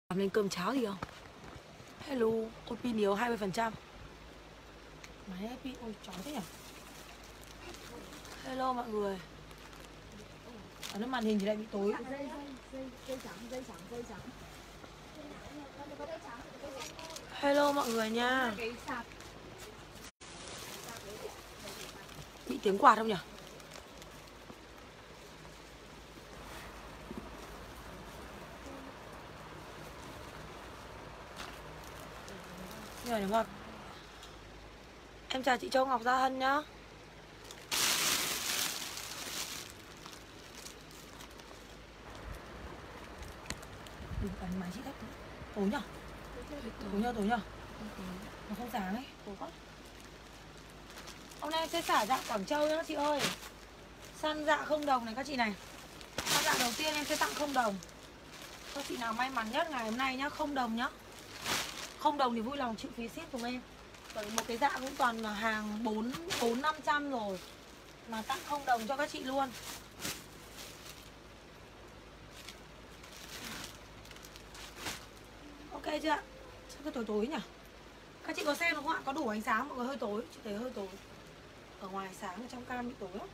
Làm lên cơm cháo gì không? Hello, ôi pin yếu 20%. Máy pin, ôi chói thế nhỉ? Hello mọi người. Ở nước màn hình thì lại bị tối. Hello mọi người nha. Bị tiếng quạt không nhỉ? Như này đúng không? Em chào chị Châu Ngọc Gia Hân nhá. Đừng bắn máy chị thấp nữa. Tối nhỉ? Tối nhỉ? Nó không sáng ấy. Tối quá. Hôm nay em sẽ xả dạ Quảng Châu nhá chị ơi. Săn dạ 0 đồng này các chị này. Săn dạ đầu tiên em sẽ tặng 0 đồng. Các chị nào may mắn nhất ngày hôm nay nhá, 0 đồng nhá. 0 đồng thì vui lòng chịu phí ship cùng em. Bởi một cái dạ cũng toàn là hàng 400-500 rồi. Mà tặng 0 đồng cho các chị luôn. Ok chưa ạ? Sao cái tối tối nhỉ? Các chị có xem đúng không ạ? Có đủ ánh sáng mọi người, hơi tối. Chị thấy hơi tối. Ở ngoài sáng, ở trong cam bị tối lắm.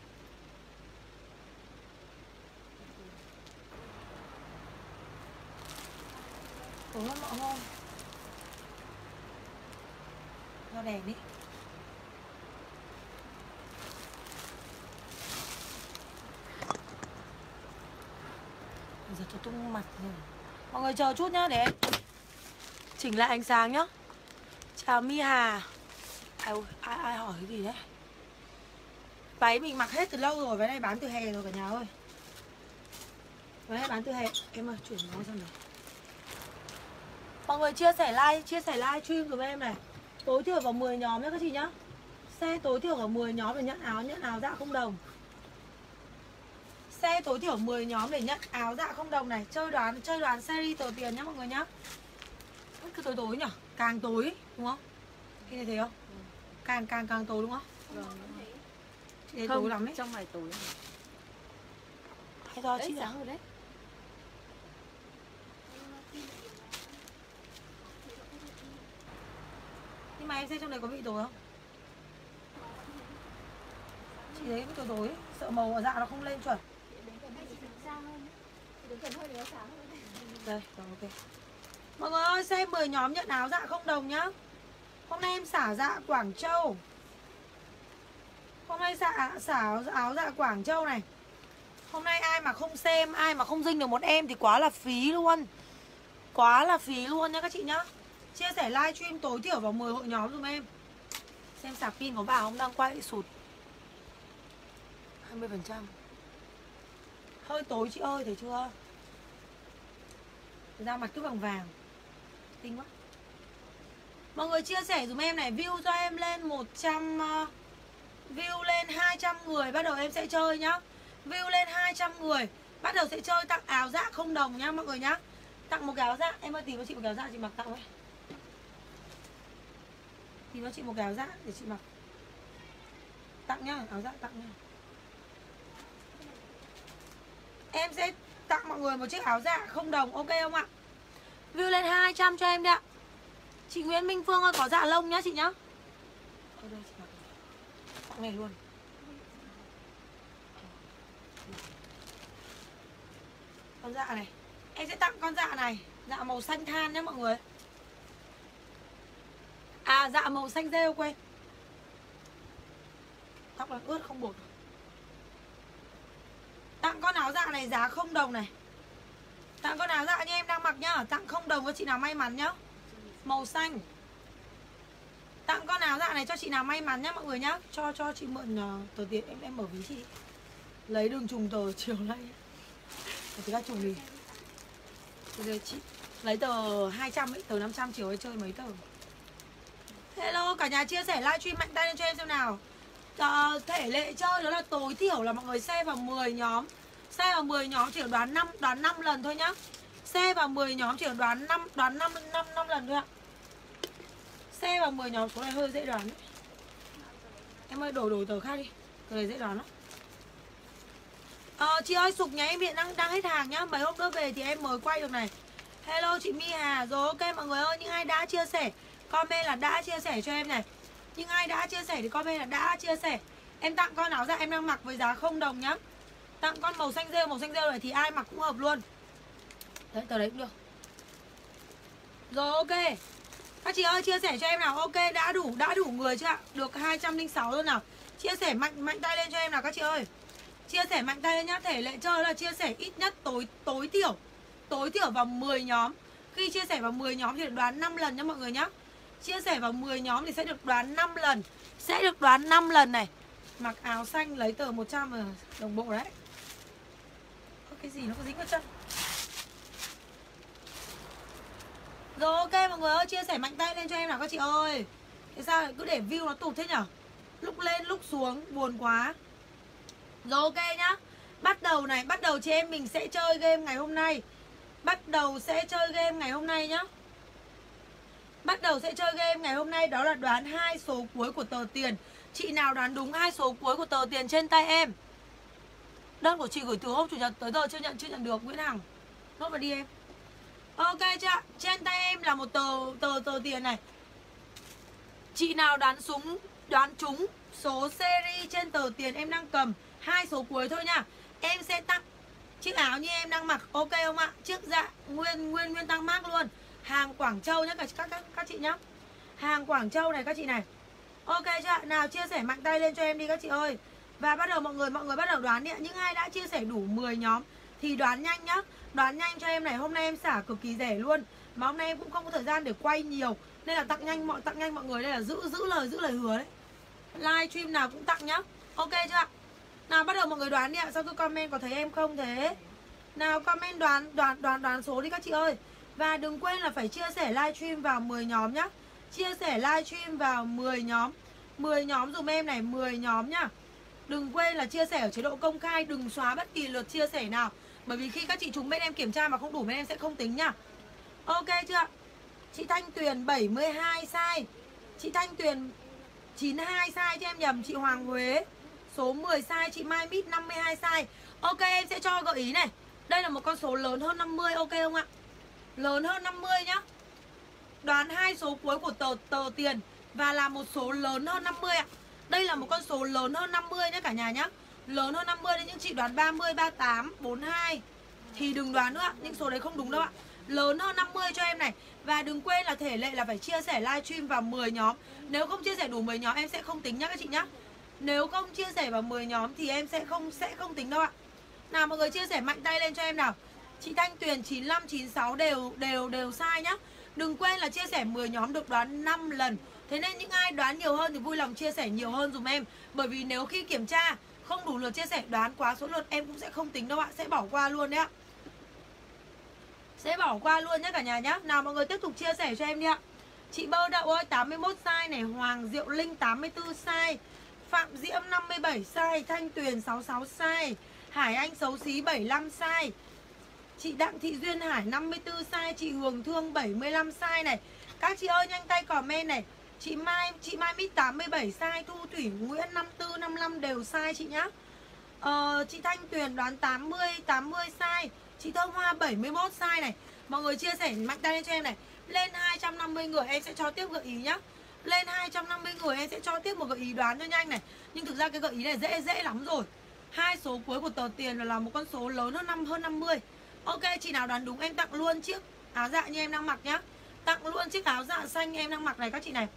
Tối hơn mọi hôm. Do đèn đi. Giờ tôi tung mặt rồi. Mọi người chờ chút nhá, để em chỉnh lại ánh sáng nhá. Chào My Hà. Ai hỏi cái gì đấy? Váy mình mặc hết từ lâu rồi, váy này bán từ hè rồi cả nhà ơi. Váy này bán từ hè. Em ơi, chuyển nó sang này. Mọi người chia sẻ live stream của em này. Tối thiểu vào 10 nhóm nhá các chị nhá. Xe tối thiểu vào 10 nhóm để nhận áo dạ 0 đồng. Xe tối thiểu 10 nhóm để nhận áo dạ 0 đồng này. Chơi đoán series tờ tiền nhá mọi người nhá. Cứ tối tối nhỉ? Càng tối đúng không? Chị thấy thế không? Càng tối đúng không? Chị thấy tối lắm ấy. Trong này tối. Hay do chị sáng rồi đấy. Nhưng mà em xem trong này có bị tối không? Chị thấy cái tối ấy, sợ màu của dạ nó không lên chuẩn. Đây, rồi ok. Mọi người ơi, xem 10 nhóm nhận áo dạ 0 đồng nhá. Hôm nay em xả dạ Quảng Châu. Hôm nay xả áo dạ Quảng Châu này. Hôm nay ai mà không xem, ai mà không dinh được một em thì quá là phí luôn. Quá là phí luôn nha các chị nhá. Chia sẻ livestream tối thiểu vào 10 hội nhóm dùm em. Xem sạc pin có vào không, đang quay sụt 20%. Hơi tối chị ơi, thấy chưa? Da mặt cứ vàng vàng. Tinh quá. Mọi người chia sẻ dùm em này. View cho em lên 100 view lên 200 người. Bắt đầu em sẽ chơi nhá. View lên 200 người. Bắt đầu sẽ chơi tặng áo dạ 0 đồng nhá mọi người nhá. Tặng một cái áo dạ. Em ơi tìm cho chị một cái áo dạ chị mặc tặng ấy. Tìm cho chị một cái áo dạ để chị mặc. Tặng nhá, áo dạ tặng nhá. Em sẽ tặng mọi người một chiếc áo dạ 0 đồng, ok không ạ? View lên 200 cho em đi ạ. Chị Nguyễn Minh Phương ơi, có dạ lông nhá chị nhá. Ở đây chị mặc. Tặng này luôn. Con dạ này. Em sẽ tặng con dạ này. Dạ màu xanh than nhá mọi người. À dạ màu xanh rêu quên. Tóc là ướt không bột. Tặng con áo dạ này giá 0 đồng này. Tặng con áo dạ như em đang mặc nhá. Tặng 0 đồng cho chị nào may mắn nhá. Màu xanh. Tặng con áo dạ này cho chị nào may mắn nhá mọi người nhá. Cho chị mượn tờ tiền em mở ví chị. Lấy đường trùng tờ chiều nay. Thì các trùng gì? Rồi chị lấy tờ 200 ấy, tờ 500 chiều ấy chơi mấy tờ. Hello, cả nhà chia sẻ livestream mạnh tay lên cho em xem nào. Thể lệ chơi đó là tối thiểu là mọi người share vào 10 nhóm. Share vào 10 nhóm chỉ đoán 5 lần thôi nhá. Share vào 10 nhóm chỉ đoán 5 lần thôi ạ. Share vào 10 nhóm, số này hơi dễ đoán đấy. Em ơi đổi tờ khác đi. Tờ này dễ đoán lắm. Chị ơi, Sục nhà em hiện đang hết hàng nhá. Mấy hôm nữa về thì em mới quay được này. Hello chị My Hà. Rồi ok mọi người ơi, những ai đã chia sẻ comment là đã chia sẻ cho em này. Nhưng ai đã chia sẻ thì comment là đã chia sẻ. Em tặng con áo dạ em đang mặc với giá 0 đồng nhá. Tặng con màu xanh rêu này thì ai mặc cũng hợp luôn. Đấy, tờ đấy cũng được. Rồi ok. Các chị ơi chia sẻ cho em nào. Ok, đã đủ người chưa ạ? Được 206 luôn nào. Chia sẻ mạnh tay lên cho em nào các chị ơi. Chia sẻ mạnh tay lên nhá. Thể lệ chơi là chia sẻ ít nhất tối thiểu vào 10 nhóm. Khi chia sẻ vào 10 nhóm thì được đoán 5 lần nhá mọi người nhá. Chia sẻ vào 10 nhóm thì sẽ được đoán 5 lần. Sẽ được đoán 5 lần này. Mặc áo xanh lấy tờ 100 rồi, đồng bộ đấy. Cái gì nó có dính vào chân. Rồi ok mọi người ơi, chia sẻ mạnh tay lên cho em nào các chị ơi. Thế sao cứ để view nó tụt thế nhở? Lúc lên lúc xuống buồn quá. Rồi ok nhá. Bắt đầu chị em mình sẽ chơi game ngày hôm nay. Bắt đầu sẽ chơi game ngày hôm nay nhá. Bắt đầu sẽ chơi game ngày hôm nay, đó là đoán 2 số cuối của tờ tiền. Chị nào đoán đúng 2 số cuối của tờ tiền trên tay em. Đơn của chị gửi từ hôm chủ nhật tới giờ chưa nhận được. Nguyễn Hằng nốt vào đi em. Ok chưa? Trên tay em là một tờ tiền này. Chị nào đoán trúng số series trên tờ tiền em đang cầm, 2 số cuối thôi nha, em sẽ tặng chiếc áo như em đang mặc, ok không ạ? Chiếc dạ nguyên tăng mác luôn. Hàng Quảng Châu nhá các chị nhá. Hàng Quảng Châu này các chị này. Ok chưa? Nào chia sẻ mạnh tay lên cho em đi các chị ơi. Và bắt đầu mọi người bắt đầu đoán đi ạ. Những ai đã chia sẻ đủ 10 nhóm thì đoán nhanh nhá. Đoán nhanh cho em này, hôm nay em xả cực kỳ rẻ luôn. Mà hôm nay em cũng không có thời gian để quay nhiều nên là tặng nhanh mọi người, đây là giữ lời hứa đấy. Live stream nào cũng tặng nhá. Ok chưa ạ? Nào bắt đầu mọi người đoán đi ạ. Sao tôi comment có thấy em không thế? Nào comment đoán số đi các chị ơi. Và đừng quên là phải chia sẻ livestream vào 10 nhóm nhá. Chia sẻ livestream vào 10 nhóm. 10 nhóm dùm em này, 10 nhóm nhá. Đừng quên là chia sẻ ở chế độ công khai, đừng xóa bất kỳ lượt chia sẻ nào. Bởi vì khi các chị trúng bên em kiểm tra mà không đủ bên em sẽ không tính nhá. Ok chưa? Chị Thanh Tuyền 72 sai. Chị Thanh Tuyền 92 sai chứ em nhầm. Chị Hoàng Huế số 10 sai. Chị Mai Mít 52 sai. Ok em sẽ cho gợi ý này. Đây là một con số lớn hơn 50, ok không ạ? Lớn hơn 50 nhá. Đoán 2 số cuối của tờ tiền và là một số lớn hơn 50 ạ. Đây là một con số lớn hơn 50 nhá cả nhà nhá. Lớn hơn 50 đấy, những chị đoán 30, 38, 42 thì đừng đoán nữa, những số đấy không đúng đâu ạ. Lớn hơn 50 cho em này. Và đừng quên là thể lệ là phải chia sẻ livestream vào 10 nhóm. Nếu không chia sẻ đủ 10 nhóm em sẽ không tính nhá các chị nhá. Nếu không chia sẻ vào 10 nhóm thì em sẽ không tính đâu ạ. Nào mọi người chia sẻ mạnh tay lên cho em nào. Chị Thanh Tuyền 95, 96 đều sai nhá. Đừng quên là chia sẻ 10 nhóm được đoán 5 lần. Thế nên những ai đoán nhiều hơn thì vui lòng chia sẻ nhiều hơn dùm em. Bởi vì nếu khi kiểm tra không đủ lượt chia sẻ, đoán quá số lượt em cũng sẽ không tính đâu ạ. Sẽ bỏ qua luôn đấy ạ. Sẽ bỏ qua luôn nhé cả nhà nhá. Nào mọi người tiếp tục chia sẻ cho em đi ạ. Chị Bơ Đậu ơi 81 sai này. Hoàng Diệu Linh 84 sai. Phạm Diễm 57 sai. Thanh Tuyền 66 sai. Hải Anh xấu xí 75 sai. Chị Đặng Thị Duyên Hải 54 sai. Chị Hường Thương 75 sai này. Các chị ơi nhanh tay comment này. Chị Mai Mít 87 sai. Thu Thủy Nguyễn 54, 55 đều sai chị nhá. Chị Thanh Tuyền đoán 80 sai. Chị Thơm Hoa 71 sai này. Mọi người chia sẻ mạnh tay lên cho em này. Lên 250 người em sẽ cho tiếp gợi ý nhá. Lên 250 người em sẽ cho tiếp một gợi ý đoán cho nhanh này. Nhưng thực ra cái gợi ý này dễ lắm rồi. 2 số cuối của tờ tiền là một con số lớn hơn 50. Ok, chị nào đoán đúng em tặng luôn chiếc áo dạ như em đang mặc nhá. Tặng luôn chiếc áo dạ xanh em đang mặc này các chị này.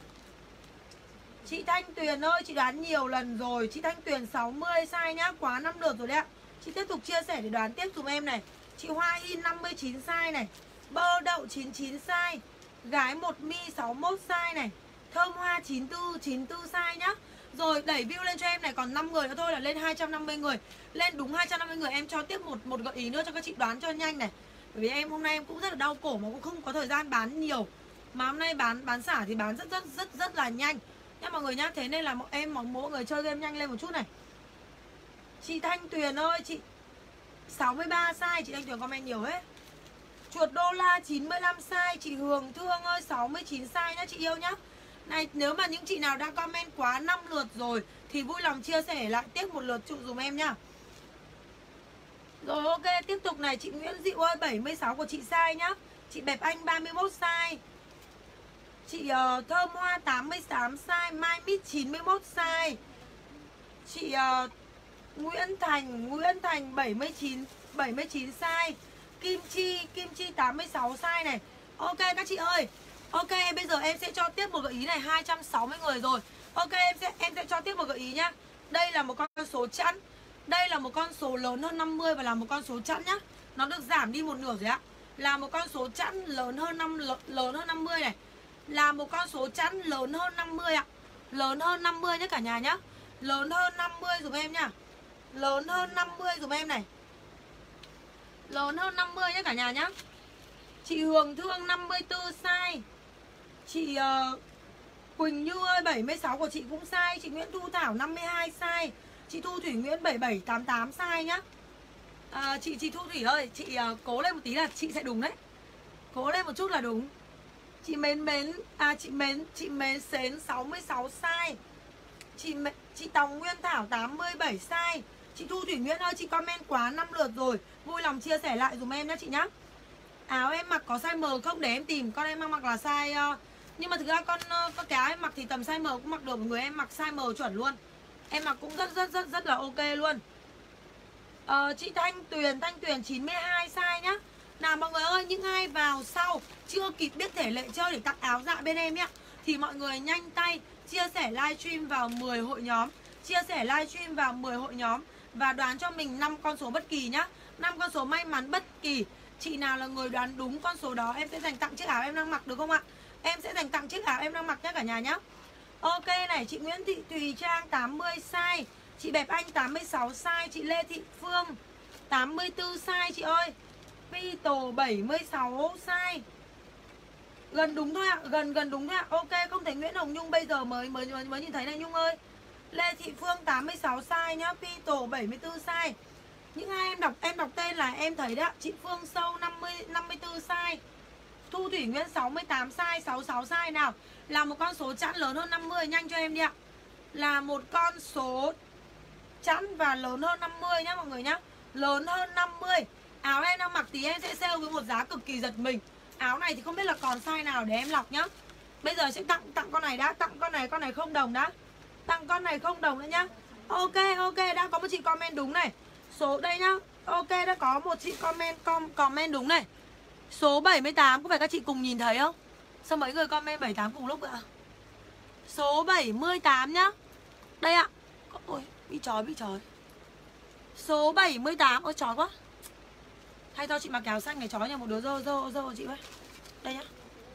Chị Thanh Tuyền ơi, chị đoán nhiều lần rồi. Chị Thanh Tuyền 60 sai nhá, quá 5 lượt rồi đấy ạ. Chị tiếp tục chia sẻ để đoán tiếp dùm em này. Chị Hoa In 59 sai này. Bơ Đậu 99 sai. Gái Một Mi 61 sai này. Thơm Hoa 94 sai nhá. Rồi đẩy view lên cho em này, còn 5 người nữa thôi là lên 250 người. Lên đúng 250 người em cho tiếp một gợi ý nữa cho các chị đoán cho nhanh này. Bởi vì hôm nay em cũng rất là đau cổ mà cũng không có thời gian bán nhiều. Mà hôm nay bán xả thì bán rất là nhanh nha mọi người nhá. Thế nên là em mong mọi người chơi game nhanh lên một chút này. Chị Thanh Tuyền ơi, chị 63 sai. Chị Thanh Tuyền comment nhiều hết. Chuột đô la 95 sai. Chị Hường Thương ơi 69 sai nhá chị yêu nhá. Này nếu mà những chị nào đang comment quá 5 lượt rồi thì vui lòng chia sẻ lại tiếp một lượt trụ dùm em nhá. Rồi ok, tiếp tục này, chị Nguyễn Diệu ơi 76 của chị sai nhá. Chị Bẹp Anh 31 size. Chị Thơm Hoa 88 size. Mai Mít 91 size. Chị Nguyễn Thành 79 size. Kim Chi 86 size này. Ok các chị ơi. Ok, bây giờ em sẽ cho tiếp một gợi ý này, 260 người rồi. Ok, em sẽ cho tiếp một gợi ý nhá. Đây là một con số chẵn. Đây là một con số lớn hơn 50 và là một con số chẵn nhá. Nó được giảm đi một nửa rồi ạ. Là một con số chẵn lớn hơn 50 này. Là một con số chẵn lớn hơn 50 ạ. Lớn hơn 50 nhé cả nhà nhá. Lớn hơn 50 dùm em nhá. Lớn hơn 50 dùm em này. Lớn hơn 50 nhé cả nhà nhá. Chị Hường Thương 54 size. Chị Quỳnh Như ơi 76 của chị cũng size. Chị Nguyễn Thu Thảo 52 size. Chị Thu Thủy Nguyễn 7788 size nhá. Chị Thu Thủy ơi, chị cố lên một tí là chị sẽ đúng đấy. Cố lên một chút là đúng. Chị Mến Xến 66 size. Chị Tòng Nguyên Thảo 87 size. Chị Thu Thủy Nguyễn ơi, chị comment quá 5 lượt rồi. Vui lòng chia sẻ lại dùm em nhé chị nhá. Áo em mặc có size M không để em tìm. Con em mặc là size nhưng mà thực ra con cái áo em mặc thì tầm size M cũng mặc được. Một người em mặc size M chuẩn luôn. Em mặc cũng rất là ok luôn. Chị Thanh Tuyền 92 size nhá. Nào mọi người ơi, những ai vào sau chưa kịp biết thể lệ chơi để tặng áo dạ bên em nhá, thì mọi người nhanh tay chia sẻ livestream vào 10 hội nhóm. Chia sẻ livestream vào 10 hội nhóm và đoán cho mình 5 con số bất kỳ nhá. 5 con số may mắn bất kỳ. Chị nào là người đoán đúng con số đó em sẽ dành tặng chiếc áo em đang mặc được không ạ? Em sẽ dành tặng chiếc áo em đang mặc nhé cả nhà nhá. Ok này, chị Nguyễn Thị Thùy Trang 80 size. Chị Bẹp Anh 86 size. Chị Lê Thị Phương 84 size chị ơi. Pito 76 size. Gần đúng thôi ạ, gần đúng thôi ạ. Ok, không thấy Nguyễn Hồng Nhung bây giờ mới nhìn thấy này Nhung ơi. Lê Thị Phương 86 size nhá, Pito 74 size. Những ai em đọc tên là em thấy đấy ạ. Chị Phương Sâu 54 size. Thu Thủy Nguyễn 68 size, 66 size nào. Là một con số chẵn lớn hơn 50, nhanh cho em đi ạ. Là một con số chẵn và lớn hơn 50 nhá mọi người nhá. Lớn hơn 50. Áo em đang mặc tí em sẽ sale với một giá cực kỳ giật mình. Áo này thì không biết là còn size nào để em lọc nhá. Bây giờ sẽ tặng con này đã, tặng con này không đồng đã. Tặng con này không đồng nữa nhá. Ok, đã có một chị comment đúng này. Số đây nhá. Ok, đã có một chị comment đúng này. Số 78 có phải các chị cùng nhìn thấy không? Sao mấy người comment 78 cùng lúc ạ? Số 78 nhá. Đây ạ. Ôi, bị chói. Số 78, ôi chói quá. Hay cho chị mặc áo xanh này chói nha, một đứa dơ của chị với. Đây nhá.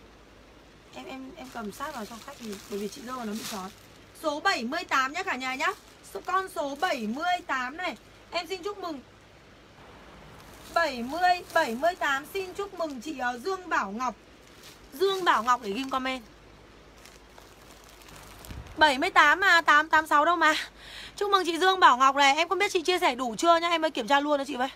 Em cầm sát vào cho khách thì bởi vì chị dơ nó bị chói. Số 78 nhá cả nhà nhá. Con số 78 này. Em xin chúc mừng 78 xin chúc mừng chị Dương Bảo Ngọc. Dương Bảo Ngọc để ghim comment. 78 mà 886 đâu mà. Chúc mừng chị Dương Bảo Ngọc này. Em không biết chị chia sẻ đủ chưa nhá, em mới kiểm tra luôn đó chị với.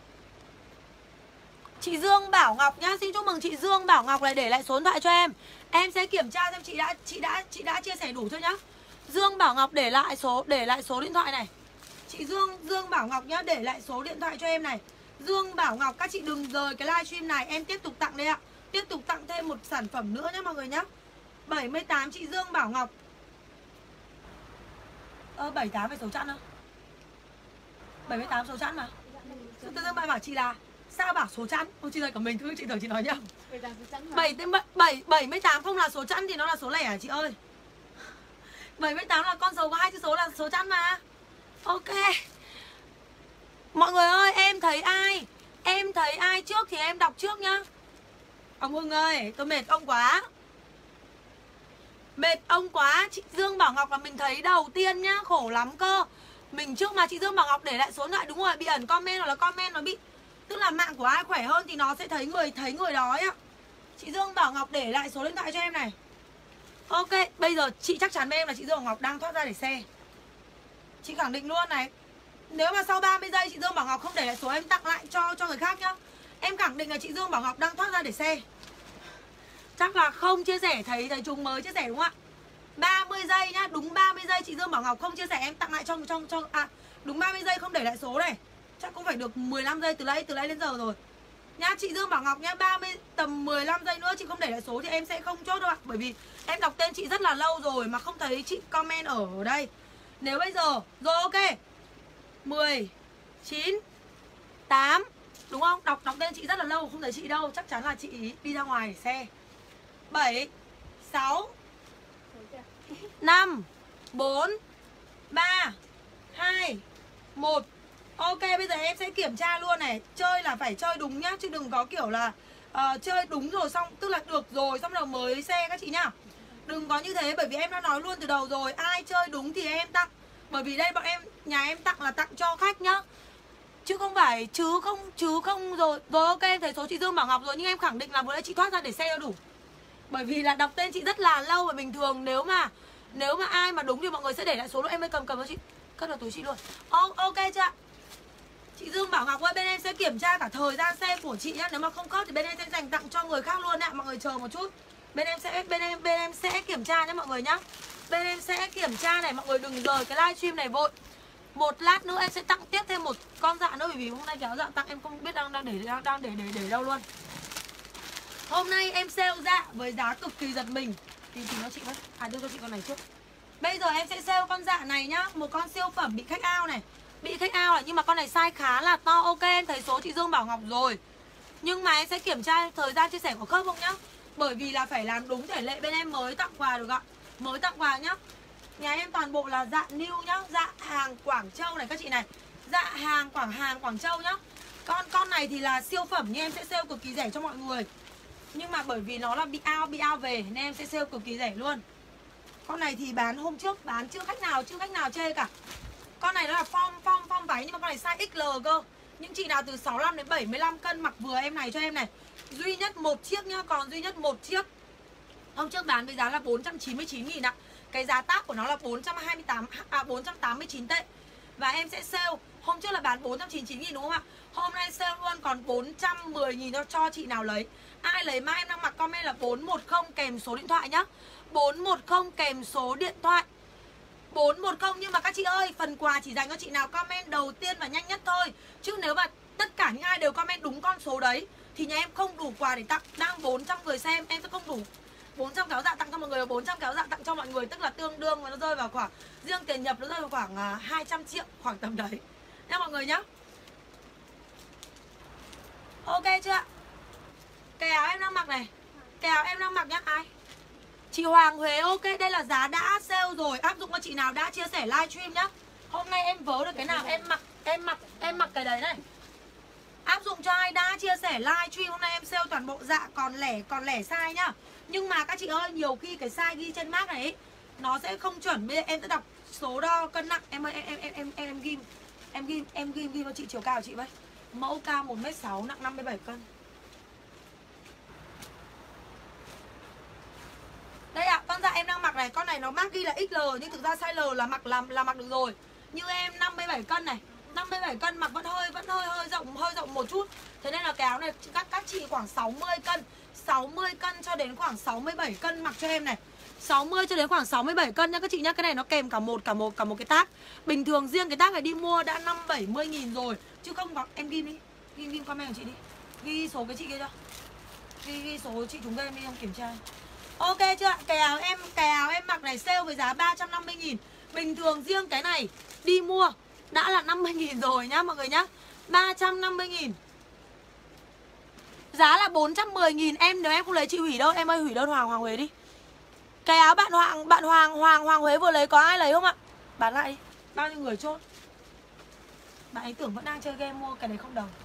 Chị Dương Bảo Ngọc nhá, xin chúc mừng chị Dương Bảo Ngọc này, để lại số điện thoại cho em. Em sẽ kiểm tra xem chị đã chia sẻ đủ chưa nhá. Dương Bảo Ngọc để lại số điện thoại này. Chị Dương Bảo Ngọc nhá, để lại số điện thoại cho em này. Dương Bảo Ngọc, các chị đừng rời cái livestream này, em tiếp tục tặng đây ạ. Tiếp tục tặng thêm một sản phẩm nữa nhá mọi người nhá. 78 chị Dương Bảo Ngọc. 78 phải số chẵn không? 78 số chẵn mà. Tự dưng bạn bảo chị là sao bảo số chẵn? Không, chị ơi cả mình thôi, chị tưởng chị nói nhầm. 78 không là số chẵn thì nó là số lẻ hả chị ơi? 78 là con số có 2 chữ số là số chẵn mà. Ok. Mọi người ơi, em thấy ai trước thì em đọc trước nhá. Ông Hưng ơi, tôi mệt ông quá. Mệt ông quá. Chị Dương Bảo Ngọc là mình thấy đầu tiên nhá, khổ lắm cơ. Mình trước mà chị Dương Bảo Ngọc để lại số điện thoại, đúng rồi, bị ẩn comment hoặc là comment nó bị, tức là mạng của ai khỏe hơn thì nó sẽ thấy người đó ấy ạ. Chị Dương Bảo Ngọc để lại số điện thoại cho em này. Ok, bây giờ chị chắc chắn với em là chị Dương Bảo Ngọc đang thoát ra để xe. Chị khẳng định luôn này. Nếu mà sau 30 giây chị Dương Bảo Ngọc không để lại số, em tặng lại cho người khác nhá. Em khẳng định là chị Dương Bảo Ngọc đang thoát ra để xe. Chắc là không chia sẻ, thấy chúng mới chia sẻ đúng không ạ? 30 giây nhá, đúng 30 giây chị Dương Bảo Ngọc không chia sẻ, em tặng lại cho đúng 30 giây không để lại số này. Chắc cũng phải được 15 giây từ lấy đến giờ rồi. Nha, chị Dương Bảo Ngọc nhá, tầm 15 giây nữa chị không để lại số thì em sẽ không chốt đâu ạ. Bởi vì em đọc tên chị rất là lâu rồi mà không thấy chị comment ở đây. Nếu bây giờ, rồi ok 10, 9, 8, đúng không? Đọc tên chị rất là lâu không thấy chị đâu. Chắc chắn là chị ý đi ra ngoài xe. 7, 6, 5, 4, 3, 2, 1. Ok, bây giờ em sẽ kiểm tra luôn này. Chơi là phải chơi đúng nhá, chứ đừng có kiểu là chơi đúng rồi xong, tức là được rồi xong rồi mới xe các chị nhá. Đừng có như thế, bởi vì em đã nói luôn từ đầu rồi, ai chơi đúng thì em tặng. Bởi vì đây bọn em, nhà em tặng là tặng cho khách nhá, chứ không phải chứ không rồi. Rồi ok, em thấy số chị Dương Bảo Ngọc rồi, nhưng em khẳng định là vừa nãy chị thoát ra để xe cho đủ. Bởi vì là đọc tên chị rất là lâu, và bình thường nếu mà ai mà đúng thì mọi người sẽ để lại số luôn. Em mới cầm cho chị, cất vào túi chị luôn. Ok chưa ạ? Chị Dương Bảo Ngọc ơi, bên em sẽ kiểm tra cả thời gian xe của chị nhá. Nếu mà không khớp thì bên em sẽ dành tặng cho người khác luôn ạ. Mọi người chờ một chút. Bên em sẽ kiểm tra nhá mọi người nhá. Bên em sẽ kiểm tra này, mọi người đừng rời cái livestream này vội. Một lát nữa em sẽ tặng tiếp thêm một con dạ nữa, bởi vì hôm nay kéo dạ tặng em không biết đang để đâu luôn. Hôm nay em sale dạ với giá cực kỳ giật mình. Thì nó chị với. Đưa cho chị con này trước. Bây giờ em sẽ sale con dạ này nhá, một con siêu phẩm bị khách ao này. Bị khách ao này, nhưng mà con này size khá là to. Ok, em thấy số chị Dương Bảo Ngọc rồi. Nhưng mà em sẽ kiểm tra thời gian chia sẻ của khớp không nhá. Bởi vì là phải làm đúng thể lệ, bên em mới tặng quà được ạ. Mới tặng quà nhá. Nhà em toàn bộ là dạ new nhá, dạ hàng Quảng Châu này các chị này. Dạ hàng Quảng Châu nhá. Con này thì là siêu phẩm nhưng em sẽ sale cực kỳ rẻ cho mọi người. Nhưng mà bởi vì nó là bị ao về nên em sẽ sale cực kỳ rẻ luôn. Con này thì bán hôm trước, bán chưa khách nào chê cả. Con này nó là form váy, nhưng mà con này size XL cơ. Những chị nào từ 65 đến 75 cân mặc vừa em này cho em này. Duy nhất một chiếc nhá, còn duy nhất một chiếc. Hôm trước bán với giá là 499.000 ạ. Cái giá tag của nó là 489 tệ. Và em sẽ sale, hôm trước là bán 499.000 đúng không ạ? Hôm nay sale luôn còn 410.000 cho chị nào lấy. Ai lấy mà em đang mặc comment là 410 kèm số điện thoại nhá. 410 kèm số điện thoại. 410, nhưng mà các chị ơi, phần quà chỉ dành cho chị nào comment đầu tiên và nhanh nhất thôi. Chứ nếu mà tất cả những ai đều comment đúng con số đấy thì nhà em không đủ quà để tặng. Đang 400 người xem, em sẽ không đủ 400 kéo dạ tặng cho mọi người và 400 kéo dạ tặng cho mọi người. Tức là tương đương và nó rơi vào khoảng, riêng tiền nhập nó rơi vào khoảng 200 triệu, khoảng tầm đấy nha mọi người nhá. Ok chưa ạ? Cái áo em đang mặc này, cái áo em đang mặc nhá. Ai? Chị Hoàng Huế, ok, đây là giá đã sale rồi, áp dụng cho chị nào đã chia sẻ livestream nhá. Hôm nay em vớ được cái nào em mặc cái đấy này. Áp dụng cho ai đã chia sẻ livestream. Hôm nay em sale toàn bộ dạ, còn lẻ size nhá. Nhưng mà các chị ơi, nhiều khi cái size ghi trên mác này ấy, nó sẽ không chuẩn. Bây giờ em sẽ đọc số đo cân nặng. Em ơi, em ghim cho chị chiều cao của chị với. Mẫu cao 1m6, nặng 57 cân. Đây ạ, con dạ em đang mặc này, con này nó mác ghi là XL nhưng thực ra size L là mặc được rồi. Như em 57 cân này, 57 cân mặc vẫn hơi rộng một chút. Thế nên là cái áo này các chị khoảng 60 cân, 60 cân cho đến khoảng 67 cân mặc cho em này. 60 cho đến khoảng 67 cân nha các chị nhá. Cái này nó kèm cả một cái tag. Bình thường riêng cái tag này đi mua đã 50-70.000 rồi, chứ không có. Em ghim đi, ghim comment của chị đi. Ghi số cái chị kia cho. Ghi số chị chúng em đi em kiểm tra. Ok chưa? Cái áo em mặc này sale với giá 350.000. Bình thường riêng cái này đi mua đã là 50.000 rồi nhá mọi người nhá. 350.000. Giá là 410.000. Em nếu em không lấy chị hủy đâu. Em ơi hủy đơn Hoàng Huế đi. Cái áo bạn Hoàng Huế vừa lấy có ai lấy không ạ? Bán lại đi. Bao nhiêu người chốt? Bạn ấy tưởng vẫn đang chơi game mua cái đấy không đồng.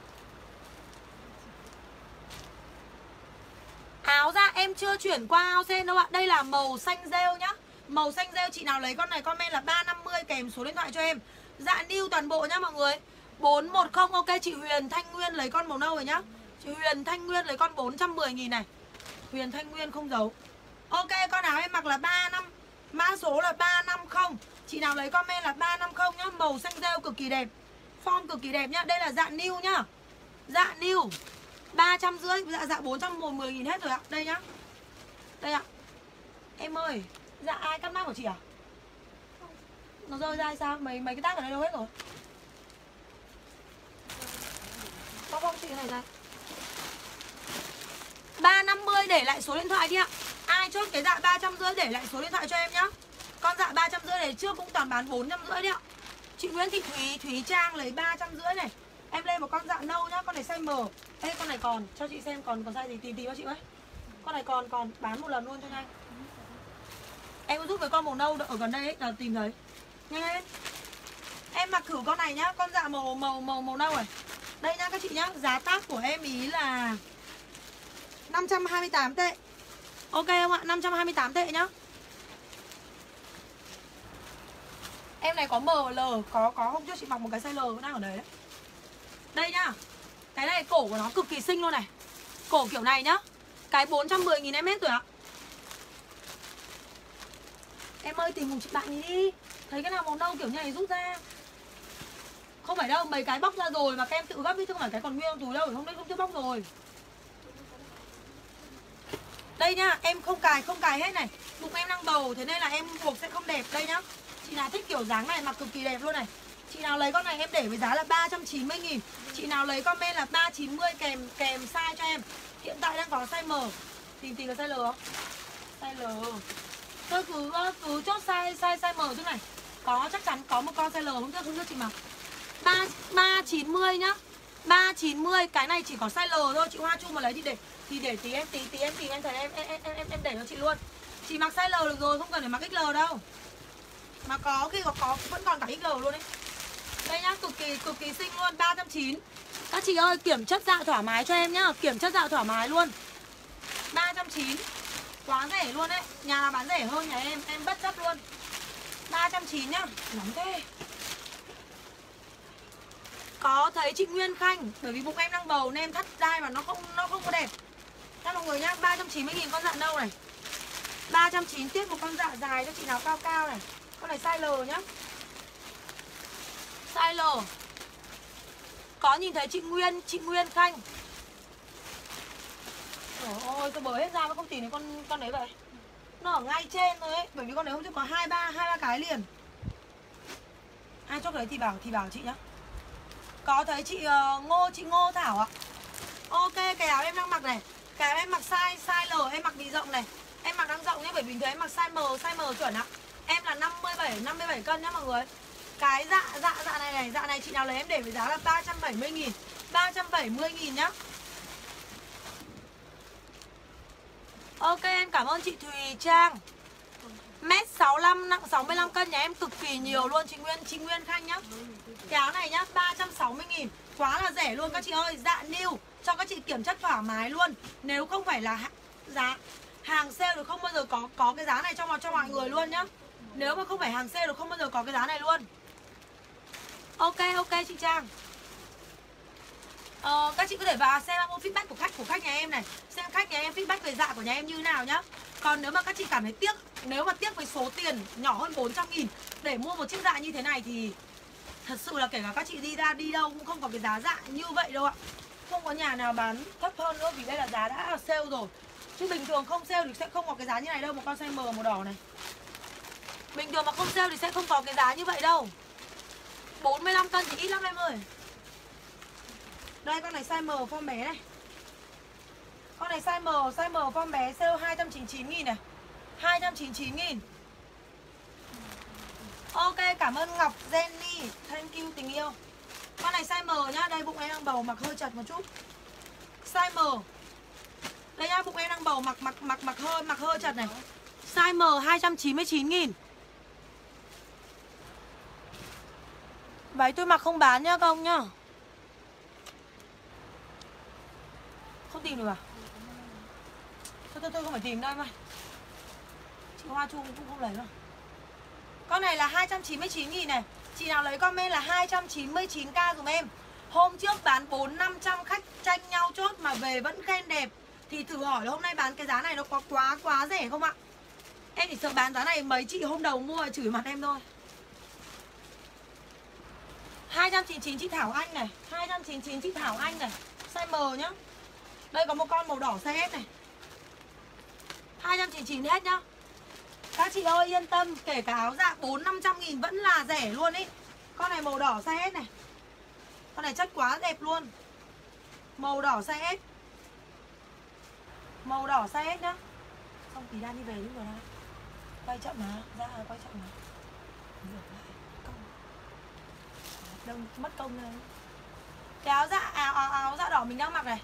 Áo ra em chưa chuyển qua áo sen đâu ạ. Đây là màu xanh rêu nhá. Màu xanh rêu, chị nào lấy con này comment là 350 kèm số điện thoại cho em. Dạ new toàn bộ nhá mọi người. 410. Ok, chị Huyền Thanh Nguyên lấy con màu nâu rồi nhá. Chị Huyền Thanh Nguyên lấy con 410.000 này. Huyền Thanh Nguyên không giấu. Ok, con áo em mặc là 35, mã số là 350. Chị nào lấy comment là 350 nhá. Màu xanh rêu cực kỳ đẹp, form cực kỳ đẹp nhá. Đây là dạ new nhá. Dạ new 350, dạ 410.000 hết rồi ạ. Đây nhá. Đây ạ. Em ơi, dạ ai cắt mác của chị à? Nó rơi ra hay sao? Mấy cái tag ở đây đâu hết rồi? Không chị cái này ra. 350 để lại số điện thoại đi ạ. Ai chốt cái dạ 350 để lại số điện thoại cho em nhá. Con dạ 350 này trước cũng toàn bán 450 đi ạ. Chị Nguyễn Thị Thúy Trang lấy 350 này. Em lên một con dạ nâu nhá, con này size M. Ê con này còn, cho chị xem còn size gì tìm cho chị ơi. Con này còn bán một lần luôn cho nhanh. Em có giúp với con màu nâu ở gần đây ấy, là tìm thấy. Nhanh lên. Em mặc thử con này nhá, con dạ màu nâu này. Đây nhá các chị nhá, giá tác của em ý là 528 tệ. Ok không ạ? 528 tệ nhá. Em này có ML, có không cho chị mặc một cái size L cũng đang ở đấy. Đây nhá. Cái này cổ của nó cực kỳ xinh luôn này. Cổ kiểu này nhá. Cái 410.000 em hết rồi ạ. Em ơi tìm một chị bạn đi. Thấy cái nào màu nâu kiểu như này rút ra. Không phải đâu, mấy cái bóc ra rồi mà các em tự gấp chứ không phải cái còn nguyên trong túi đâu, không chưa bóc rồi. Đây nhá, em không cài hết này. Bụng em đang bầu thế nên là em buộc sẽ không đẹp. Đây nhá. Chị nào thích kiểu dáng này mặc cực kỳ đẹp luôn này. Chị nào lấy con này em để với giá là 390.000. Chị nào lấy comment là 390 kèm size cho em. Hiện tại đang có size M. Tìm cái size L không? Size L. Tôi cứ chốt size M chứ này. Có chắc chắn có một con size L không cho chị mặc. 390 nhá. 390, cái này chỉ có size L thôi, chị Hoa Chu mà lấy thì để tí em tìm em thấy em để cho chị luôn. Chị mặc size L được rồi, không cần phải mặc XL đâu. Mà có khi có vẫn còn cả XL luôn đấy. Đây nhá, cực kỳ xinh luôn, 390. Các chị ơi, kiểm chất dạ thoải mái cho em nhá, kiểm chất dạ thoải mái luôn. 390. Quá rẻ luôn đấy. Nhà nào bán rẻ hơn nhà em bất chấp luôn. 390 nhá, nóng thế. Có thấy chị Nguyên Khanh, bởi vì bụng em đang bầu nên em thắt dai mà nó không có đẹp. Các mọi người nhá, 390.000 con dạ nâu này. 390 tiếp một con dạ dài cho chị nào cao cao này. Con này size L nhá. Size L. Có nhìn thấy chị Nguyên Khanh. Ôi tôi bới hết ra mà không tìm thấy con đấy vậy. Nó ở ngay trên thôi ấy, bởi vì con đấy hôm trước có hai ba cái liền. Ai chốt đấy thì bảo chị nhá. Có thấy chị Ngô Thảo ạ. Ok, cái áo em đang mặc này. Cái áo em mặc size L, em mặc bị rộng này. Em mặc đang rộng nhé, bởi bình thường em mặc size M chuẩn ạ. Em là 57 cân nhá mọi người. Cái dạ này chị nào lấy em để với giá là 370.000. 370.000 nhá. Ok, em cảm ơn chị Thùy Trang. 1m65, nặng 65 cân nhà em cực kỳ nhiều luôn chị Nguyên Khanh nhá. Cái áo này nhá, 360.000. Quá là rẻ luôn các chị ơi. Dạ new, cho các chị kiểm chất thoải mái luôn. Nếu không phải là giá hàng sale thì không bao giờ có cái giá này cho mọi người luôn nhá. Nếu mà không phải hàng sale thì không bao giờ có cái giá này luôn. Ok chị Trang. Các chị có thể vào xem feedback của khách nhà em này. Xem khách nhà em feedback về dạ của nhà em như nào nhá. Còn nếu mà các chị cảm thấy tiếc, nếu mà tiếc với số tiền nhỏ hơn 400.000 để mua một chiếc dạ như thế này thì thật sự là kể cả các chị đi đâu cũng không có cái giá dạ như vậy đâu ạ. Không có nhà nào bán thấp hơn nữa vì đây là giá đã sale rồi. Chứ bình thường không sale thì sẽ không có cái giá như này đâu. Một con size M màu đỏ này. Bình thường mà không sale thì sẽ không có cái giá như vậy đâu. 45 cân thì ít lắm em ơi. Đây con này size M form bé này. Con này size M form bé sale 299.000 này. 299.000. Ok, cảm ơn Ngọc Jenny. Thank you tình yêu. Con này size M nhá, đây bụng em đang bầu mặc hơi chật một chút. Size M. Đây nhá, bụng em đang bầu mặc hơi chật này. Size M 299.000. Váy tôi mặc không bán nhá công nhá. Không tìm được à? Thôi không phải tìm đâu em ơi. Chị Hoa Chu cũng không lấy đâu. Con này là 299.000 này. Chị nào lấy comment là 299k dùm em. Hôm trước bán 400-500 khách tranh nhau chốt mà về vẫn khen đẹp. Thì thử hỏi là hôm nay bán cái giá này nó có quá rẻ không ạ? Em chỉ sợ bán giá này mấy chị hôm đầu mua chửi mặt em thôi. 299 chị Thảo Anh này. 299 chị Thảo Anh này. Size M nhá. Đây có một con màu đỏ size S này. 299 hết nhá. Các chị ơi yên tâm, kể cả áo dạ 400-500.000 vẫn là rẻ luôn ý. Con này màu đỏ size S này. Con này chất quá đẹp luôn. Màu đỏ size S. Màu đỏ size S nhá. Xong tí đang đi về lúc rồi đó. Quay chậm mà, ra quay chậm mà. Ngược lại, công. Đông, mất công này. Cái áo dạ, áo dạ đỏ mình đang mặc này.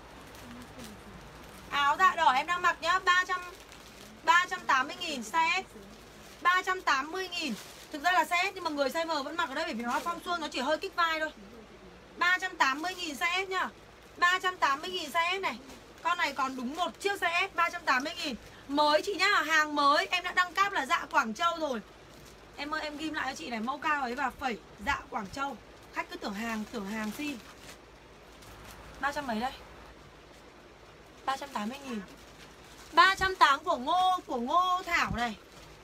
Áo dạ đỏ em đang mặc nhá, 380.000 size S. 380.000. Thực ra là size S nhưng mà người size M vẫn mặc ở đây bởi vì nó phong suông, nó chỉ hơi kích vai thôi. 380.000 size S nhá. 380.000 size S này. Con này còn đúng một chiếc size S 380.000. Mới chị nhá, hàng mới em đã đăng cáp là dạ Quảng Châu rồi. Em ơi em ghim lại cho chị này, mẫu cao ấy và phẩy dạ Quảng Châu. Khách cứ tưởng hàng xin. 300 mấy đây? 380.000. 380 của Ngô Thảo này.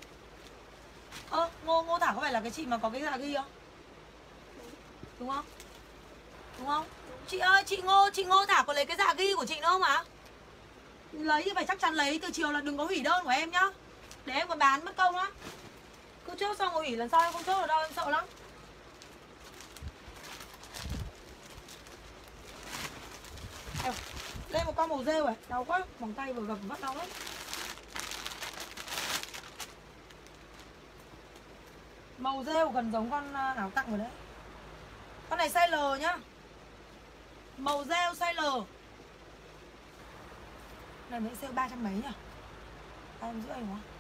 Ngô Thảo có phải là cái chị mà có cái dạ ghi không? Đúng không? Đúng không? Chị ơi, chị Ngô Thảo có lấy cái dạ ghi của chị nữa không ạ? Lấy thì phải chắc chắn lấy, từ chiều là đừng có hủy đơn của em nhá. Để em còn bán mất công á. Cứ chốt xong rồi hủy, lần sau em không chốt ở đâu, em sợ lắm. Lên một con màu rêu à, đau quá, vòng tay vừa gập vắt đau lắm. Màu rêu gần giống con áo tặng rồi đấy. Con này size L nhá. Màu rêu size L. Này mới sale 300 mấy nhỉ? 350 đúng không?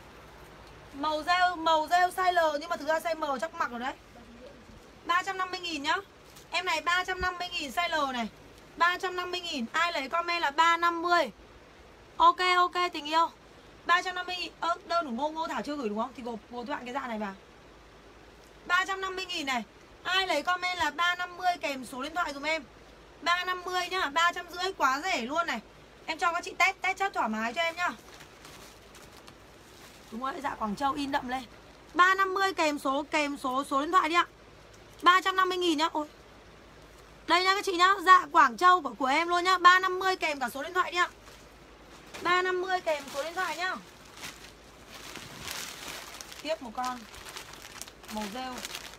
Màu rêu size L nhưng mà thực ra size M chắc mặc rồi đấy. 350.000 nhá. Em này 350.000 size L này. 350.000, ai lấy comment là 350. Ok tình yêu. 350.000. Đơn của Ngô Thảo chưa gửi đúng không? Thì gộp đoạn cái dạ này vào. 350.000 này. Ai lấy comment là 350 kèm số điện thoại dùm em. 350 nhá, 350 quá rẻ luôn này. Em cho các chị test chất thoải mái cho em nhá. Đúng rồi, dạ Quảng Châu in đậm lên. 350 kèm số điện thoại đi ạ. 350.000 nhá. Ôi. Đây nhá các chị nhá, dạ Quảng Châu của em luôn nhá. 350 kèm cả số điện thoại đi ạ. 350 kèm số điện thoại nhá. Tiếp một con màu rêu.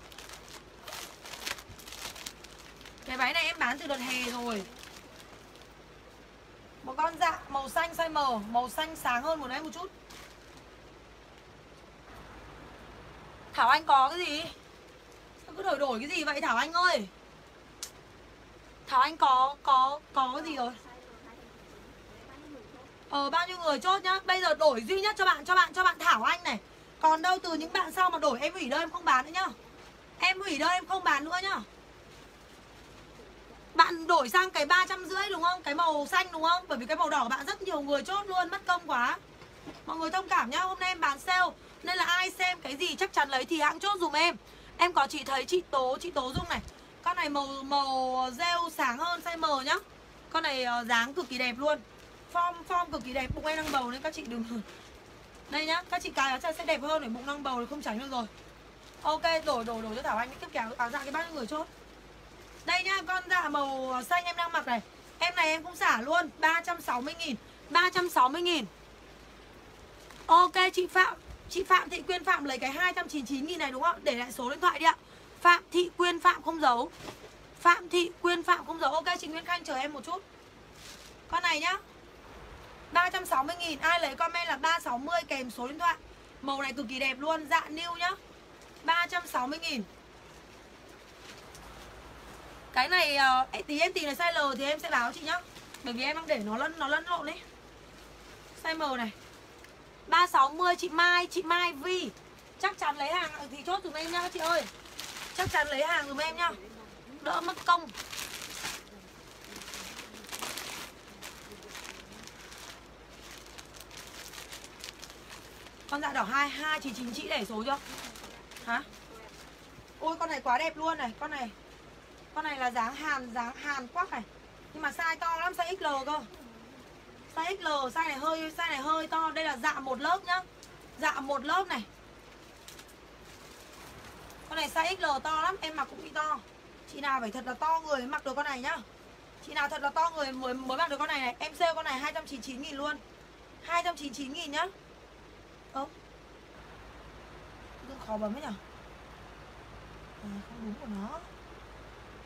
Cái váy này em bán từ đợt hè rồi. Một con dạ màu xanh size M, màu xanh sáng hơn một em một chút. Thảo Anh có cái gì? Sao cứ đổi cái gì vậy Thảo Anh ơi? Thảo Anh có cái gì rồi? Bao nhiêu người chốt nhá. Bây giờ đổi duy nhất cho bạn Thảo Anh này. Còn đâu từ những bạn sau mà đổi em hủy đơn em không bán nữa nhá. Em hủy đơn em không bán nữa nhá. Bạn đổi sang cái 350 đúng không? Cái màu xanh đúng không? Bởi vì cái màu đỏ bạn rất nhiều người chốt luôn, mất công quá. Mọi người thông cảm nhá, hôm nay em bán sale nên là ai xem cái gì chắc chắn lấy thì hãng chốt dùm em. Em có chỉ thấy chị Tố Dung này. Con này màu rêu sáng hơn size M nhá. Con này dáng cực kỳ đẹp luôn. Form cực kỳ đẹp, bụng em đang bầu nên các chị đừng. Đây nhá, các chị cài áo sẽ đẹp hơn, để bụng đang bầu thì không tránh được rồi. Ok, đổi cho Thảo Anh tiếp kéo áo dạ cái bao nhiêu người chốt. Đây nhá, con dạ màu xanh em đang mặc này. Em này em cũng xả luôn, 360.000. 360.000. Ok chị Phạm Thị Quyên Phạm lấy cái 299.000 này đúng không? Để lại số điện thoại đi ạ. Phạm Thị Quyên Phạm không giấu. Phạm Thị Quyên Phạm không giấu. Ok chị Nguyễn Khanh chờ em một chút. Con này nhá, 360.000. Ai lấy comment là 360 kèm số điện thoại. Màu này cực kỳ đẹp luôn, dạ new nhá. 360.000. Cái này em tìm này size L thì em sẽ báo chị nhá. Bởi vì em đang để nó lẫn lộn đấy. Size M này 360 chị Mai Vi. Chắc chắn lấy hàng thì chốt dùm em nhá chị ơi. Chắc chắn lấy hàng dùm em nhá, đỡ mất công. Con dạ đỏ 299 chị để số chưa? Hả? Ôi con này quá đẹp luôn này. Con này là dáng Hàn Quốc này. Nhưng mà size to lắm, size XL cơ. Size XL, size này hơi to. Đây là dạ một lớp nhá. Dạ một lớp này. Con này size XL to lắm, em mặc cũng bị to. Chị nào phải thật là to người mới mặc được con này nhá. Chị nào thật là to người mới mặc được con này này. Em sale con này 299.000 luôn. 299.000 nhá. Đừng khó bấm ấy nhở. Không đúng của nó.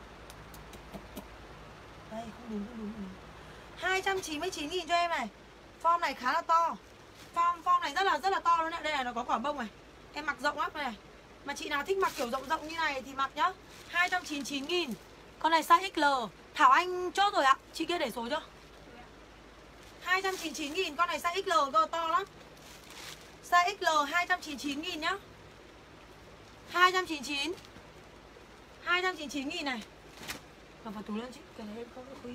Đây không đúng. 299.000 cho em này. Form này khá là to. Form này rất là to luôn đấy. Đây này, nó có quả bông này. Em mặc rộng lắm này. Mà chị nào thích mặc kiểu rộng rộng như này thì mặc nhá. 299.000. Con này size XL. Thảo Anh chốt rồi ạ. Chị kia để số chưa? 299.000. Con này size XL cơ, to lắm. Size XL 299.000 nhá. 299. 299.000 này. Cầm vào túi lên chị. Cái này em không có khuy.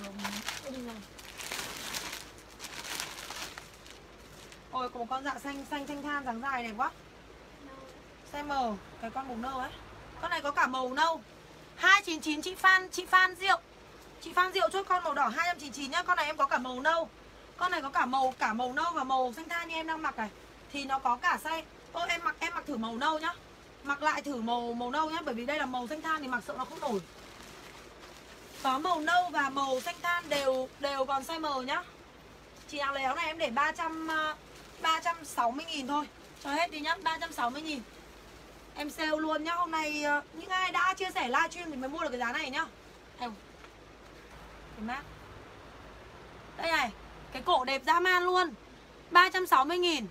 Ôi, có một con dạ xanh thanh than dáng dài đẹp quá. Size M, cái con màu nâu ấy. Con này có cả màu nâu. 299 chị Phan Diệu. Chị Phan Diệu chốt con màu đỏ 299 nhá. Con này em có cả màu nâu. Con này có cả màu nâu và màu xanh than như em đang mặc này. Thì nó có cả size. Ô em mặc thử màu nâu nhá. Mặc lại thử màu nâu nhá, bởi vì đây là màu xanh than thì mặc sợ nó không nổi. Có màu nâu và màu xanh than đều còn size M nhá. Chị nào lấy áo này em để 360.000 thôi. Cho hết đi nhá, 360.000. Em sale luôn nhá. Hôm nay những ai đã chia sẻ livestream thì mới mua được cái giá này nhá. Cái mát. Đây này, cái cổ đẹp dã man luôn. 360.000.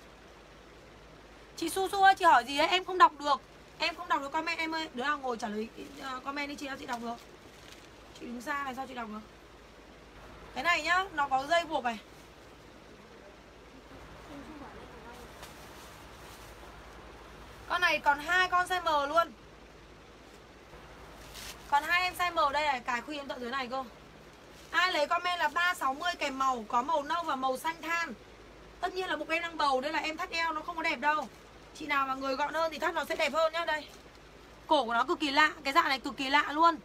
Chị Su ơi, chị hỏi gì ấy? Em không đọc được. Em không đọc được comment em ơi. Đứa nào ngồi trả lời comment đi chị, chị đọc được. Chị đứng xa này sao chị đọc được? Cái này nhá, nó có dây buộc này. Con này còn 2 con size M luôn. Còn 2 em size M đây này, cài khuy em tận dưới này cơ. Ai lấy comment là 360 kèm màu, có màu nâu và màu xanh than. Tất nhiên là bụng em đang bầu, đây là em thắt eo nó không có đẹp đâu. Chị nào mà người gọn hơn thì thắt nó sẽ đẹp hơn nhá. Đây, cổ của nó cực kỳ lạ, cái dạng này cực kỳ lạ luôn.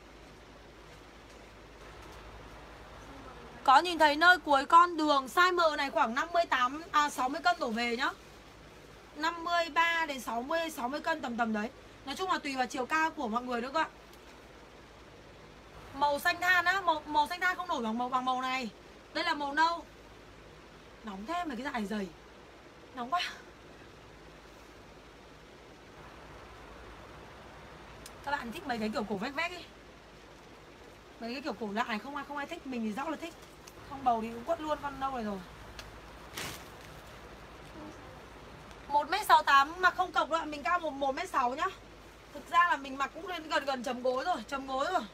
Có nhìn thấy nơi cuối con đường. Size M này khoảng 60 cân đổ về nhá. 53 đến 60 cân tầm đấy. Nói chung là tùy vào chiều cao của mọi người nữa cơ ạ. Màu xanh than á, màu xanh than không nổi bằng màu này. Đây là màu nâu. Nóng thêm mấy cái dạng này dày. Nóng quá. Các bạn thích mấy cái kiểu cổ vách vách ấy. Mấy cái kiểu cổ lạ này không ai thích. Mình thì rõ là thích. Không bầu thì cũng quất luôn con nâu này rồi. 1m68 mà không cộc đâu. Mình cao 1m6 nhá. Thực ra là mình mặc cũng lên gần chấm gối rồi.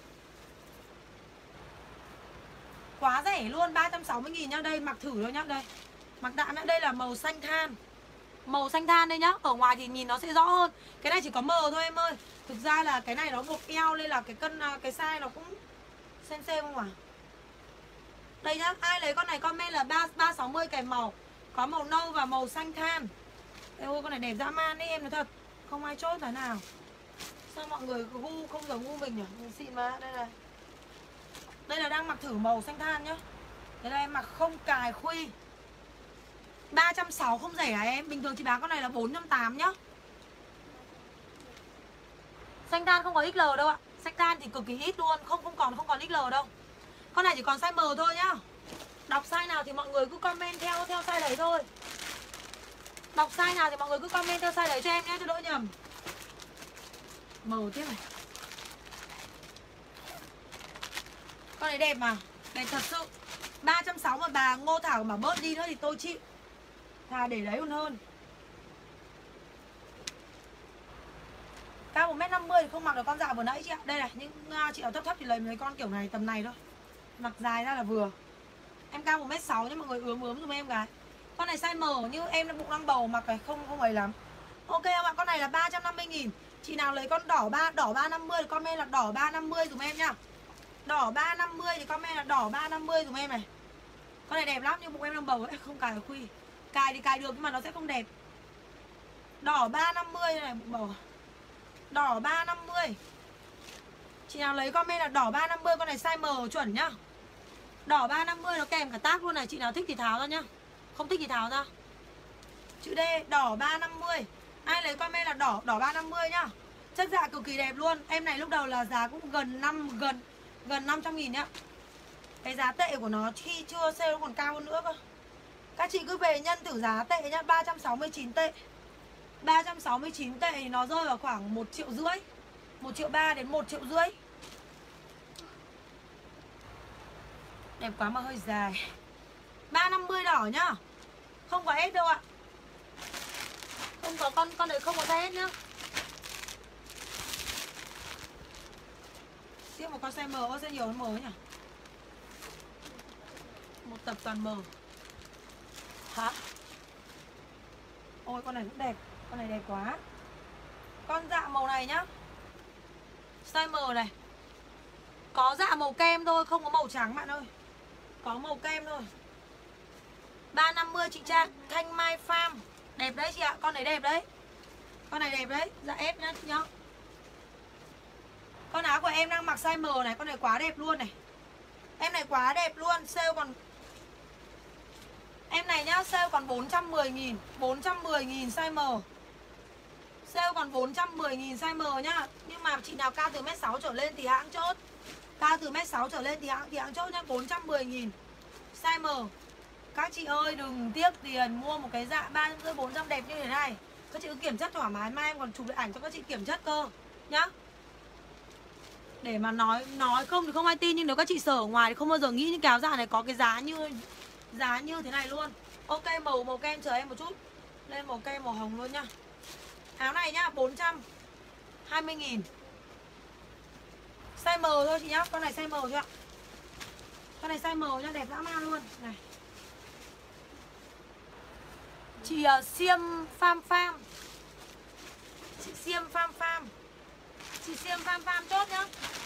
Quá rẻ luôn, 360.000 nhá. Đây mặc thử thôi nhá. Đây, mặc đạm nhá. Đây là màu xanh than. Màu xanh than đây nhá. Ở ngoài thì nhìn nó sẽ rõ hơn. Cái này chỉ có M thôi em ơi. Thực ra là cái này nó buộc eo nên là cái cân cái size nó cũng xem không à. Đây nhá, ai lấy con này comment là 360 kèm màu. Có màu nâu và màu xanh than. Ôi con này đẹp dã man đấy em, nói thật. Không ai chốt thế nào. Sao mọi người gu không giống gu mình nhỉ? Mình xịn mà, đây là đang mặc thử màu xanh than nhá. Đây là em mặc không cài khuy. 360 không rẻ à em? Bình thường chị bán con này là 480 nhá. Xanh than không có XL đâu ạ. Xanh than thì cực kỳ ít luôn, không còn XL đâu. Con này chỉ còn size M thôi nhá. Đọc size nào thì mọi người cứ comment theo size đấy thôi. Đọc size nào thì mọi người cứ comment theo size đấy cho em nhé, cho đỡ nhầm. Màu tiếp này. Con này đẹp mà, đẹp thật sự. 360 mà bà Ngô Thảo mà bớt đi nữa thì tôi chịu. Thà để đấy còn hơn. Cao 1m50 thì không mặc được con dạ vừa nãy chị ạ. Đây này, những chị nào thấp thì lấy mấy con kiểu này tầm này thôi. Mặc dài ra là vừa. Em cao 1m6 nhưng mọi người ướm giùm em cái. Con này size M như em bụng đang bầu mặc cái không ấy lắm. Ok không ạ, con này là 350.000. Chị nào lấy con đỏ 350 thì comment là đỏ 350 dùm em nhá. Đỏ 350 thì comment là đỏ 350 dùm em này. Con này đẹp lắm nhưng bụng em đang bầu ấy, không cài được khuy. Cài thì cài được nhưng mà nó sẽ không đẹp. Đỏ 350 này bụng bầu. Đỏ 350. Chị nào lấy comment là đỏ 350, con này size M chuẩn nhá. Đỏ 350 nó kèm cả tag luôn này, chị nào thích thì tháo ra nhá. Không thích thì tháo ra. Chữ D đỏ 350. Ai lấy comment là đỏ 350 nhá. Chất dạ cực kỳ đẹp luôn. Em này lúc đầu là giá cũng gần 500.000 nhá. Cái giá tệ của nó khi chưa sale còn cao hơn nữa cơ. Các chị cứ về nhân thử giá tệ nhá, 369 tệ. 369 tệ thì nó rơi vào khoảng 1,5 triệu. 1,3 triệu đến 1,5 triệu. Đẹp quá mà hơi dài. 350 đỏ nhá. Không có S đâu ạ. Không có con đấy không có size S nhá. Tiếp một con size M, có size nhiều hơn M nhỉ. Một tập toàn M. Hả? Ôi con này cũng đẹp. Con này đẹp quá. Con dạ màu này nhá. Size M này. Có dạ màu kem thôi, không có màu trắng bạn ơi. Có màu kem thôi. 350 chị Trang. Thanh Mai Farm. Đẹp đấy chị ạ, con này đẹp đấy. Con này đẹp đấy, dạ ép nhá chị nhá. Con áo của em đang mặc size M này, con này quá đẹp luôn này. Em này quá đẹp luôn, sale còn em này nhá, sale còn 410.000, 410.000 size M. Sale còn 410.000 size M nhá. Nhưng mà chị nào cao từ 1m6 trở lên thì hãng chốt. Cao từ 1m6 trở lên thì hãng chốt nhá, 410.000 size M. Các chị ơi đừng tiếc tiền mua một cái dạ 350 400 đẹp như thế này. Các chị cứ kiểm chất thoải mái, mai em còn chụp lại ảnh cho các chị kiểm chất cơ nhá. Để mà nói không thì không ai tin, nhưng nếu các chị sở ở ngoài thì không bao giờ nghĩ những cái áo dạ này có cái giá như thế này luôn. Ok, màu kem chờ em một chút. Lên màu kem màu hồng luôn nhá. Áo này nhá, 420.000. Size M thôi chị nhá, con này size M thôi ạ. Con này size M nhá, đẹp dã man luôn này. Chị Xiêm Farm. Chị Xiêm Farm. Chị Xiêm Farm chốt nhá.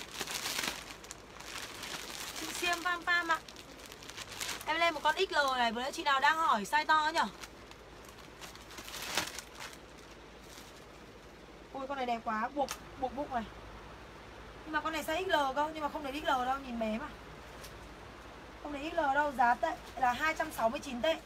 Chị Xiêm Farm ạ. Em lên một con XL này, vừa nãy chị nào đang hỏi size to nhở? Ui con này đẹp quá, buộc bụng này. Nhưng mà con này size XL cơ, nhưng mà không thấy XL đâu, nhìn bé mà. Không thấy XL đâu, giá tệ là 269 tệ.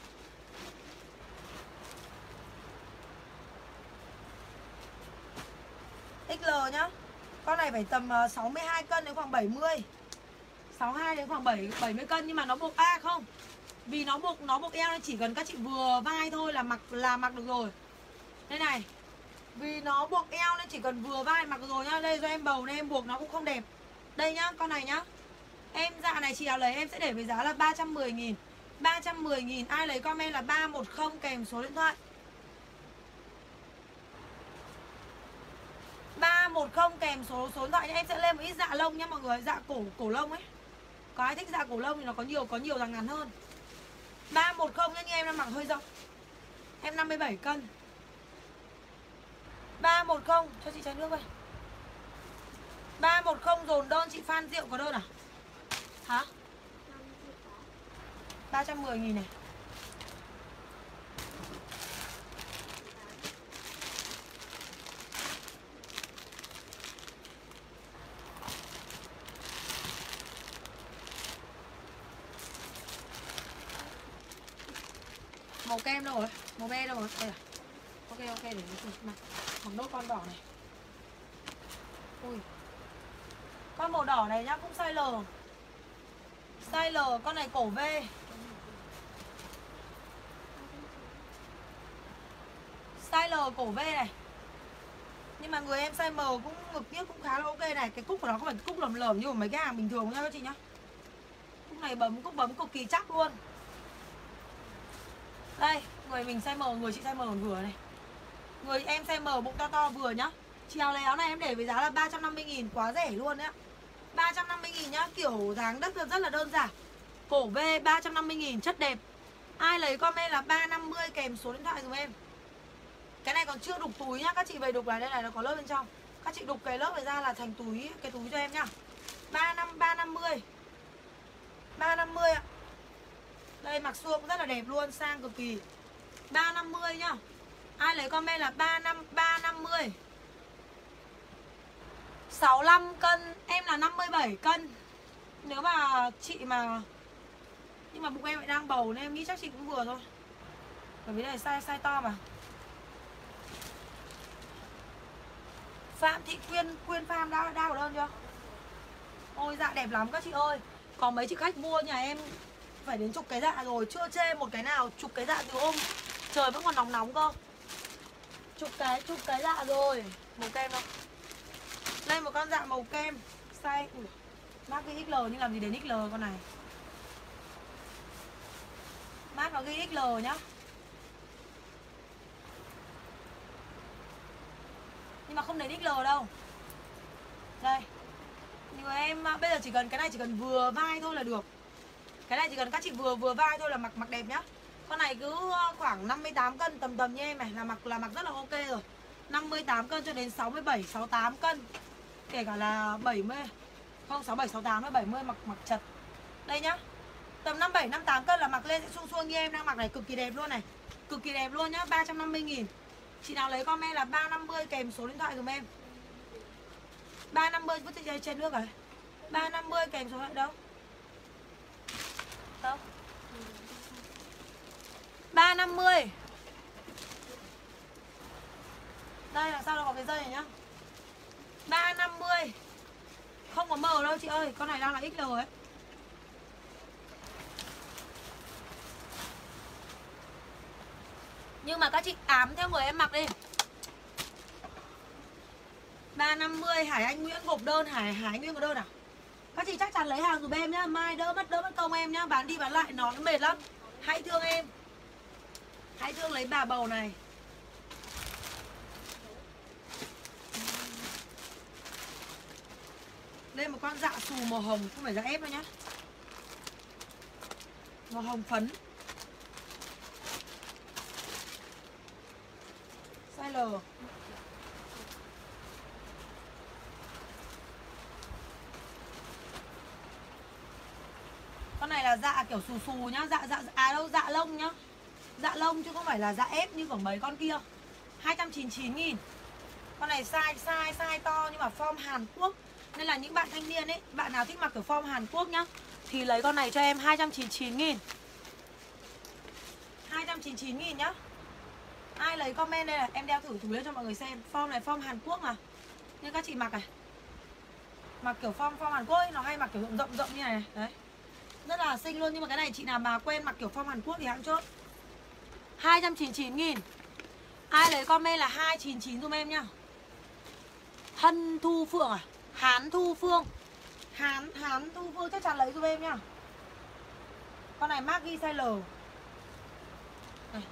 XL nhá. Con này phải tầm 62 cân đến khoảng 70. 62 đến khoảng 70 cân, nhưng mà nó buộc không. Vì nó buộc eo nên chỉ cần các chị vừa vai thôi là mặc được rồi. Đây này. Vì nó buộc eo nên chỉ cần vừa vai mặc được rồi nhá. Đây do em bầu nên em buộc nó cũng không đẹp. Đây nhá, con này nhá. Em dạ này chị nào lấy em sẽ để với giá là 310.000. 310.000, ai lấy comment là 310 kèm số điện thoại. 310 kèm số điện thoại nhá. Em sẽ lên một ít dạ lông nhá mọi người, dạ cổ lông ấy. Có ai thích dạ cổ lông thì nó có nhiều dáng ngắn hơn. 310 nhá, như em đang mặc hơi rộng. Em 57 cân. 310 cho chị chai nước đây. 310 dồn đơn, chị Phan Diệu có đơn à? Hả? 310.000 này. Màu kem đâu rồi? Màu be đâu rồi? Đây à? Ok để mặc nốt con đỏ này. Ui. Con màu đỏ này nhá, cũng size L. Size L, con này cổ V. Size L cổ V này. Nhưng mà người em size M cũng ngực biết cũng khá là ok này. Cái cúc của nó không phải cúc lởm như của mấy cái hàng bình thường nha các chị nhá. Cúc này cúc bấm cực kỳ chắc luôn. Đây, người mình size M, người chị size M vừa này. Người em size M bụng to vừa nhá. Chị nào lấy áo này em để với giá là 350.000, quá rẻ luôn đấy ạ. 350.000 nhá, kiểu dáng đất rất là đơn giản. Cổ V 350.000, chất đẹp. Ai lấy comment là 350 kèm số điện thoại dùm em. Cái này còn chưa đục túi nhá, các chị về đục này, đây này nó có lớp bên trong. Các chị đục cái lớp này ra là thành túi, cái túi cho em nhá. 350. 350 ạ. Đây mặc suông cũng rất là đẹp luôn, sang cực kỳ. 350 nhá. Ai lấy comment là 350. 65 cân, em là 57 cân. Nếu mà chị mà nhưng mà bụng em lại đang bầu nên em nghĩ chắc chị cũng vừa thôi. Bởi vì này size to mà. Phạm Thị Quyên Farm đã có đơn chưa? Ôi dạ đẹp lắm các chị ơi. Có mấy chị khách mua nhà em phải đến chục cái dạ rồi, chưa chê một cái nào. Chục cái dạ từ hôm trời vẫn còn nóng cơ. Chục cái dạ rồi. Màu kem đâu. Đây một con dạ màu kem size mắc cái XL nhưng làm gì đến XL con này. Mác nó ghi XL nhá. Nhưng mà không đến XL đâu. Đây. Nhưng mà em bây giờ chỉ cần cái này chỉ cần vừa vai thôi là được. Cái này chỉ cần các chị vừa vai thôi là mặc đẹp nhá. Con này cứ khoảng 58 cân tầm như em này là mặc rất là ok rồi. 58 cân cho đến 67, 68 cân. Kể cả là 70. Không 67, 68 hay 70 mặc chật. Đây nhá. Tầm 57, 58 cân là mặc lên sẽ suông suông như em đang mặc này, cực kỳ đẹp luôn này. Cực kỳ đẹp luôn nhá, 350.000. Chị nào lấy comment là 350 kèm số điện thoại dùm em. 350 vứt trên nước rồi. 350 kèm số điện thoại đâu? Đâu? 350. Đây là sao nó có cái dây này nhá. 350. Không có mờ đâu chị ơi, con này đang là XL ấy. Nhưng mà các chị ám theo người em mặc đi. 350 Hải Anh Nguyễn gộp đơn. Hải Anh Nguyễn có đơn à? Các chị chắc chắn lấy hàng dùm em nhá. Mai đỡ mất công em nhá. Bán đi bán lại nó mệt lắm. Hãy thương em. Hãy thương lấy bà bầu này. Đây một con dạ xù màu hồng. Không phải dạ ép đâu nhá. Màu hồng phấn. Size L. Con này là dạ kiểu xù xù nhá. Dạ lông nhá. Dạ lông chứ không phải là dạ ép như của mấy con kia. 299.000. Con này size to nhưng mà form Hàn Quốc. Nên là những bạn thanh niên ấy, bạn nào thích mặc kiểu form Hàn Quốc nhá, thì lấy con này cho em 299.000. 299.000 nhá. Ai lấy comment đây là em đeo thử túi lên cho mọi người xem. Form này form Hàn Quốc mà. Nhưng các chị mặc này. Mặc kiểu form Hàn Quốc ấy, nó hay mặc kiểu rộng như này. Đấy. Rất là xinh luôn. Nhưng mà cái này chị nào mà quen mặc kiểu form Hàn Quốc thì hãng chốt. 299.000. Ai lấy comment là 299 dùm em nhá. Hân Thu Phượng à? Hán Thu Phương. Hán Thu Phương chắc chắn lấy dùm em nhá. Con này mác ghi size L. Này.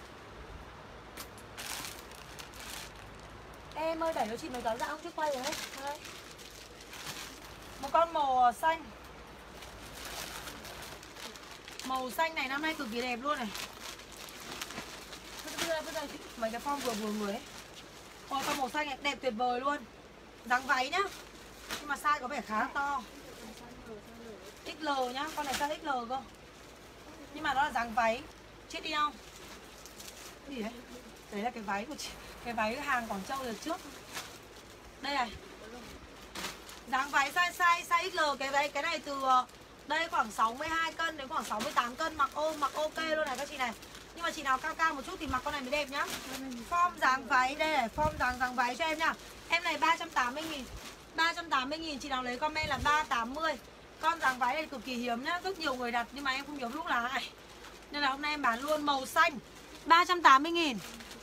Em ơi đẩy cho chị mấy cái dạ không chứ quay rồi đấy. Đây. Một con màu xanh. Màu xanh này năm nay cực kỳ đẹp luôn này. Bây giờ mấy cái form vừa người ấy. Ôi con màu xanh này đẹp tuyệt vời luôn. Dáng váy nhá. Nhưng mà size có vẻ khá là to. XL nhá, con này size XL cơ. Nhưng mà nó là dáng váy. Chết đi không? Cái gì đấy? Đấy là cái váy của chị. Cái váy hàng Quảng Châu đợt trước. Đây này. Dáng váy size XL. Cái này từ đây khoảng 62 cân đến khoảng 68 cân. Mặc ok luôn này các chị này. Nhưng mà chị nào cao một chút thì mặc con này mới đẹp nhá. Form dáng váy đây này. Form dáng váy cho em nhá. Em này 380.000. 380.000. Chị nào lấy comment là 380. Con dáng váy này cực kỳ hiếm nhá. Rất nhiều người đặt nhưng mà em không nhớ lúc là ai. Nên là hôm nay em bán luôn màu xanh 380.000.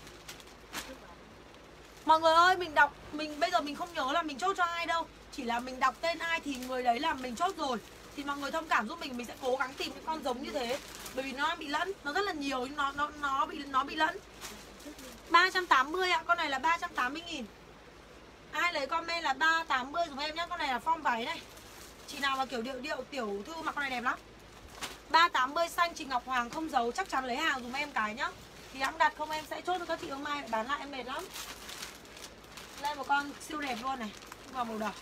Mọi người ơi, bây giờ mình không nhớ là mình chốt cho ai đâu. Chỉ là mình đọc tên ai thì người đấy là mình chốt rồi. Thì mọi người thông cảm giúp mình sẽ cố gắng tìm những con giống như thế. Bởi vì nó bị lẫn, nó rất là nhiều, nó bị lẫn. 380 ạ, con này là 380.000. Ai lấy comment là 380 dùm em nhá. Con này là form váy này. Chị nào mà kiểu điệu tiểu thư mặc con này đẹp lắm. 380 xanh chị Ngọc Hoàng không giấu. Chắc chắn lấy hàng dùm em cái nhá. Thì hãng đặt không em sẽ chốt cho các chị hôm mai bán lại em mệt lắm. Lên một con siêu đẹp luôn này. Vào màu đỏ.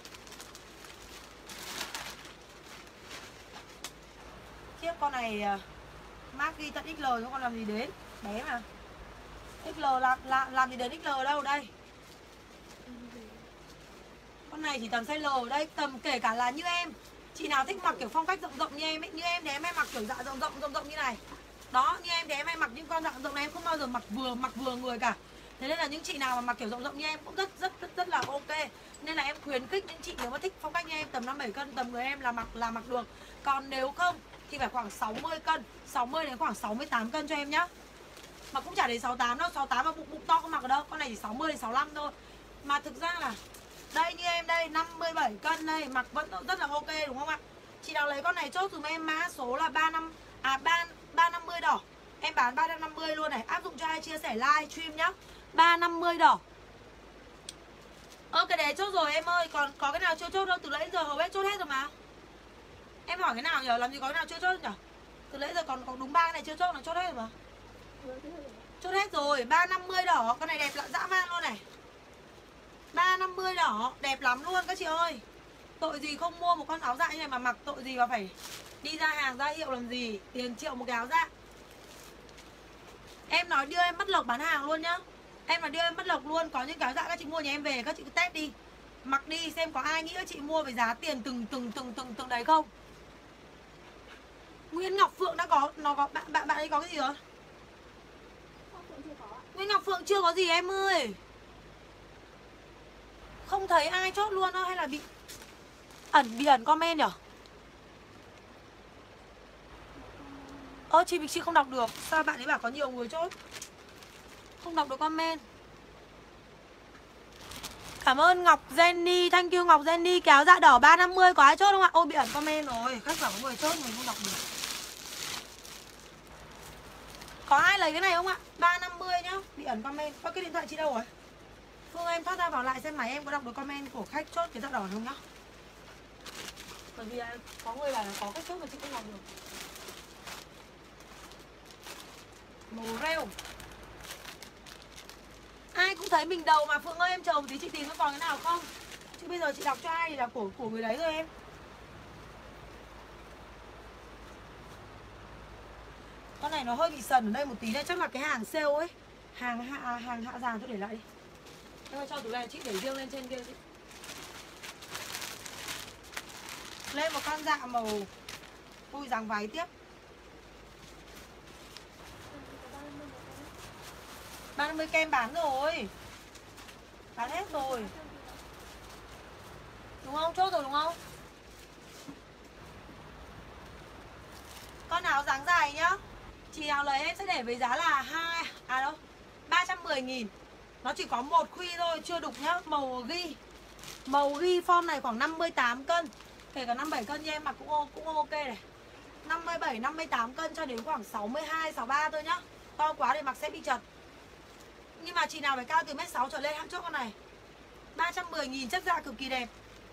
Chiếc con này mác ghi tận XL chứ con làm gì đến. Bé mà. XL làm gì đến XL đâu. Đây. Con này chỉ tầm size L đây. Tầm kể cả là như em. Chị nào thích mặc kiểu phong cách rộng như em ấy. Như em thì em hay mặc kiểu dạ rộng như này. Đó, như em thì em hay mặc những con dạ rộng này. Em không bao giờ mặc vừa người cả. Thế nên là những chị nào mà mặc kiểu rộng như em cũng rất là ok. Nên là em khuyến khích những chị nếu mà thích phong cách như em tầm 57 cân tầm người em là mặc được. Còn nếu không thì phải khoảng 60 cân, 60 đến khoảng 68 cân cho em nhá. Mà cũng chả đến 68 đâu, 68 mà bụng to không mặc ở đâu. Con này chỉ 60 đến 65 thôi. Mà thực ra là đây như em đây 57 cân đây, mặc vẫn rất là ok đúng không ạ? Chị nào lấy con này chốt dùm em mã số là 35 350 đỏ. Em bán 350 luôn này. Áp dụng cho ai chia sẻ live stream nhá. 350 đỏ. Cái đấy chốt rồi em ơi. Còn có cái nào chưa chốt đâu. Từ nãy giờ hầu hết chốt hết rồi mà. Em hỏi cái nào nhỉ? Làm gì có cái nào chưa chốt nhỉ? Từ nãy giờ còn đúng 3 cái này chưa chốt là chốt hết rồi mà. Chốt hết rồi. 350 đỏ. Con này đẹp lạ dã man luôn này. 350 đỏ. Đẹp lắm luôn các chị ơi. Tội gì không mua một con áo dạ như này mà mặc. Tội gì mà phải đi ra hàng ra hiệu làm gì. Tiền triệu một cái áo dạ. Em nói đưa em mất lộc bán hàng luôn nhá. Em nói đưa em mất lộc luôn. Có những cái áo dạ các chị mua nhà em về các chị cứ test đi. Mặc đi xem có ai nghĩ các chị mua với giá tiền từng đấy không. Nguyễn Ngọc Phượng đã có. Nó có bạn ấy có cái gì rồi? Nguyễn Ngọc Phượng chưa có gì em ơi. Không thấy ai chốt luôn đâu. Hay là bị ẩn comment nhỉ? Chị không đọc được. Sao bạn ấy bảo có nhiều người chốt? Không đọc được comment. Cảm ơn Ngọc Jenny. Thank you Ngọc Jenny. Kéo dạ đỏ 350 có ai chốt không ạ? Ôi bị ẩn comment rồi. Khách bảo có người chốt mình không đọc được. Có ai lấy cái này không ạ? 350 nhá. Bị ẩn comment. Cái điện thoại chị đâu rồi? Phương em thoát ra vào lại xem máy em có đọc được comment của khách chốt cái dạ đỏ không nhá. Bởi vì có người bảo là có khách chốt mà chị không đọc được. Màu rêu. Ai cũng thấy mình đầu mà. Phượng ơi em chờ một tí chị tìm nó còn cái nào không. Chứ bây giờ chị đọc cho ai thì là của người đấy rồi em. Con này nó hơi bị sần ở đây một tí đây. Chắc là cái hàng sale ấy. Hàng hạ dàn tôi để lại đi. Em ơi cho túi này chị để riêng lên trên kia chị. Lên một con dạ màu ui dáng váy tiếp. 30 kem bán rồi. Bán hết rồi. Đúng không? Chốt rồi đúng không? Con áo dáng dài nhá. Chị nào lấy em sẽ để với giá là 310.000. Nó chỉ có một khuy thôi, chưa đục nhá. Màu ghi. Màu ghi form này khoảng 58 cân. Kể cả 57 cân như em mặc cũng ok này. 57, 58 cân cho đến khoảng 62, 63 thôi nhá. To quá để mặc sẽ bị chật. Nhưng mà chị nào phải cao từ 1m6 trở lên hãng chốt con này. 310.000 chất dạ cực kỳ đẹp.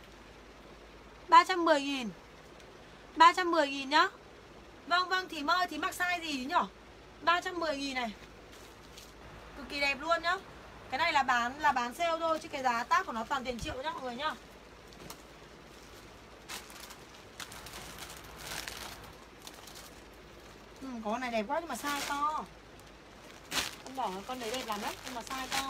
310.000. 310.000 nhá. Vâng thì ơi thì mặc size gì nhỉ? 310.000 này. Cực kỳ đẹp luôn nhá. Cái này là bán sale thôi chứ cái giá tác của nó toàn tiền triệu nhá mọi người nhá. Có con này đẹp quá nhưng mà size to. Con đỏ con đấy đẹp lắm đấy nhưng mà size to.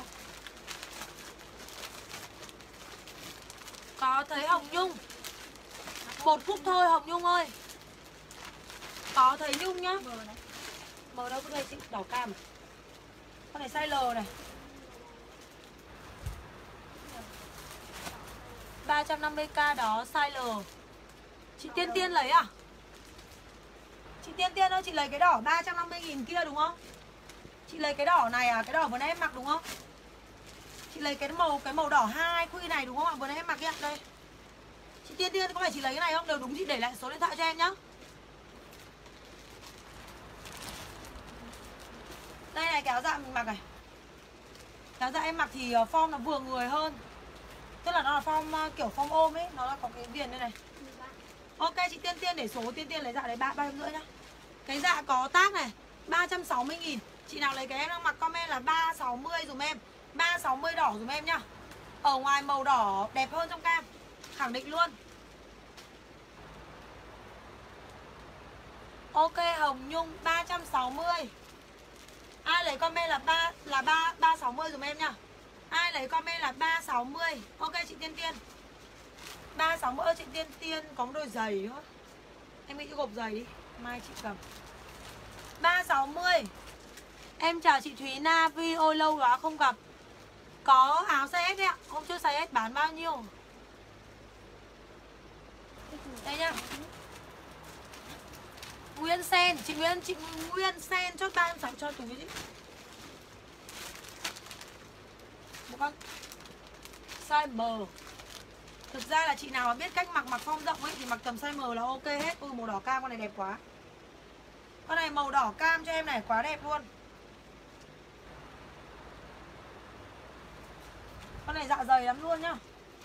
Có thấy Hồng Nhung. Một phút thôi Hồng Nhung ơi. Có thấy Nhung nhá. Mờ đâu có đây chị, đỏ cam à? Con này size L này. 350k đó size L. Chị Tiên lấy à? Chị Tiên ơi, chị lấy cái đỏ 350.000 kia đúng không? Chị lấy cái đỏ này à? Cái đỏ vừa nãy em mặc đúng không? Chị lấy cái màu đỏ 2 khuy này đúng không ạ? Vừa nãy em mặc ạ. Đây. Chị Tiên có phải chị lấy cái này không? Đều đúng chị để lại số điện thoại cho em nhá. Đây này, cái áo dạ mình mặc này. Cái áo dạ em mặc thì form nó vừa người hơn. Tức là nó là form kiểu form ôm ấy. Nó là có cái viền đây này. Ok chị Tiên để số Tiên lấy dạ đấy 350 nhá. Cái dạ có tác này 360.000. Chị nào lấy cái em đang mặc comment là 360 dùm em. 360 đỏ dùm em nhá. Ở ngoài màu đỏ đẹp hơn trong cam. Khẳng định luôn. Ok Hồng Nhung 360. Ai lấy comment là 360 dùm em nhá. Ai lấy comment là 360. Ok chị Tiên 360. Chị Tiên có một đôi giày nữa. Em nghĩ cái gộp giày đi. Mai chị cầm 360. Em chào chị Thúy Na. Vi ôi lâu quá không gặp. Có áo size S đấy ạ. Hôm trước size S bán bao nhiêu? Đây nhá. Nguyên Sen. Chị Nguyên Sen chốt 360 cho túi đi. Một con size M. Thực ra là chị nào mà biết cách mặc form rộng ấy thì mặc tầm size M là ok hết. Ui màu đỏ cam con này đẹp quá. Con này màu đỏ cam cho em này, quá đẹp luôn. Con này dạ dày lắm luôn nhá.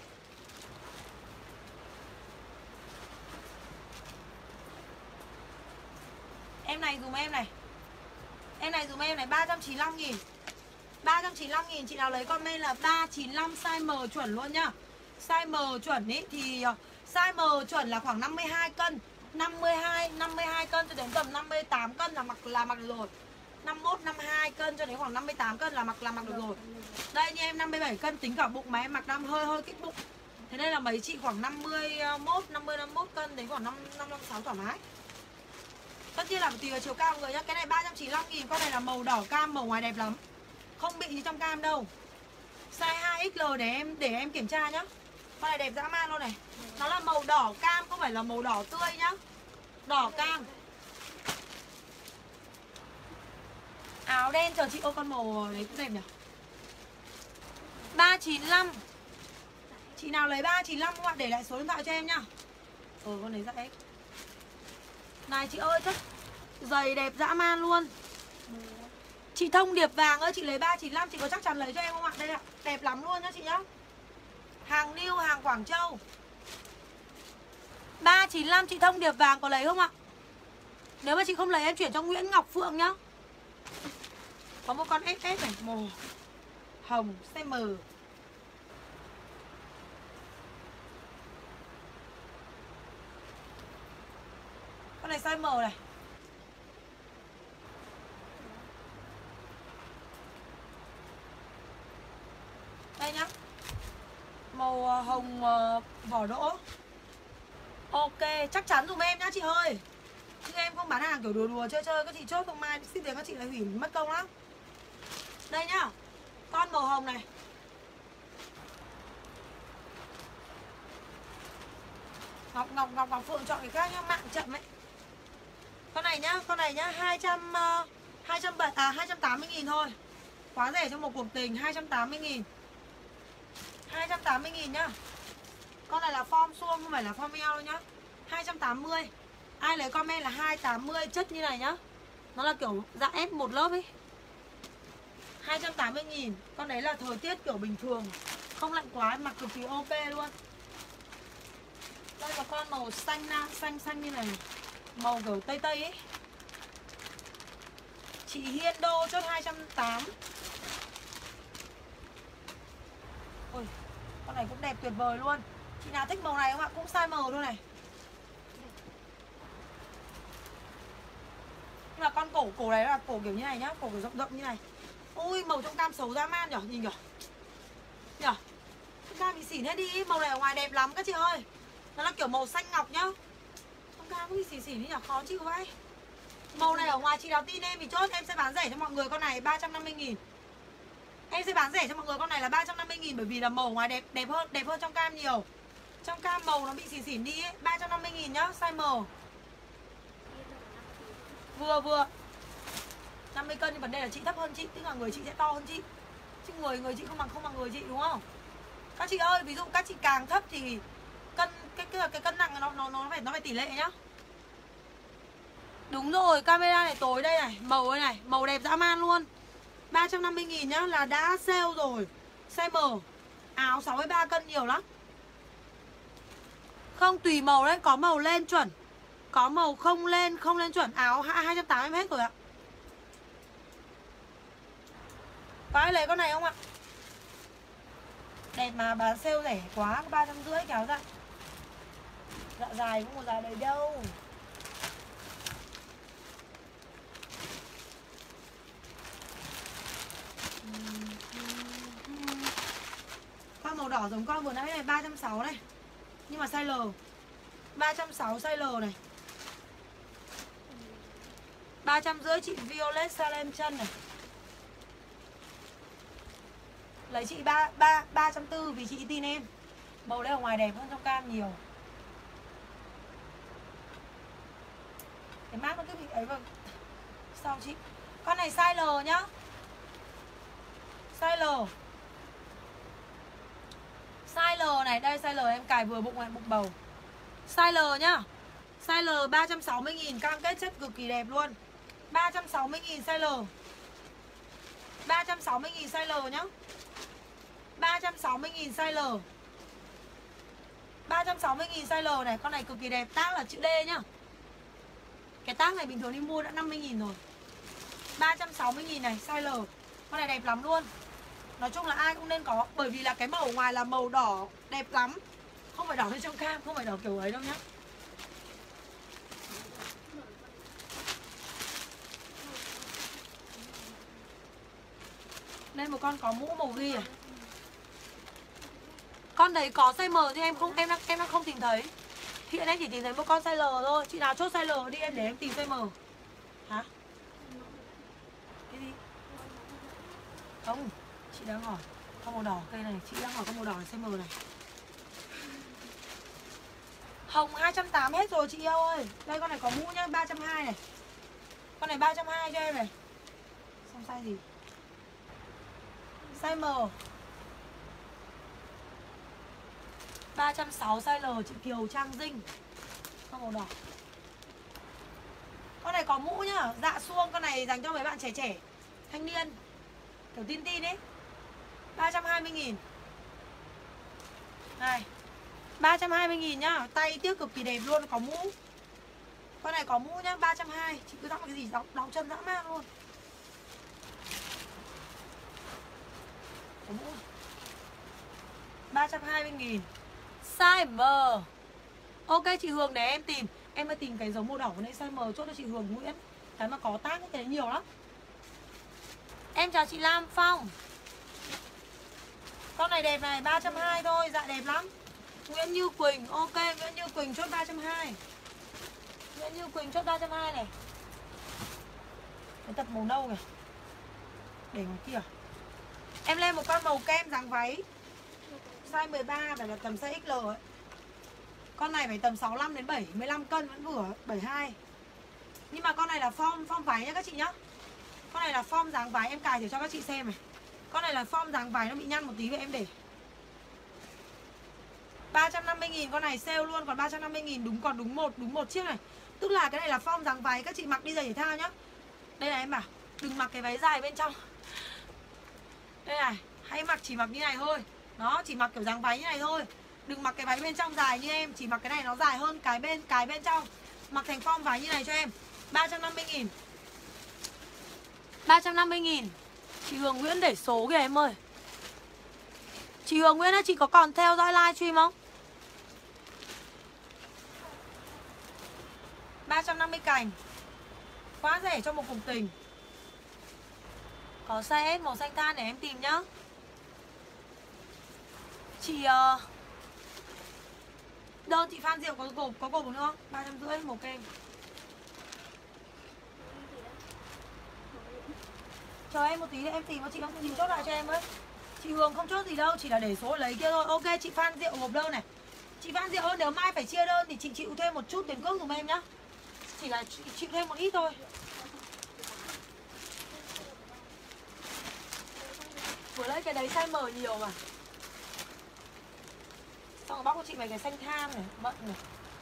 Em này dùm em này. Em này dùm em này 395.000. 395.000, chị nào lấy comment là 395 size M chuẩn luôn nhá. Size M chuẩn ý thì size M chuẩn là khoảng 52 cân. 52 cân cho đến tầm 58 cân là mặc được rồi. 51 52 cân cho đến khoảng 58 cân là mặc được rồi. Đây như em 57 cân tính cả bụng mà em mặc đang hơi kích bụng. Thế nên là mấy chị khoảng 51 cân đến khoảng 56 thoải mái. Tất nhiên là tùy vào chiều cao người nhá. Cái này 395.000, con này là màu đỏ cam, màu ngoài đẹp lắm. Không bị như trong cam đâu. Size 2XL để em kiểm tra nhá. Con này đẹp dã man luôn này. Nó là màu đỏ cam, không phải là màu đỏ tươi nhá. Đỏ cam. Áo đen chờ chị. Ô con màu đấy cũng đẹp nhỉ. 395. Chị nào lấy 395 không ạ? Để lại số điện thoại cho em nhá. Con này dạy. Này chị ơi, chất giày đẹp dã man luôn. Chị Thông Điệp Vàng ơi, chị lấy 395, chị có chắc chắn lấy cho em không ạ? Đây ạ, đẹp lắm luôn nhá chị nhá. Hàng New, hàng Quảng Châu. 395 chị Thông Điệp Vàng có lấy không ạ? Nếu mà chị không lấy em chuyển cho Nguyễn Ngọc Phượng nhá. Có một con SS này, màu hồng, size M. Con này size M này. Đây nhá. Màu hồng vỏ đỗ. Ok, chắc chắn dùm em nhá chị ơi. Chứ em không bán hàng kiểu đùa chơi các chị chốt không mai xin tiền các chị lại hủy mất công lắm. Đây nhá. Con màu hồng này. Ngọc Phượng chọn cái khác nhá, mạng chậm ấy. Con này nhá, 280.000 thôi. Quá rẻ cho một cuộc tình, 280.000. 280.000 nhá. Con này là form suông không phải là form eo đâu nhá. 280. Ai lấy comment là 280 chất như này nhá. Nó là kiểu dạng ép một lớp ấy. 280.000. Con đấy là thời tiết kiểu bình thường, không lạnh quá, mặc cực kỳ ok luôn. Đây có con màu xanh như này. Màu kiểu tây ấy. Chị Hiên Đô chốt 280. Ôi, con này cũng đẹp tuyệt vời luôn. Chị nào thích màu này không ạ? Cũng size M thôi này. Nhưng mà con cổ này là cổ kiểu như này nhá. Cổ kiểu rộng như này. Ui, màu trong cam xấu dã man nhở. Nhìn nhở. Nhở. Trong cam bị xỉn hết đi. Màu này ở ngoài đẹp lắm các chị ơi. Nó là kiểu màu xanh ngọc nhá. Trong cam có bị xỉn đi nhở. Khó chịu vậy. Màu này ở ngoài chị nào tin em thì chốt. Em sẽ bán rẻ cho mọi người con này 350.000. Em sẽ bán rẻ cho mọi người con này là 350.000. Bởi vì là màu ngoài đẹp hơn trong cam nhiều. Trong cam màu nó bị xỉn đi ấy. 350.000 nhá, size M. Vừa 50 cân nhưng vấn đề là chị thấp hơn chị, tức là người chị sẽ to hơn chị. Chứ người chị không bằng người chị đúng không? Các chị ơi, ví dụ các chị càng thấp thì cái cân nặng nó phải tỷ lệ nhá. Đúng rồi, camera này tối đây này, màu đây này, màu đẹp dã man luôn. 350.000 nhá, là đã sale rồi. Size M. Áo 63 cân nhiều lắm. Không tùy màu đấy, có màu lên chuẩn, có màu không lên chuẩn. Áo 280 em hết rồi ạ. Có ai lấy con này không ạ? Đẹp mà bán sale rẻ quá, 350 kéo ra. Dạ dài cũng một dài đầy đâu. Con màu đỏ giống con vừa nãy này, 360 này. Nhưng mà size L. 360 size L này. 350 chị Violet Salem chân này. Lấy chị 340 vì chị tin em. Màu đây ở ngoài đẹp hơn trong cam nhiều. Cái mát nó cứ bị ấy vào. Sao chị? Con này size L nhá. Size L. Size L này, đây size L em cài vừa bụng này, bụng bầu. Size L nhá. Size L 360.000, cam kết chất cực kỳ đẹp luôn. 360.000 size L. 360.000 size L nhá. 360.000 size L. 360.000 size L này. Con này cực kỳ đẹp. Tag là chữ D nhá. Cái tag này bình thường đi mua đã 50.000 rồi. 360.000 này, size L. Con này đẹp lắm luôn. Nói chung là ai cũng nên có. Bởi vì là cái màu ngoài là màu đỏ đẹp lắm. Không phải đỏ như trong cam, không phải đỏ kiểu ấy đâu nhá. Lên một con có mũ màu ghi à. Con đấy có size M thì em đang không tìm thấy. Hiện em chỉ tìm thấy một con size L thôi. Chị nào chốt size L đi em để em tìm size M. Hả? Cái gì? Không, chị đang hỏi con màu đỏ cây này, chị đang hỏi con màu đỏ size M này. Hồng 280 hết rồi chị yêu ơi. Đây con này có mũ nhá, 320 này. Con này 320 cho em này. Xong size gì? Size M. 360 size L chị Kiều Trang Dinh. Con màu đỏ. Con này có mũ nhá, dạ suông. Con này dành cho mấy bạn trẻ trẻ, thanh niên, kiểu tin tin ấy. 320.000. Này 320.000 nhá. Tay tiếc cực kỳ đẹp luôn, có mũ. Con này có mũ nhá, 320. Chị cứ dõng cái gì đóng chân dã man luôn. Có mũ 320.000. Size M. Ok chị Hường để em tìm. Em mới tìm cái giống màu đỏ này size M chốt cho chị Hường Nguyễn. Cái mà có tag cái nhiều lắm. Em chào chị Lam Phong. Con này đẹp này, 320 thôi, dạ đẹp lắm. Nguyễn Như Quỳnh, ok, Nguyễn Như Quỳnh chốt 320. Nguyễn Như Quỳnh chốt 320 này. Cái tập màu nâu này. Để ngoài kia. Em lên một con màu kem dáng váy size 13 phải là tầm size XL ấy. Con này phải tầm 65 đến 75 cân vẫn vừa, 72. Nhưng mà con này là form váy nhá các chị nhá. Con này là form dáng váy, em cài thử cho các chị xem này. Con này là form dáng váy nó bị nhăn một tí vậy em để. 350.000 con này sale luôn, còn 350.000 đúng một chiếc này. Tức là cái này là form dáng váy các chị mặc đi giày thể thao nhá. Đây này em bảo, đừng mặc cái váy dài bên trong. Đây này, hãy chỉ mặc như này thôi. Đó, chỉ mặc kiểu dáng váy như này thôi. Đừng mặc cái váy bên trong dài như em, chỉ mặc cái này nó dài hơn cái bên trong. Mặc thành form váy như này cho em. 350.000. 350.000. Chị Hương Nguyễn để số kìa em ơi. Chị Hương Nguyễn á, chị có còn theo dõi livestream không? 350 cành. Quá rẻ cho một cuộc tình. Có size S màu xanh than để em tìm nhá. Chị đơn chị Phan Diệu có gồm nữa không? 350 màu kem. Chờ em một tí để em tìm cho chị không tìm chốt lại cho em với. Chị Hương không chốt gì đâu, chỉ là để số lấy kia thôi. Ok chị Phan Diệu gộp đơn này. Chị Phan Diệu ơi, nếu mai phải chia đơn thì chị chịu thêm một chút tiền cước dùm em nhá. Chỉ là chịu thêm một ít thôi. Vừa lấy cái đấy size M nhiều mà. Xong rồi bóc cho chị mấy cái xanh tham này, bận này.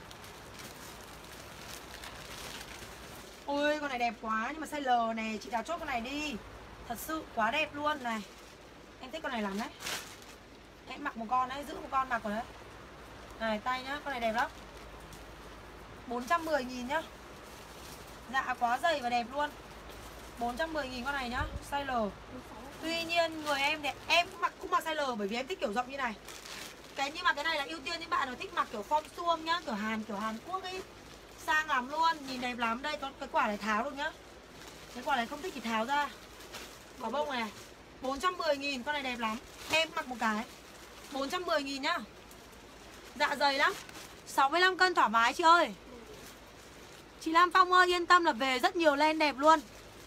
Ôi con này đẹp quá, nhưng mà size L này, chị đào chốt con này đi. Thật sự quá đẹp luôn này. Em thích con này lắm đấy. Em mặc một con đấy, giữ một con mặc rồi đấy. Này tay nhá, con này đẹp lắm. 410.000 nhá. Dạ quá dày và đẹp luôn. 410.000 con này nhá, size L. Tuy nhiên người em thì em cũng mặc size L bởi vì em thích kiểu rộng như này. Nhưng mà cái này là ưu tiên những bạn nào thích mặc kiểu form suông nhá, kiểu Hàn Quốc ấy. Sang lắm luôn, nhìn đẹp lắm. Đây có cái quả này tháo được nhá. Cái quả này không thích thì tháo ra. Có bông này. 410.000 con này đẹp lắm. Em mặc một cái 410.000 nhá. Dạ dày lắm. 65 cân thoải mái chị ơi. Chị Lam Phong ơi, yên tâm là về rất nhiều len đẹp luôn.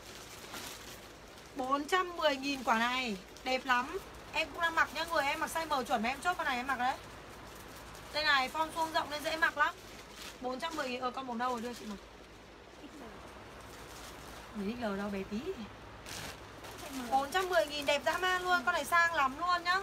410.000 quả này. Đẹp lắm. Em cũng đang mặc nhá, người em mặc size M chuẩn mà em chốt con này em mặc đấy. Đây này, form suông rộng nên dễ mặc lắm. 410.000, con màu nâu rồi đưa chị mặc. Người XL đâu bé tí. 410.000 đẹp dã man luôn, con này sang lắm luôn nhá.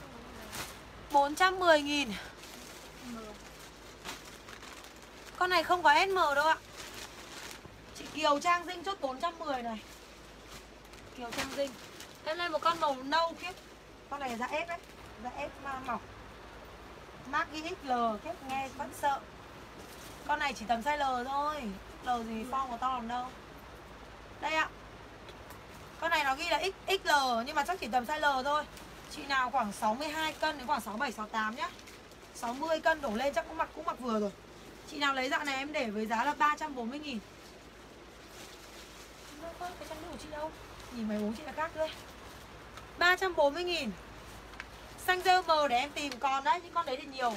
410.000. Con này không có SM đâu ạ. Chị Kiều Trang Dinh chốt 410 này. Kiều Trang Dinh. Em lên một con màu nâu kiếp. Con này là da ép đấy. Da ép mỏng. Maggie XL kiếp nghe vẫn sợ. Con này chỉ tầm size L thôi. L gì form có to làm đâu. Đây ạ. Con này nó ghi là XL nhưng mà chắc chỉ tầm size L thôi. Chị nào khoảng 62 cân đến khoảng 67 68 nhá. 60 cân đổ lên chắc cũng mặc vừa rồi. Chị nào lấy dạng này em để với giá là 340.000. Cái chân của chị đâu? Nhìn mấy bố chị là khác thôi. 340.000. Xanh rêu mờ để em tìm còn đấy, nhưng con đấy thì nhiều.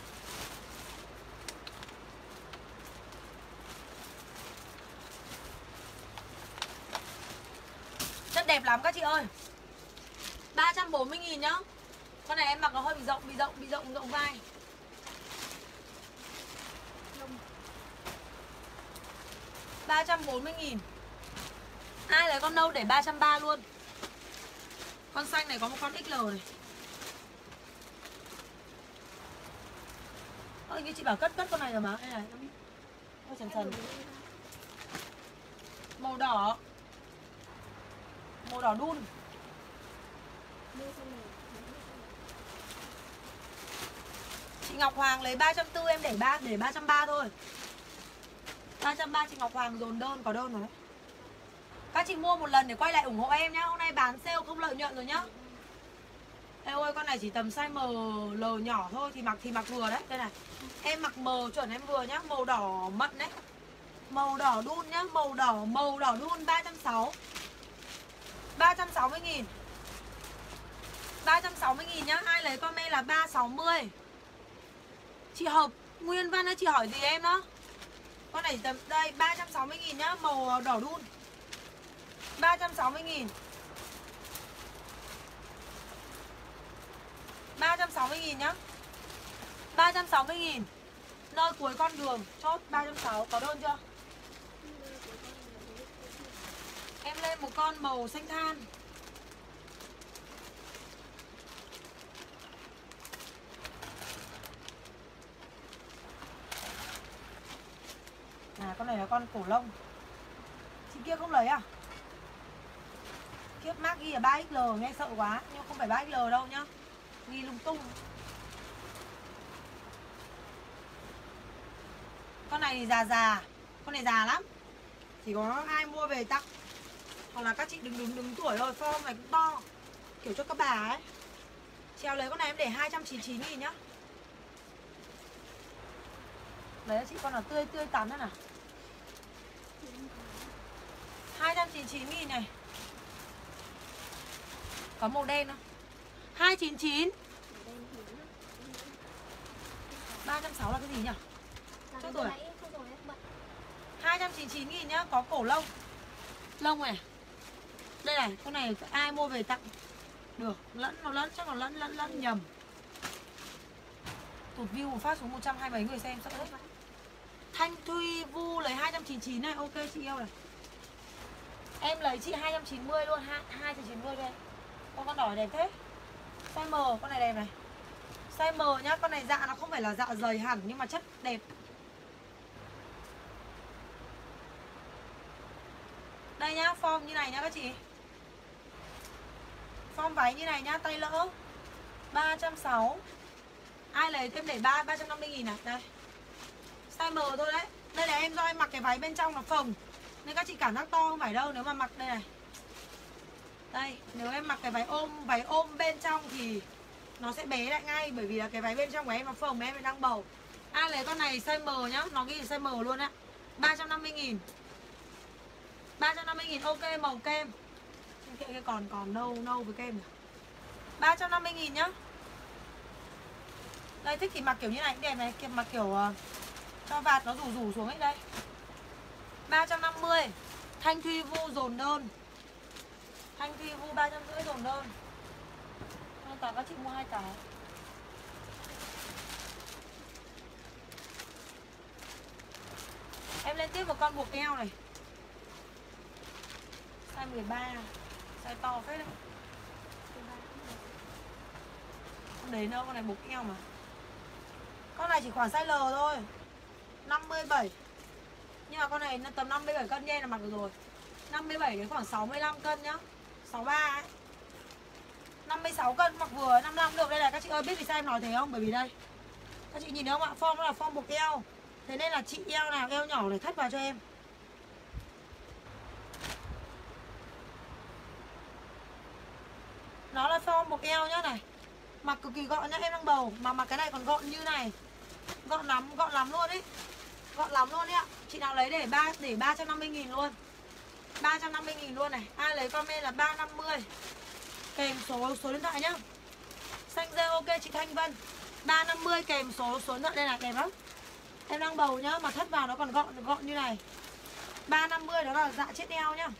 Chất đẹp lắm các chị ơi. 340.000 nhá. Con này em mặc nó hơi bị rộng vai. Ba 340.000. Ai lấy con nâu để 330 luôn. Con xanh này có một con XL này. Ôi như chị bảo cất con này rồi mà. Đây này, nó trần. Màu đỏ. Màu đỏ đun. Chị Ngọc Hoàng lấy 340 em để 330 thôi. 330 chị Ngọc Hoàng dồn đơn, có đơn rồi đấy. Các chị mua một lần để quay lại ủng hộ em nhá. Hôm nay bán sale không lợi nhuận rồi nhá. Em ơi con này chỉ tầm size M, L nhỏ thôi thì mặc vừa đấy. Đây này. Em mặc M chuẩn em vừa nhá, màu đỏ mận đấy. Màu đỏ đun nhá, màu đỏ đun 360. 360.000. 360.000 nhá. Ai lấy comment là 360. Chị Hợp Nguyên Văn ơi, chị hỏi gì em đó. Con này tầm đây 360.000 nhá, màu đỏ đun. 360.000. 360.000 nhá. 360.000. Nơi cuối con đường chốt 360. Có đơn chưa? Em lên một con màu xanh than. Con này là con cổ lông. Chị kia không lấy à? Kiếp mác ghi là 3XL nghe sợ quá. Nhưng không phải 3XL đâu nhá. Ghi lung tung. Con này thì già. Con này già lắm. Chỉ có ai mua về tặng. Hoặc là các chị đứng tuổi rồi. Form này cũng to. Kiểu cho các bà ấy. Chị nào lấy con này em để 299.000 nhá. Lấy cho chị con nào tươi tắn nữa nào. 299.000 này. Có màu đen không? 299. 360 là cái gì nhỉ? Cho tuổi 299.000 nhá. Có cổ lông. Lông này. Đây này, con này ai mua về tặng được. Nó lẫn, chắc là lẫn nhầm. Tụt view một phát xuống 120 người xem sợ đấy. Thanh Thuy Vu lấy 299 này. Ok chị yêu này. Em lấy chị 290 luôn. 290 đây. Con đỏ đẹp thế. Size M, con này đẹp này. Size M nhá, con này dạ nó không phải là dạ dày hẳn nhưng mà chất đẹp. Đây nhá, form như này nhá các chị. Form váy như này nhá, tay lỡ 360. Ai lấy thêm để 350.000 này. Đây. Size M thôi đấy. Đây là em do em mặc cái váy bên trong nó phồng nên các chị cảm giác to không phải đâu. Nếu mà mặc đây này. Đây, nếu em mặc cái váy ôm bên trong thì nó sẽ bé lại ngay. Bởi vì là cái váy bên trong của em nó phồng, em đang bầu. Ai lấy con này size M nhá. Nó ghi là size M luôn á. 350.000. 350.000 ok, màu kem. Trên kia còn nâu với kem rồi. 350.000 nhá. Đây thích thì mặc kiểu như này cũng đẹp này. Mặc kiểu cho vạt nó rủ xuống ấy đây. 350. Thanh Thuy Vu dồn đơn. Thanh Thuy Vu 350 dồn đơn. Toàn các chị mua 2 cái. Em lên tiếp một con buộc eo này. Size 13. Size to phết đấy. Không đến đâu, con này buộc eo mà. Con này chỉ khoảng size L thôi. 57. Nhưng mà con này nó tầm 57 cân nha, em là mặc được rồi. 57 đến khoảng 65 cân nhá. 63 ấy. 56 cân mặc vừa, 55 được. Đây này các chị ơi, biết vì sao em nói thế không? Bởi vì đây, các chị nhìn thấy không ạ? Form nó là form buộc eo. Thế nên là chị eo nào eo nhỏ để thắt vào cho em. Nó là form buộc eo nhá này. Mặc cực kỳ gọn nhá, em đang bầu. Mà mặc cái này còn gọn như này. Gọn lắm luôn ý. Gọn lắm luôn ý ạ. Chị nào lấy để 350.000 luôn. 350.000 luôn này. Ai lấy comment là 350. Kèm số điện thoại nhá. Xanh rêu ok chị Thanh Vân. 350 kèm số điện thoại đây này, đẹp lắm. Em đang bầu nhá, mà thắt vào nó còn gọn như này. 350 đó là dạ chết eo nhá.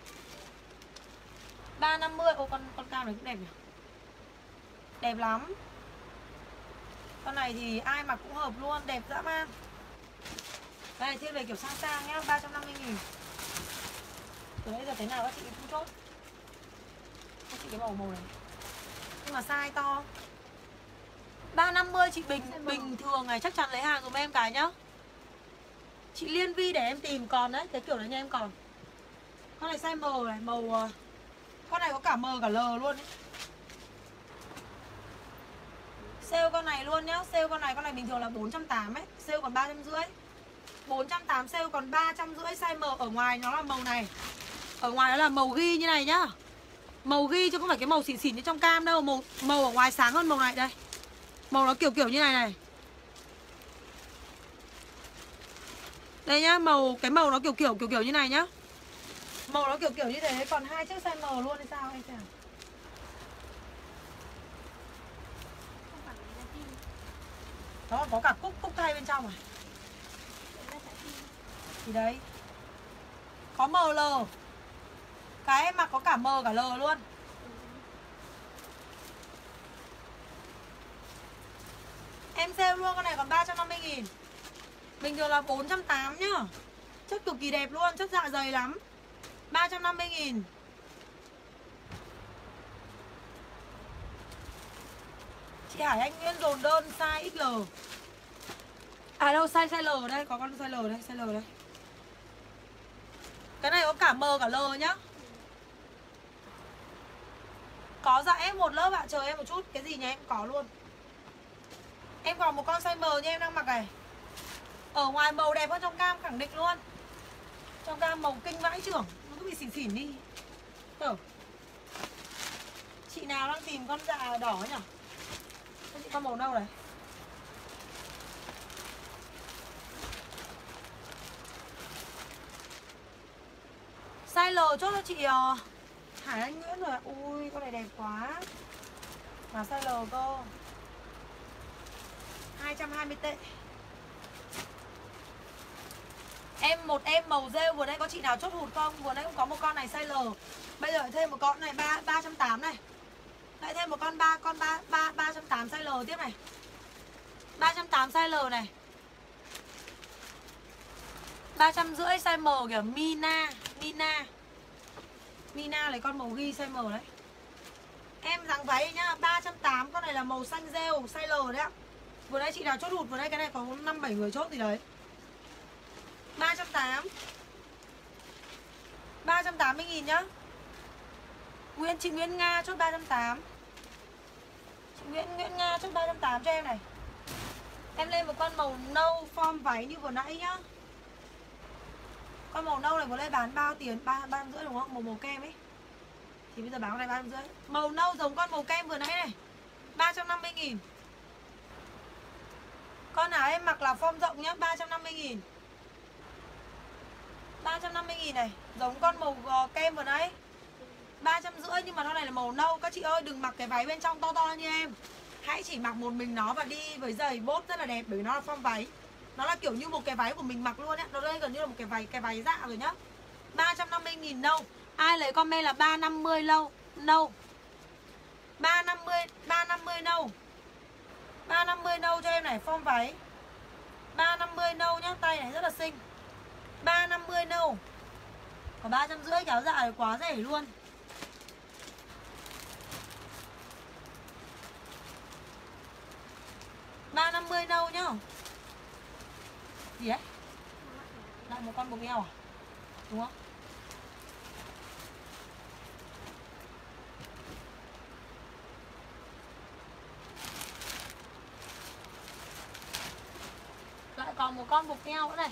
350. Ô con cam này cũng đẹp nhỉ. Đẹp lắm. Con này thì ai mặc cũng hợp luôn, đẹp dã man. Đây thiên về kiểu sang sang nhá, 350.000. Từ nãy giờ thế nào các chị cũng chốt. Các chị cái màu này. Nhưng mà size to. 350 chị bình thường này, chắc chắn lấy hàng dùm em cái nhá. Chị Liên Vi để em tìm còn đấy, cái kiểu này nha em còn. Con này size M này, màu con này có cả M cả L luôn ấy. Sale con này luôn nhá, sale con này bình thường là 480 ấy, sale còn 350. 480 sale còn 350, size M. Ở ngoài nó là màu này. Ở ngoài nó là màu ghi như này nhá. Màu ghi chứ không phải cái màu xỉn xỉn như trong cam đâu, màu ở ngoài sáng hơn màu này đây. Màu nó kiểu như này này. Đây nhá, cái màu nó kiểu như này nhá. Màu nó kiểu như thế, còn hai chiếc size M luôn hay sao hay sao? Đó có cả cúc thay bên trong này. Thì đấy. Có ML. Cái em mặc có cả M cả L luôn. Em sale luôn con này còn 350.000. Bình thường là 480 nhá. Chất cực kỳ đẹp luôn, chất dạ dày lắm. 350.000. Chị Hải Anh Nguyễn dồn đơn size XL. À đâu, size L đây, có con size L đây, size L đây. Cái này có cả M cả L nhá. Có dạ F1 lớp ạ, chờ em một chút. Cái gì nhà em có luôn. Em còn một con size M như em đang mặc này. Ở ngoài màu đẹp hơn trong cam, khẳng định luôn. Trong cam màu kinh vãi trưởng. Nó cứ bị xỉn xỉn đi. Chị nào đang tìm con dạ đỏ nhỉ? Cho chị con màu nâu này. Size L chốt cho chị Hải Anh Nguyễn rồi. Ui con này đẹp quá. Mà size L cơ. 220 tệ. Em màu rêu vừa nãy có chị nào chốt hụt không? Vừa nãy cũng có một con này size L. Bây giờ lại thêm một con này 380 này. Lại thêm một con 380 size L tiếp này. 380 size L này. 350 size M kìa, Mina lấy con màu ghi size M đấy. Em dáng váy nhá, 380, con này là màu xanh rêu, size L đấy ạ. Vừa nãy chị nào chốt hụt, vừa nãy cái này có 5-7 người chốt gì đấy. 380. 380.000 nhá. Chị Nguyễn Nga chốt 380. Chị Nguyễn Nga chốt 380 cho em này. Em lên một con màu nâu form váy như vừa nãy nhá. Con màu nâu này vừa nãy bán bao tiền? 350 đúng không? Màu kem ấy. Thì bây giờ bán con này 350. Màu nâu giống con màu kem vừa nãy này. 350.000. Con nào em mặc là form rộng nhá, 350.000. 350.000 này, giống con màu kem vừa nãy. 350 nhưng mà nó này là màu nâu. Các chị ơi đừng mặc cái váy bên trong to to như em. Hãy chỉ mặc một mình nó và đi với giày bốt rất là đẹp. Bởi vì nó là form váy. Nó là kiểu như một cái váy của mình mặc luôn á. Nó đây gần như là một cái váy dạ rồi nhá. 350.000 nâu. Ai lấy comment là 350 lâu nâu. 350 nâu. 350 nâu cho em này, form váy. 350 nâu nhá, tay này rất là xinh. 350 nâu. Có 350 kéo dạ quá rẻ luôn. $350 nâu nhá. Gì đấy? Lại một con bụng eo à? Đúng không? Lại còn một con bụng eo nữa này.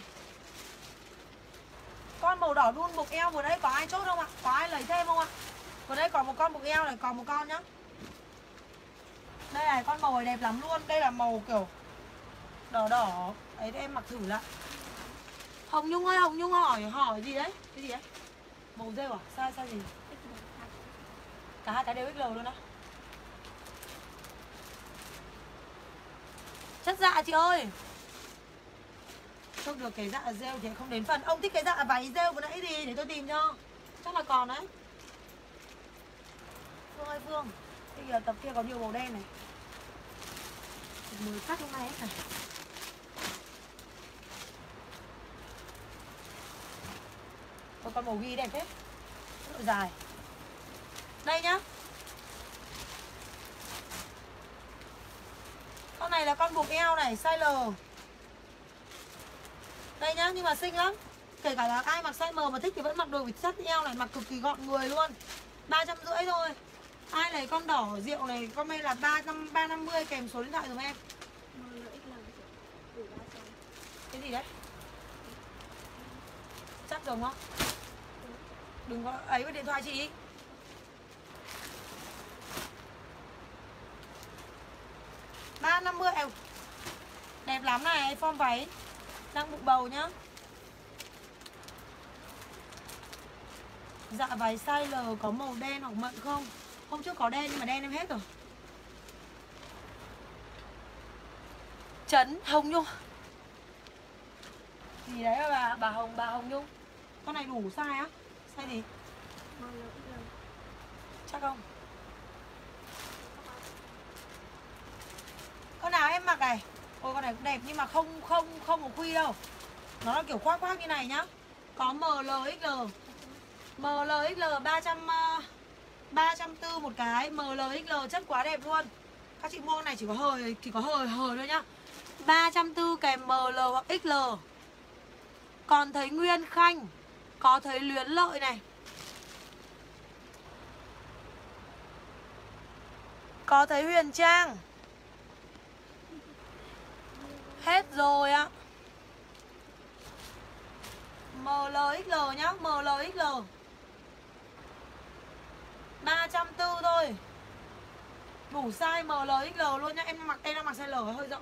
Con màu đỏ đun bụng eo vừa nãy có ai chốt không ạ? Có ai lấy thêm không ạ? Vừa nãy còn một con bụng eo này, còn một con nhá. Đây này, con màu này đẹp lắm luôn. Đây là màu kiểu đỏ đỏ. Đấy, em mặc thử lại. Hồng Nhung ơi, Hồng Nhung hỏi gì đấy? Cái gì đấy? Màu rêu à? Sai gì? Cả hai cái đều XL luôn á. Chất dạ chị ơi. Không được cái dạ rêu thì không đến phần. Ông thích cái dạ váy rêu vừa nãy gì để tôi tìm cho. Chắc là còn đấy. Phương ơi Phương, bây giờ tập kia có nhiều màu đen này. Mới cắt hôm nay hết này. Một con màu ghi đẹp thế. Độ dài. Đây nhá. Con này là con buộc eo này, size L. Đây nhá, nhưng mà xinh lắm. Kể cả là ai mặc size M mà thích thì vẫn mặc được, vì chất eo này mặc cực kỳ gọn người luôn. 350 thôi. Ai lấy con đỏ rượu này, comment là 350 kèm số điện thoại dùm em. Cái gì đấy? Chắc giống không? Đừng có ấy với điện thoại chị. $350. Đẹp lắm này, form váy. Đang bụng bầu nhá. Dạ váy size L có màu đen hoặc mận không? Hôm trước có đen nhưng mà đen em hết rồi. Trấn Hồng Nhung. Gì đấy là bà Hồng Nhung. Con này đủ size á? Size gì? Chắc không? Con nào em mặc này? Ôi con này cũng đẹp nhưng mà không có khuy đâu. Nó là kiểu khoác như này nhá. Có ML XL. ML XL 340 một cái. ML XL chất quá đẹp luôn. Các chị mua con này chỉ có hời thôi nhá. 340 kèm ML hoặc XL. Còn thấy Nguyên Khanh, có thấy Luyến Lợi này, có thấy Huyền Trang. Hết rồi ạ. ML XL nhá, ML XL 340 thôi. Đủ size ML XL luôn nhá. Em đang mặc size L hơi rộng.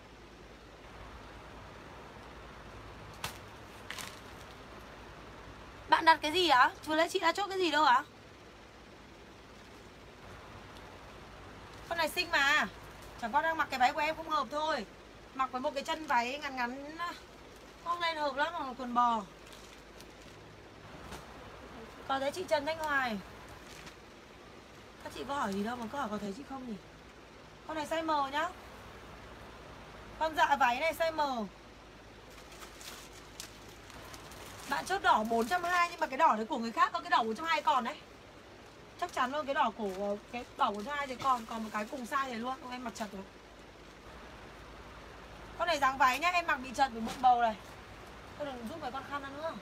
Bạn đặt cái gì á? Vừa nãy chị đã chốt cái gì đâu ạ? Con này xinh mà. Chẳng qua đang mặc cái váy của em không hợp thôi. Mặc với một cái chân váy ngắn không lên hợp lắm, hoặc là quần bò. Có thấy chị Trần Thanh Hoài. Các chị có hỏi gì đâu mà có hỏi có thấy chị không nhỉ? Con này size M nhá. Con dạ váy này size M. Bạn chốt đỏ 420 nhưng mà cái đỏ đấy của người khác. Có cái đỏ 420 còn đấy. Chắc chắn luôn, cái đỏ 420 thì còn một cái cùng size này luôn. Em mặc chật rồi. Con này dáng váy nhá, em mặc bị chật với bụng bầu này. Tôi đừng giúp với con khăn nữa.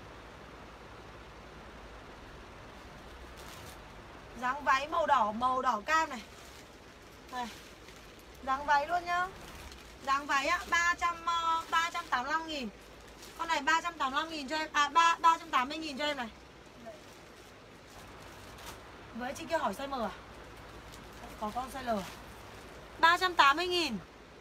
Dáng váy màu đỏ cam này. Này. Dáng váy luôn nhá. Dáng váy á 385.000. Con này 385.000 cho em. À 380.000 cho em này. Với chị kia hỏi size M à? Có con size L. 380.000.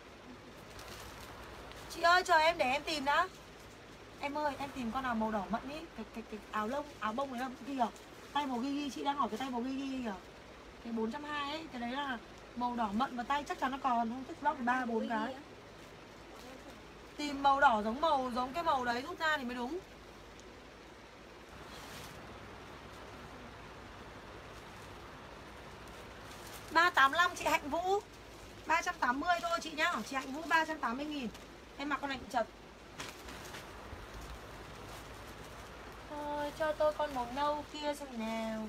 Chị ơi chờ em để em tìm đã. Em ơi em tìm con nào màu đỏ mận ý. Cái áo lông, áo bông này không kìa. Tay màu ghi, chị đang hỏi cái tay màu ghi kìa. Cái 420 ấy, cái đấy là màu đỏ mận và tay chắc chắn nó còn, không thích bóc 3-4 cái. Tìm màu đỏ giống cái màu đấy rút ra thì mới đúng. $385 chị Hạnh Vũ. 380 thôi chị nhá. Chị Hạnh Vũ 380.000. Em mặc con này cũng chật. Thôi cho tôi con màu nâu kia xem nào.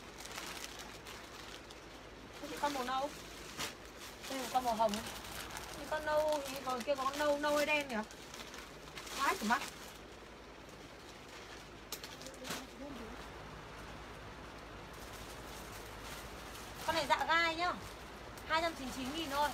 Cho chị con màu nâu. Đây là con màu hồng ấy. Con nâu, còn kia có con nâu, nâu hay đen nhỉ? Quá của mắt. Con này dạ gai nhá, 299.000 thôi.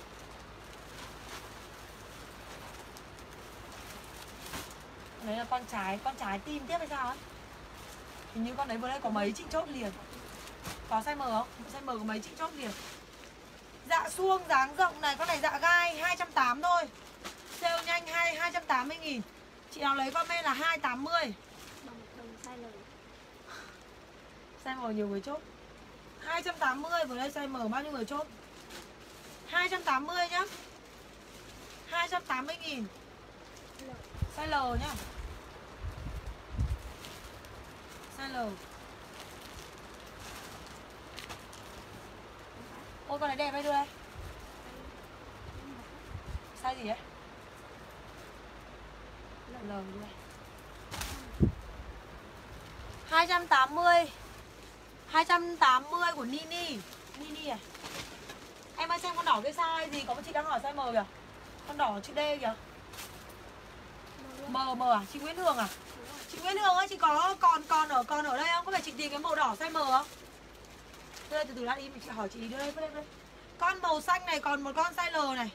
Đấy là con trái tim tiếp hay sao ấy. Hình như con đấy vừa đây có mấy chị chốt liền. Có size M không? Size M có mấy chị chốt liền. Dạ suông dáng rộng này, con này dạ gai 280 thôi. Sale nhanh 280.000. Chị nào lấy comment là 280. Đồng size L. Size M nhiều người chốt. 280 vừa đây size M bao nhiêu người chốt? 280 nhá. 280.000. Size L nhá. Size L. Ôi con này đẹp hay đưa đây? Size gì đấy? L đưa đây. 280. 280 của Nini. Nini à? Em ơi xem con đỏ cái size gì? Có một chị đang hỏi size M kìa. Con đỏ chữ D kìa. M à? Chị Nguyễn Hương à? Chị Nguyễn Hương ơi, chị có còn ở đây không? Có phải chị tìm cái màu đỏ size M không? Đưa đây, từ từ lát im, chị hỏi chị đưa đây, đưa đây. Con màu xanh này còn một con size L này.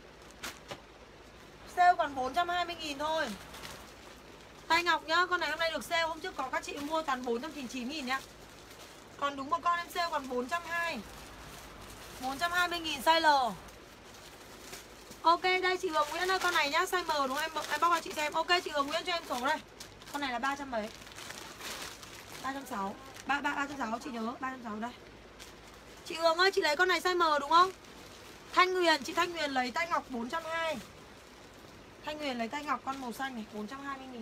Sale còn 420.000 thôi. Tay ngọc nhá, con này hôm nay được sale, hôm trước có các chị mua toàn 499.000 nhá. Còn đúng một con em sale còn 420. 420.000 size L. Ok, đây chị Hường Nguyễn ơi, con này nhá, size M đúng không? Em bóc cho chị xem. Ok, chị Hường Nguyễn cho em số đây. Con này là 300 mấy? 360. 360 chị nhớ, 360 đây. Chị Hường ơi, chị lấy con này size M đúng không? Thanh Huyền, chị Thanh Huyền lấy tay ngọc 420. Thanh Huyền lấy tay ngọc con màu xanh này 420.000.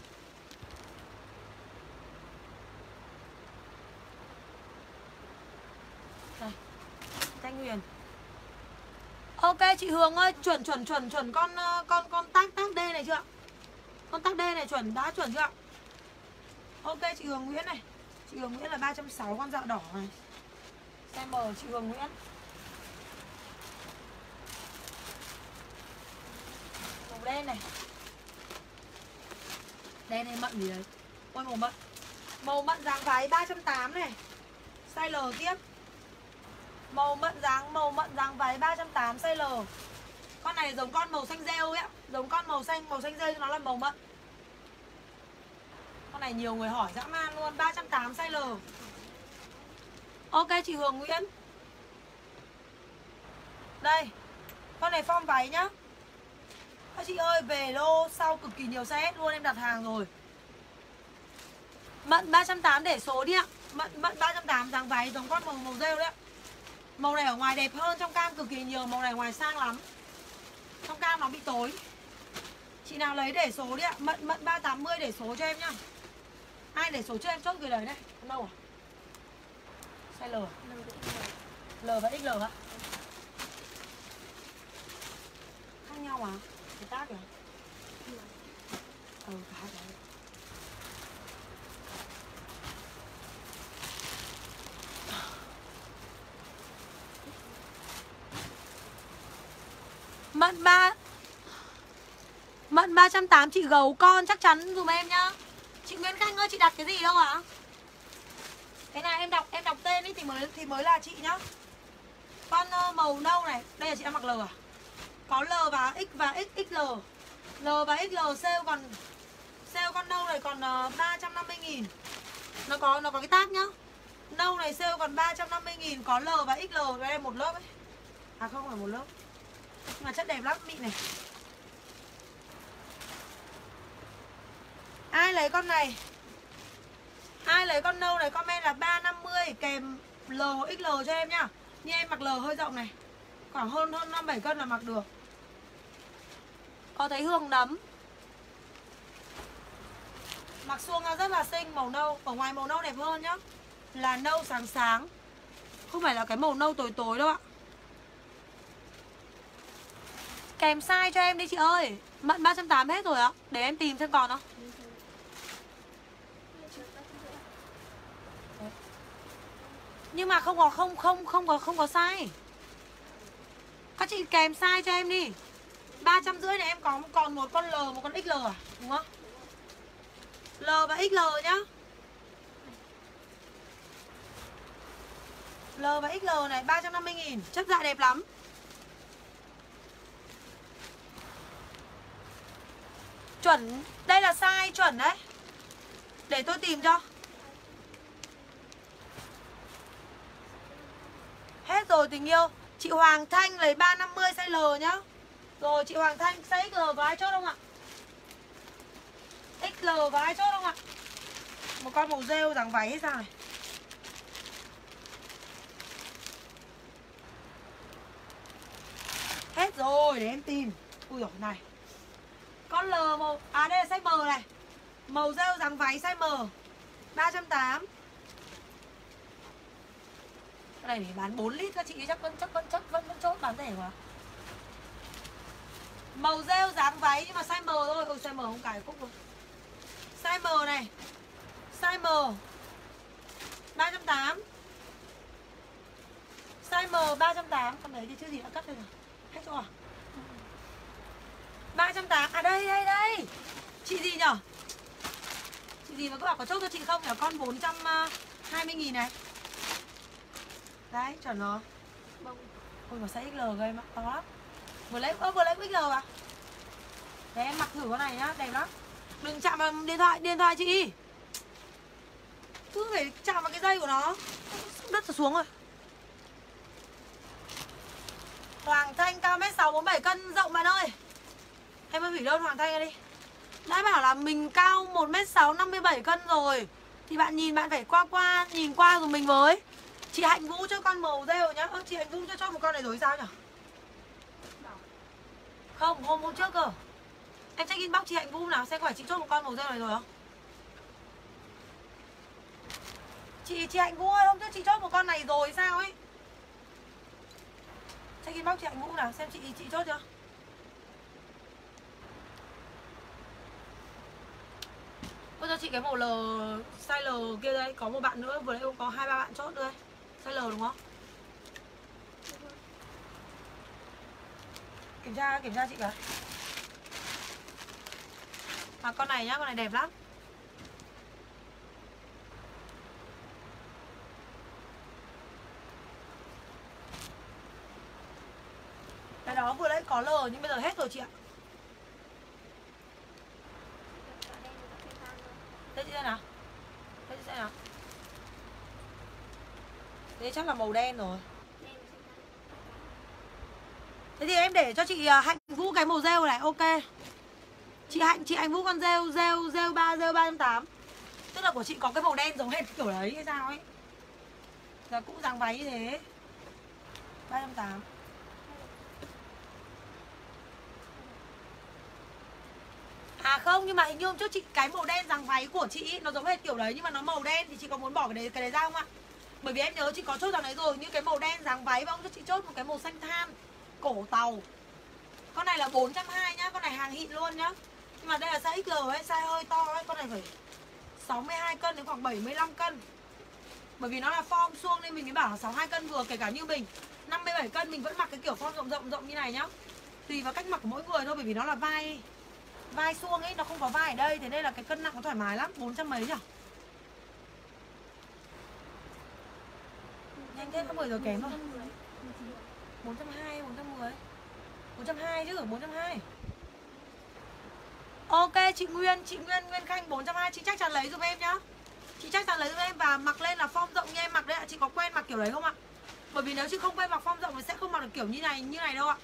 Đây. Thanh Huyền. Ok chị Hường ơi, chuẩn con tác D này chưa? Con tác D này đã chuẩn chưa? Ok chị Hường Nguyễn này. Chị Hường Nguyễn là 360 con dạo đỏ này. Xem M chị Hường Nguyễn. Màu đen này. Đen hay mận gì đấy? Ôi màu mận. Màu mận dáng váy 380 này. Size L tiếp. Màu mận dáng váy 380 size L. Con này giống con màu xanh rêu ấy ạ. Giống con màu xanh rêu nó là màu mận. Con này nhiều người hỏi dã man luôn, 380 size L. Ok chị Hường Nguyễn. Đây. Con này form váy nhá. Các chị ơi, về lô sau cực kỳ nhiều size S luôn, em đặt hàng rồi. Mận 380 để số đi ạ. Mận 380 dáng váy giống con màu rêu đấy ạ. Màu này ở ngoài đẹp hơn, trong cam cực kỳ nhiều, màu này ngoài sang lắm. Trong cam nó bị tối. Chị nào lấy để số đi ạ. Mận 380 để số cho em nhá. Ai để số cho em chốt gửi lời này. Con đâu à? Size L. L và XL ạ. Khác nhau mà. Cái tác kìa. Cả cái. Mận 380 chị gấu con chắc chắn dùm em nhá. Chị Nguyễn Khanh ơi, chị đặt cái gì đâu ạ? Cái này em đọc tên ý thì mới là chị nhá. Con màu nâu này, đây là chị đang mặc L à? Có L và X và XL. L và XL sale con nâu này còn 350.000. Nó có cái tag nhá. Nâu này sale còn 350.000, có L và XL, cái này một lớp ấy. À không phải một lớp. Nhưng mà chất đẹp lắm, mịn này. Ai lấy con này? Ai lấy con nâu này comment là 350 kèm L XL cho em nhá. Như em mặc L hơi rộng này. Khoảng hơn 5-7 cân là mặc được. Có thấy hương nấm. Mặc suông rất là xinh, màu nâu. Ở ngoài màu nâu đẹp hơn nhá. Là nâu sáng sáng. Không phải là cái màu nâu tối tối đâu ạ. Kèm size cho em đi chị ơi. Mận 380 hết rồi ạ. Để em tìm xem còn không. Nhưng mà không có size. Các chị kèm size cho em đi. 350 này em có còn một con L, một con XL à? Đúng không? L và XL nhá. L và XL này 350.000. Chất dạ đẹp lắm. Chuẩn. Đây là size chuẩn đấy. Để tôi tìm cho. Hết rồi tình yêu. Chị Hoàng Thanh lấy 350 size L nhá. Rồi chị Hoàng Thanh size XL có ai chốt không ạ? XL có ai chốt không ạ? Một con màu rêu dáng váy hay sao này? Hết rồi, để em tìm. Ui dồi này. Con L màu... À đây là size M này. Màu rêu dáng váy size M 380. Cái này để bán 4 lít các chị chắc vẫn chốt bán rẻ quá. Màu rêu dáng váy nhưng mà size M thôi. Ôi size M không cài cúc rồi. Size M này. Size M 380. Size M 380. Con đấy thì chứ gì đã cắt rồi nào. Hết rồi à? 380. À đây. Chị gì nhở? Chị gì mà các bạn có chốt cho chị không nhở? Con 420.000 này. Đấy, chuẩn rồi. Ôi mà size XL gây mà to lắm. Vừa lấy XL à? Để em mặc thử con này nhá, đẹp lắm. Đừng chạm vào điện thoại chị. Cứ phải chạm vào cái dây của nó. Đất xuống rồi. Hoàng Thanh cao 1m6 47 cân rộng bạn ơi. Em ơi hủy đơn Hoàng Thanh ra đi. Đã bảo là mình cao 1m6 57 cân rồi thì bạn nhìn bạn phải nhìn qua rồi mình với. Chị Hạnh Vũ cho con màu rêu nhá. Chị Hạnh Vũ cho một con này rồi sao nhỉ? Không, hôm trước cơ. Em check inbox chị Hạnh Vũ nào xem có phải chị chốt một con màu rêu này rồi không? Chị Hạnh Vũ ơi, hôm trước chị chốt một con này rồi sao ấy? Check inbox chị Hạnh Vũ nào xem chị chốt chưa? Cô cho chị cái màu L, size L kia đây, có một bạn nữa, vừa nãy có 2-3 bạn chốt đây. Size L đúng không? Kiểm tra chị cả. Mà con này nhá, con này đẹp lắm. Cái đó vừa nãy có L nhưng bây giờ hết rồi chị ạ. Đây chị xem nào. Đây chắc là màu đen rồi. Thế thì em để cho chị Hạnh Vũ cái màu rêu này, ok. Chị Hạnh Vũ con rêu 380. Tức là của chị có cái màu đen giống hệt kiểu đấy hay sao ấy. Là cũng dáng váy như thế. 380. À không, nhưng mà hình như hôm trước chị cái màu đen dáng váy của chị ý, nó giống hệt kiểu đấy nhưng mà nó màu đen thì chị có muốn bỏ cái đấy ra không ạ? Bởi vì em nhớ chị có chốt dáng đấy rồi, như cái màu đen dáng váy và ông cho chị chốt một cái màu xanh than cổ tàu. Con này là 420 nhá, con này hàng xịn luôn nhá. Nhưng mà đây là size XL ấy, size hơi to ấy, con này phải 62 cân đến khoảng 75 cân. Bởi vì nó là form suông nên mình mới bảo là 62 cân vừa, kể cả như mình 57 cân mình vẫn mặc cái kiểu form rộng như này nhá. Tùy vào cách mặc của mỗi người thôi, bởi vì nó là vai suông ấy, nó không có vai ở đây, thế nên là cái cân nặng nó thoải mái lắm. 400 mấy nhỉ? Nhanh thế, có 10 rồi kém thôi. 420, 410. 420 chứ, 420. Ok, chị Nguyên Khanh 420, chị chắc chắn lấy giúp em nhá. Chị chắc chắn lấy giúp em và mặc lên là form rộng như em mặc đấy ạ. Chị có quen mặc kiểu đấy không ạ? Bởi vì nếu chị không quen mặc form rộng thì sẽ không mặc được kiểu như này đâu ạ.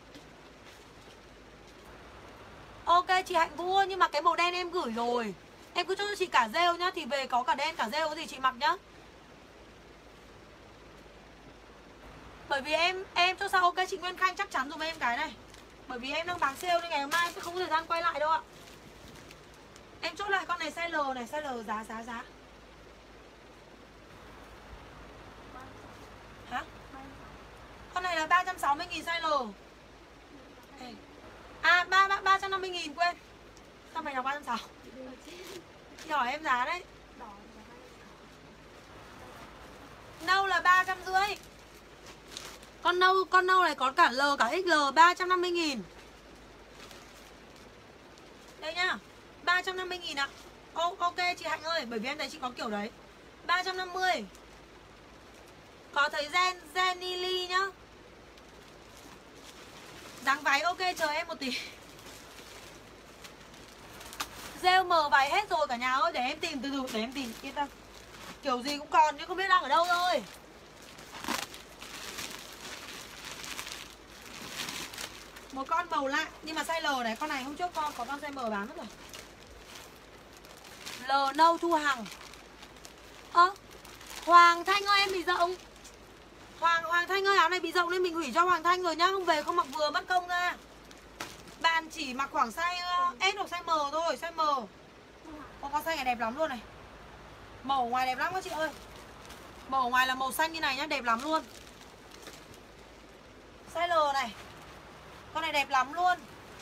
Ok chị Hạnh Vũ, nhưng mà cái màu đen em gửi rồi. Em cứ cho chị cả rêu nhá, thì về có cả đen cả rêu có gì chị mặc nhá. Bởi vì em cho sao ok chị Nguyên Khanh chắc chắn dùm em cái này. Bởi vì em đang bán sale nên ngày hôm nay em sẽ không có thời gian quay lại đâu ạ. Em chốt lại con này size L này, size L giá. Hả? Con này là 360.000 size L. À 350.000 quên. Sao mày đọc 360? Chị hỏi em giá đấy. Nâu là 350. Con Con nâu này có cả L cả XL 350.000. Đây nhá, 350.000 ạ. Ok chị Hạnh ơi, bởi vì em thấy chị có kiểu đấy. 350. Có thấy Zenily nhá. Dáng váy ok, chờ em một tí. GM váy hết rồi cả nhà ơi, để em tìm từ từ, để em tìm, yên tâm. Kiểu gì cũng còn nhưng không biết đang ở đâu thôi. Một con màu lạ nhưng mà size L này, con này hôm trước có con size M bán mất rồi. L nâu Thu Hằng. Hoàng Thanh ơi, em bị rộng. Hoàng Thanh ơi, áo này bị rộng nên mình hủy cho Hoàng Thanh rồi nhá, không về không mặc vừa mất công ra. Bạn chỉ mặc khoảng size S hoặc size M thôi, size M. Con size này đẹp lắm luôn này. Màu ngoài đẹp lắm các chị ơi. Màu ngoài là màu xanh như này nhá, đẹp lắm luôn. Size L này. Con này đẹp lắm luôn.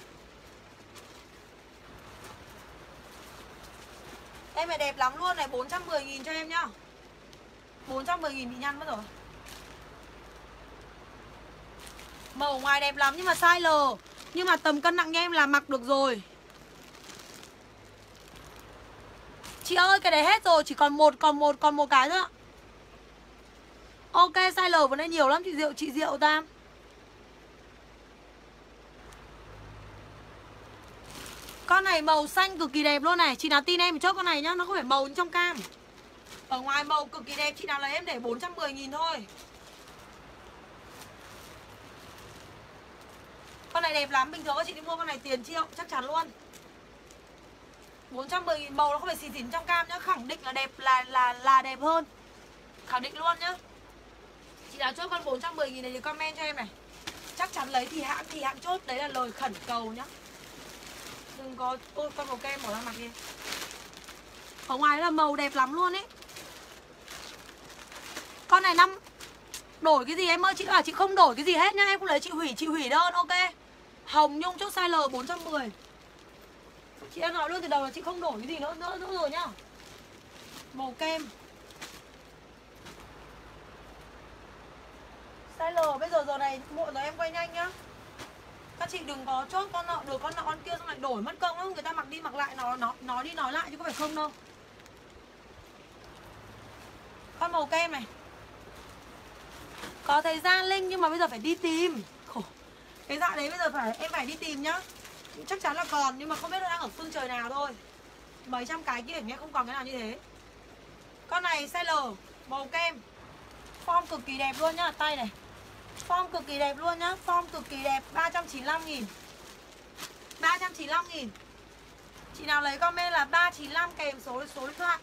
Em này đẹp lắm luôn này, 410.000 cho em nhá. 410.000 bị nhăn mất rồi. Màu ngoài đẹp lắm nhưng mà size L. Nhưng mà tầm cân nặng nha em là mặc được rồi. Chị ơi cái đấy hết rồi, chỉ còn một cái nữa. Ok size L vừa nãy nhiều lắm chị Diệu Tam. Con này màu xanh cực kỳ đẹp luôn này. Chị nào tin em thì chốt con này nhá, nó không phải màu trong cam. Ở ngoài màu cực kỳ đẹp, chị nào lấy em để 410.000 thôi. Con này đẹp lắm, bình thường các chị đi mua con này tiền triệu, chắc chắn luôn. 410.000, màu nó không phải xì xỉn trong cam nhá, khẳng định là đẹp, là đẹp hơn. Khẳng định luôn nhá. Chị nào chốt con 410.000 này thì comment cho em này. Chắc chắn lấy thì hãng chốt, đấy là lời khẩn cầu nhá. Đừng có, ôi con màu kem bỏ ra mặt đi. Ở ngoài là màu đẹp lắm luôn ấy. Con này đổi cái gì em ơi, chị bảo chị không đổi cái gì hết nhá, em không lấy chị hủy đơn, ok. Hồng nhung chốt size L 410. Chị em nói luôn từ đầu là chị không đổi cái gì nữa rồi nhá. Màu kem. Size L bây giờ này muộn rồi em quay nhanh nhá. Các chị đừng có chốt con nọ được con nọ con kia xong lại đổi mất công lắm, người ta mặc đi mặc lại nó nói đi nói lại chứ có phải không đâu. Con màu kem này. Có thấy Gia Linh nhưng mà bây giờ phải đi tìm. Khổ. Cái dạ đấy bây giờ em phải đi tìm nhá. Chắc chắn là còn nhưng mà không biết nó đang ở phương trời nào thôi. Mấy trăm cái kia nhé, không còn cái nào như thế. Con này size L, màu kem. Form cực kỳ đẹp luôn nhá, tay này. Form cực kỳ đẹp luôn nhá, form cực kỳ đẹp, 395.000. 395.000. Chị nào lấy comment là 395 kèm số điện thoại.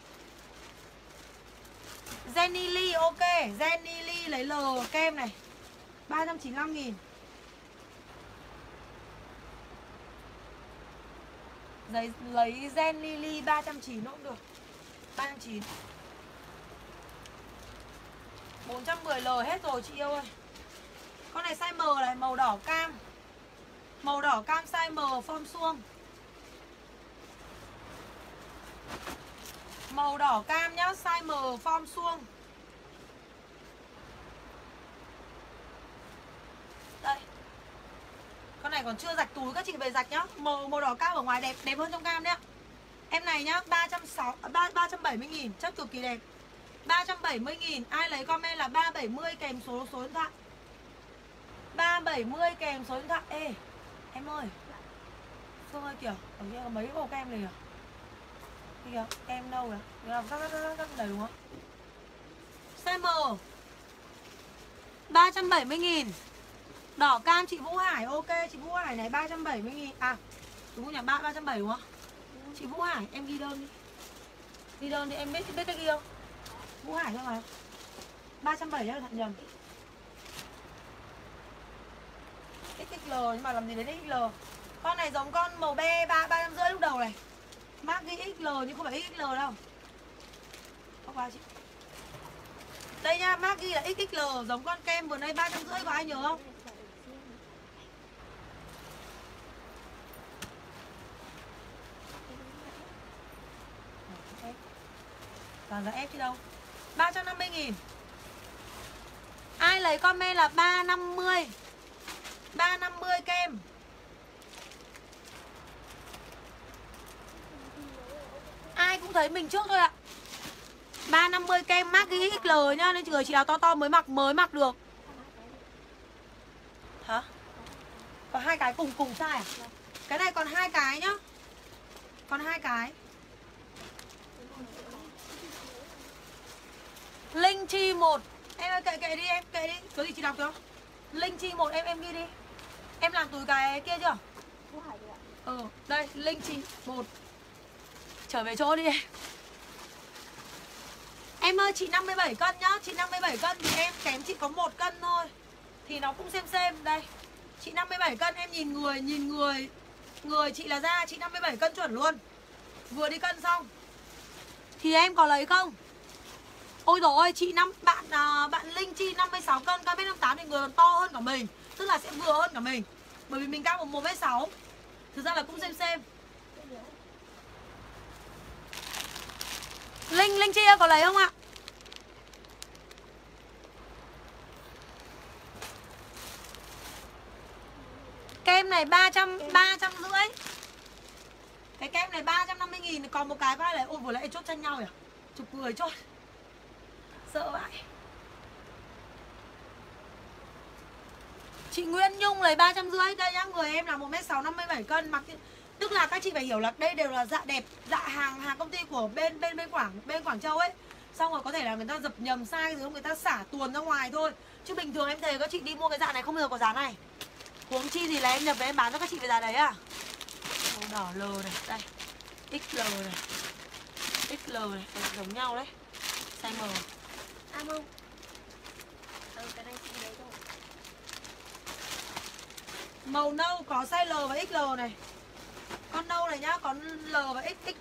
Jenny Lee ok, Jenny Lee lấy L kem này. 395.000. Lấy Jenny Lee 390 cũng được. 390. 410 L hết rồi chị yêu ơi. Con này size M này, màu đỏ cam. Màu đỏ cam size M form suông. Màu đỏ cam nhá, size M form suông. Đây. Con này còn chưa rạch túi, các chị về rạch nhá. Màu đỏ cam ở ngoài đẹp hơn trong cam đấy ạ. Em này nhá, 370.000, chất cực kỳ đẹp. 370.000, ai lấy comment là 370 kèm số điện thoại. 370 kèm số điện thoại. Ê, em ơi. Phương ơi kiểu, ở kia có mấy bộ kem này à? Kìa, kem đâu kìa? Được làm rất đầy đúng không? Size M 370.000. Đỏ cam chị Vũ Hải, ok, chị Vũ Hải này 370.000. À, đúng không nhỉ? 370 đúng không? Chị Vũ Hải, em ghi đơn đi. Ghi đơn thì em biết cái ghi không? Vũ Hải thôi mà. 370 nhá, thật nhầm. XXL nhưng mà làm gì đến XL. Con này giống con màu be 350 lúc đầu này. Mác ghi XL nhưng không phải XXL đâu. Không qua chị. Đây nha, mác ghi là XXL, giống con kem vừa nãy 350, có ai nhớ không? Toàn là ép chứ đâu. 350.000. Ai ai lấy comment là 350. 350 kem. Ai cũng thấy mình trước thôi ạ. 350 kem mác cái XL nhá, nên người chị nào to to mới mặc được. Hả? Có 2 cái cùng size à? Cái này còn 2 cái nhá. Còn 2 cái. Linh Chi 1. Em ơi kệ đi em, kệ đi. Có gì chị đọc được không? Linh Chi 1 em ghi đi. Em làm túi cái kia chưa? Đây, Linh Chi 1. Trở về chỗ đi em. Em ơi chị 57 cân nhá. Chị 57 cân thì em kém chị có 1 cân thôi. Thì nó cũng xem. Đây. Chị 57 cân em nhìn người. Người chị là da, chị 57 cân chuẩn luôn. Vừa đi cân xong. Thì em có lấy không? Ôi dồi ôi, chị bạn Linh Chi 56 cân, cao 1m58 thì người còn to hơn cả mình. Tức là sẽ vừa hơn cả mình. Bởi vì mình cao 1m6. Thực ra là cũng xem. Linh Chi có lấy không ạ? Kem này 350. Cái kem này 350.000. Còn một cái vai này. Ôi vừa lại chốt tranh nhau nhỉ? Chục người chốt. Sợ vậy. Chị Nguyễn Nhung lấy 350. Đây nhá, người em là 1m6 57 cân mặc. Tức là các chị phải hiểu là đây đều là dạ đẹp, dạ hàng công ty của bên Quảng Châu ấy. Xong rồi có thể là người ta dập nhầm sai rồi người ta xả tuồn ra ngoài thôi. Chứ bình thường em thấy các chị đi mua cái dạ này không bao giờ có giá này. Huống chi gì là em nhập về em bán cho các chị về giá đấy à. Màu đỏ L này, đây. XL này. XL này, giống nhau đấy. Size M. Không? Cái này chị lấy rồi. Màu nâu có size L và XL này. Con nâu này nhá, có L và XL.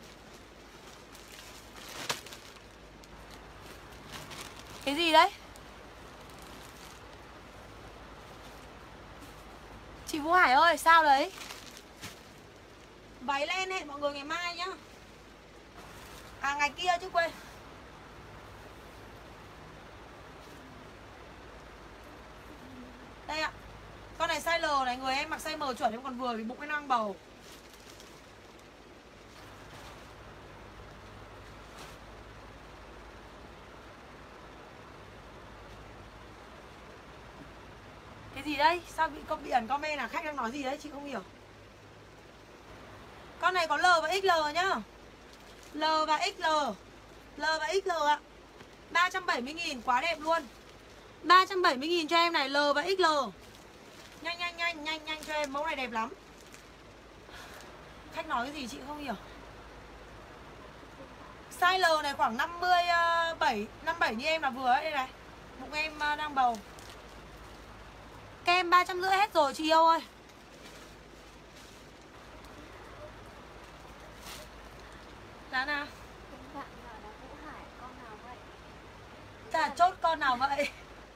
Cái gì đấy? Chị Vũ Hải ơi, sao đấy? Váy len hẹn mọi người ngày mai nhá. À ngày kia chứ quên. Đây ạ. Con này size L này, người em mặc size M chuẩn em còn vừa vì bụng em đang bầu. Cái gì đấy? Sao bị ẩn comment là khách đang nói gì đấy? Chị không hiểu. Con này có L và XL nhá. L và XL. L và XL ạ. 370.000 quá đẹp luôn. 370.000 cho em này, L và XL. Nhanh cho em, mẫu này đẹp lắm. Khách nói cái gì chị không hiểu. Size L này khoảng 57 như em là vừa ấy, đây này. Bụng em đang bầu. Kem 350 hết rồi chị yêu ơi. Giá nào? Bạn gọi là Vũ Hải, con nào vậy? Chả chốt con nào vậy?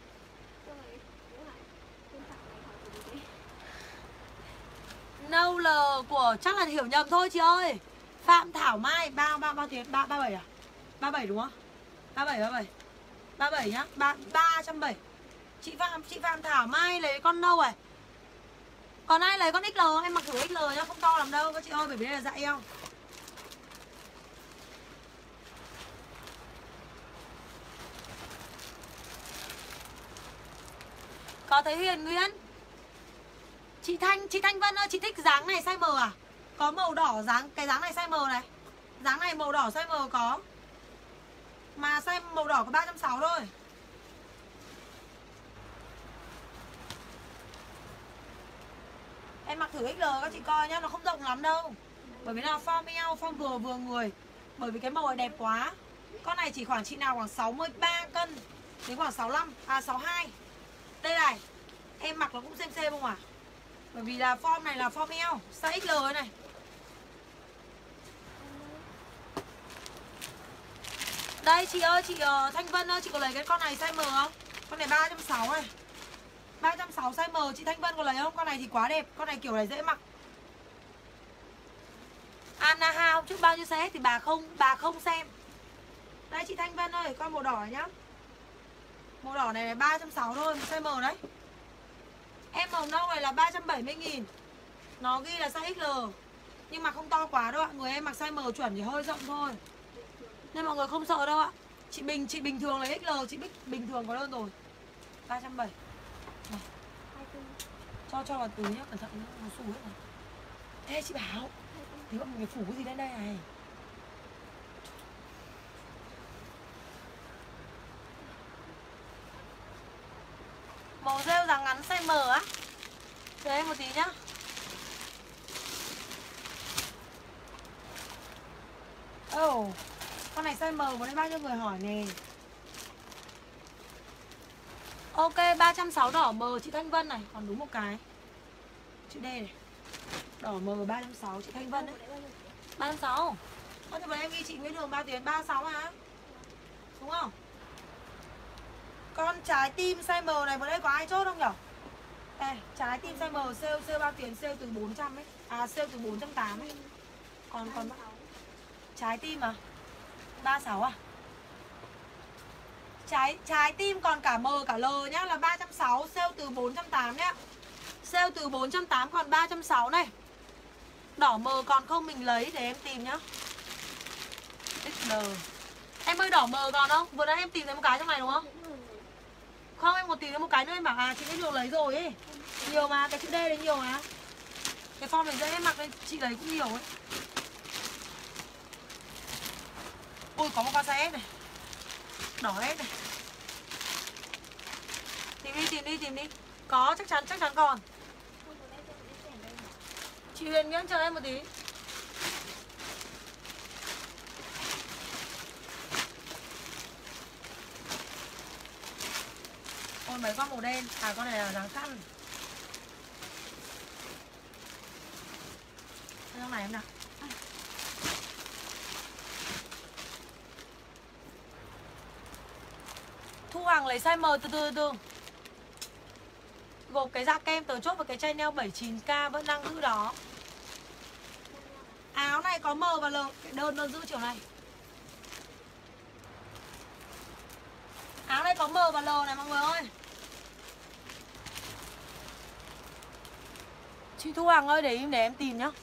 Nâu L của chắc là hiểu nhầm thôi chị ơi. Phạm Thảo Mai bao tiền? 37 à? 37 đúng không? 37 nhá. 370. Chị Phạm Thảo Mai lấy con nâu này. Còn ai lấy con XL không? Em mặc thử XL nhá, không to lắm đâu các chị ơi, bởi vì đây là dạ eo. Có thấy Huyền Nguyễn. Chị Thanh Vân ơi, chị thích dáng này size M à? Có màu đỏ cái dáng này size M này. Dáng này màu đỏ size M có. Mà size màu đỏ có 360 thôi. Em mặc thử XL các chị coi nhá, nó không rộng lắm đâu. Bởi vì là form eo, form vừa người. Bởi vì cái màu này đẹp quá. Con này chỉ khoảng chị nào khoảng 63 cân đến khoảng 62. Đây này. Em mặc nó cũng xem không à? Bởi vì là form này là form eo, size XL này. Đây chị ơi, chị Thanh Vân ơi, chị có lấy cái con này size M không? Con này 360 này. 360 size M, chị Thanh Vân có lấy không? Con này thì quá đẹp, con này kiểu này dễ mặc. Anaha hôm trước bao nhiêu xe thì bà không xem. Đây chị Thanh Vân ơi, con màu đỏ này nhá. Màu đỏ này là 360 thôi, size M đấy. Em màu nâu này là 370.000. Nó ghi là size XL, nhưng mà không to quá đâu ạ. Người em mặc size M chuẩn thì hơi rộng thôi, nên mọi người không sợ đâu ạ. Chị bình thường là XL, chị bình thường có đơn rồi. 370. Này. Cho vào túi nhá, cẩn thận nó xù hết này. Ê chị bảo, thì mọi người phủ cái gì lên đây này? Màu rêu dáng ngắn size M á. Chờ em một tí nhá. Con này size M có đến bao nhiêu người hỏi nè. Ok, 360 đỏ M chị Thanh Vân này, còn đúng một cái. Chữ D này. Đỏ M 360 chị Thanh Vân đấy. 360. Ơ thì bọn em ghi chị Nguyễn Đường bao tiền 36 hả? Đúng không? Con trái tim size M này vừa đây có ai chốt không nhở? Đây, trái tim size M sale bao tiền? Sale từ 400 ấy. À, sale từ 480 ấy. Còn trái tim à? 36 à? Trái tim còn cả M cả L nhá, là 360, sale từ 480 nhá. Sale từ 480 còn 360 này. Đỏ M còn không mình lấy để em tìm nhá. XL. Em ơi đỏ M còn không? Vừa nãy em tìm thấy một cái trong này đúng không? Không, em còn tìm thấy một cái nữa em bảo à chị biết đường lấy rồi ấy. Nhiều mà, cái chữ D đấy nhiều mà. Cái form này dễ em mặc nên chị lấy cũng nhiều ấy. Ui có một con size S này. Đỏ S này. Tìm đi. Có, chắc chắn còn. Chị Huyền Nguyễn chờ em một tí. Ôi mấy con màu đen. À con này là dáng khăn. Trong này em nào. Thu Hằng lấy size M từ. Gộp cái da kem tờ chốt và cái chai neo 79k vẫn đang giữ đó. Áo này có M và L, cái đơn giữ chiều này. Áo này có M và L này mọi người ơi. Chị Thu Hằng ơi để em tìm nhá.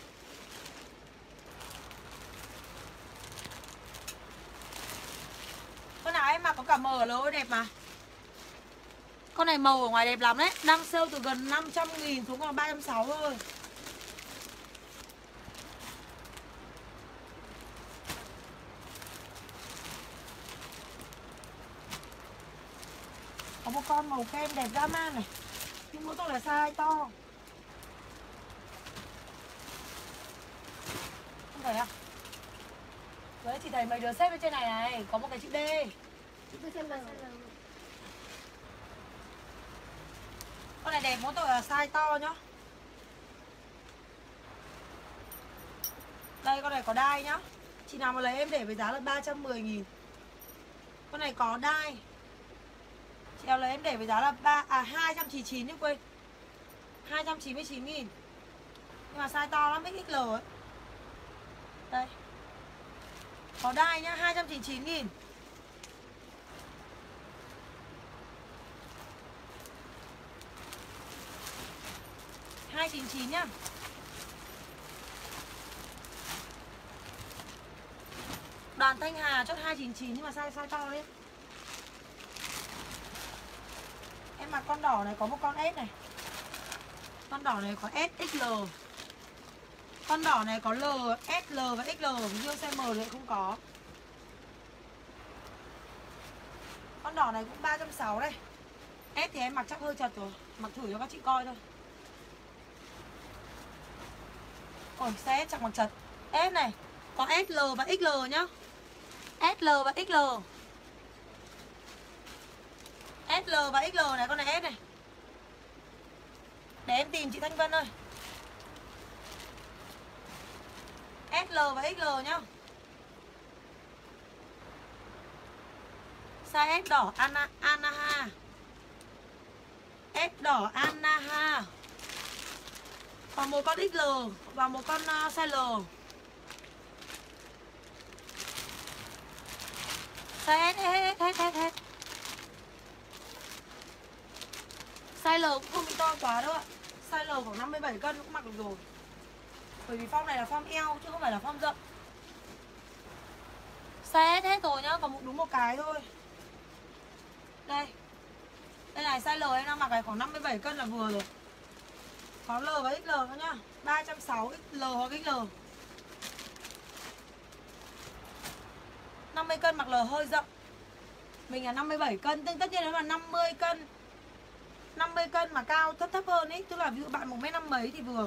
Con nào em mặc có cả M và L ơi, đẹp mà. Con này màu ở ngoài đẹp lắm đấy. Đang sale từ gần 500.000 xuống còn 360 thôi. Có một con màu kem đẹp dã man này. Nhưng mỗi con là size to. Không thấy à? Đấy chị thấy mấy đứa xếp bên trên này này. Có một cái chữ D. Con này đẹp mỗi tội là size to nhá. Đây con này có đai nhá. Chị nào mà lấy em để với giá là 310.000. Con này có đai. Chị nào lấy em để với giá là 299 nhưng quên 299.000. Nhưng mà size to lắm, XL ấy. Đây. Có đai nhá, 299.000. $299 nhá. Đoàn Thanh Hà chốt 299 nhưng mà size to đấy. Em mặc con đỏ này có một con S này. Con đỏ này có S, XL. Con đỏ này có L, SL và XL. Nhưng size M thì không có. Con đỏ này cũng 360 đây. S thì em mặc chắc hơi chật rồi. Mặc thử cho các chị coi thôi. Ôi size S chắc mặc chật. S này có SL và XL nhá. SL và XL. SL và XL này, con này S này. Để em tìm chị Thanh Vân ơi. SL và XL nhá. Size S đỏ Anaha. S đỏ Anaha. Còn một con XL và một con size L. Size S hết. Size L cũng không bị to quá đâu ạ. Size L khoảng 57 cân cũng mặc được rồi. Bởi vì form này là form eo chứ không phải là form rộng. Size S hết rồi nhá, còn đúng một cái thôi. Đây. Đây này, size L em đang mặc này khoảng 57 cân là vừa rồi. Có L và XL nữa nhá. 360 L hoặc XL. 50 cân mặc L hơi rộng. Mình là 57 cân, tất nhiên nếu là 50 cân 50 cân mà cao thấp hơn ý, tức là ví dụ bạn 1m50 mấy thì vừa.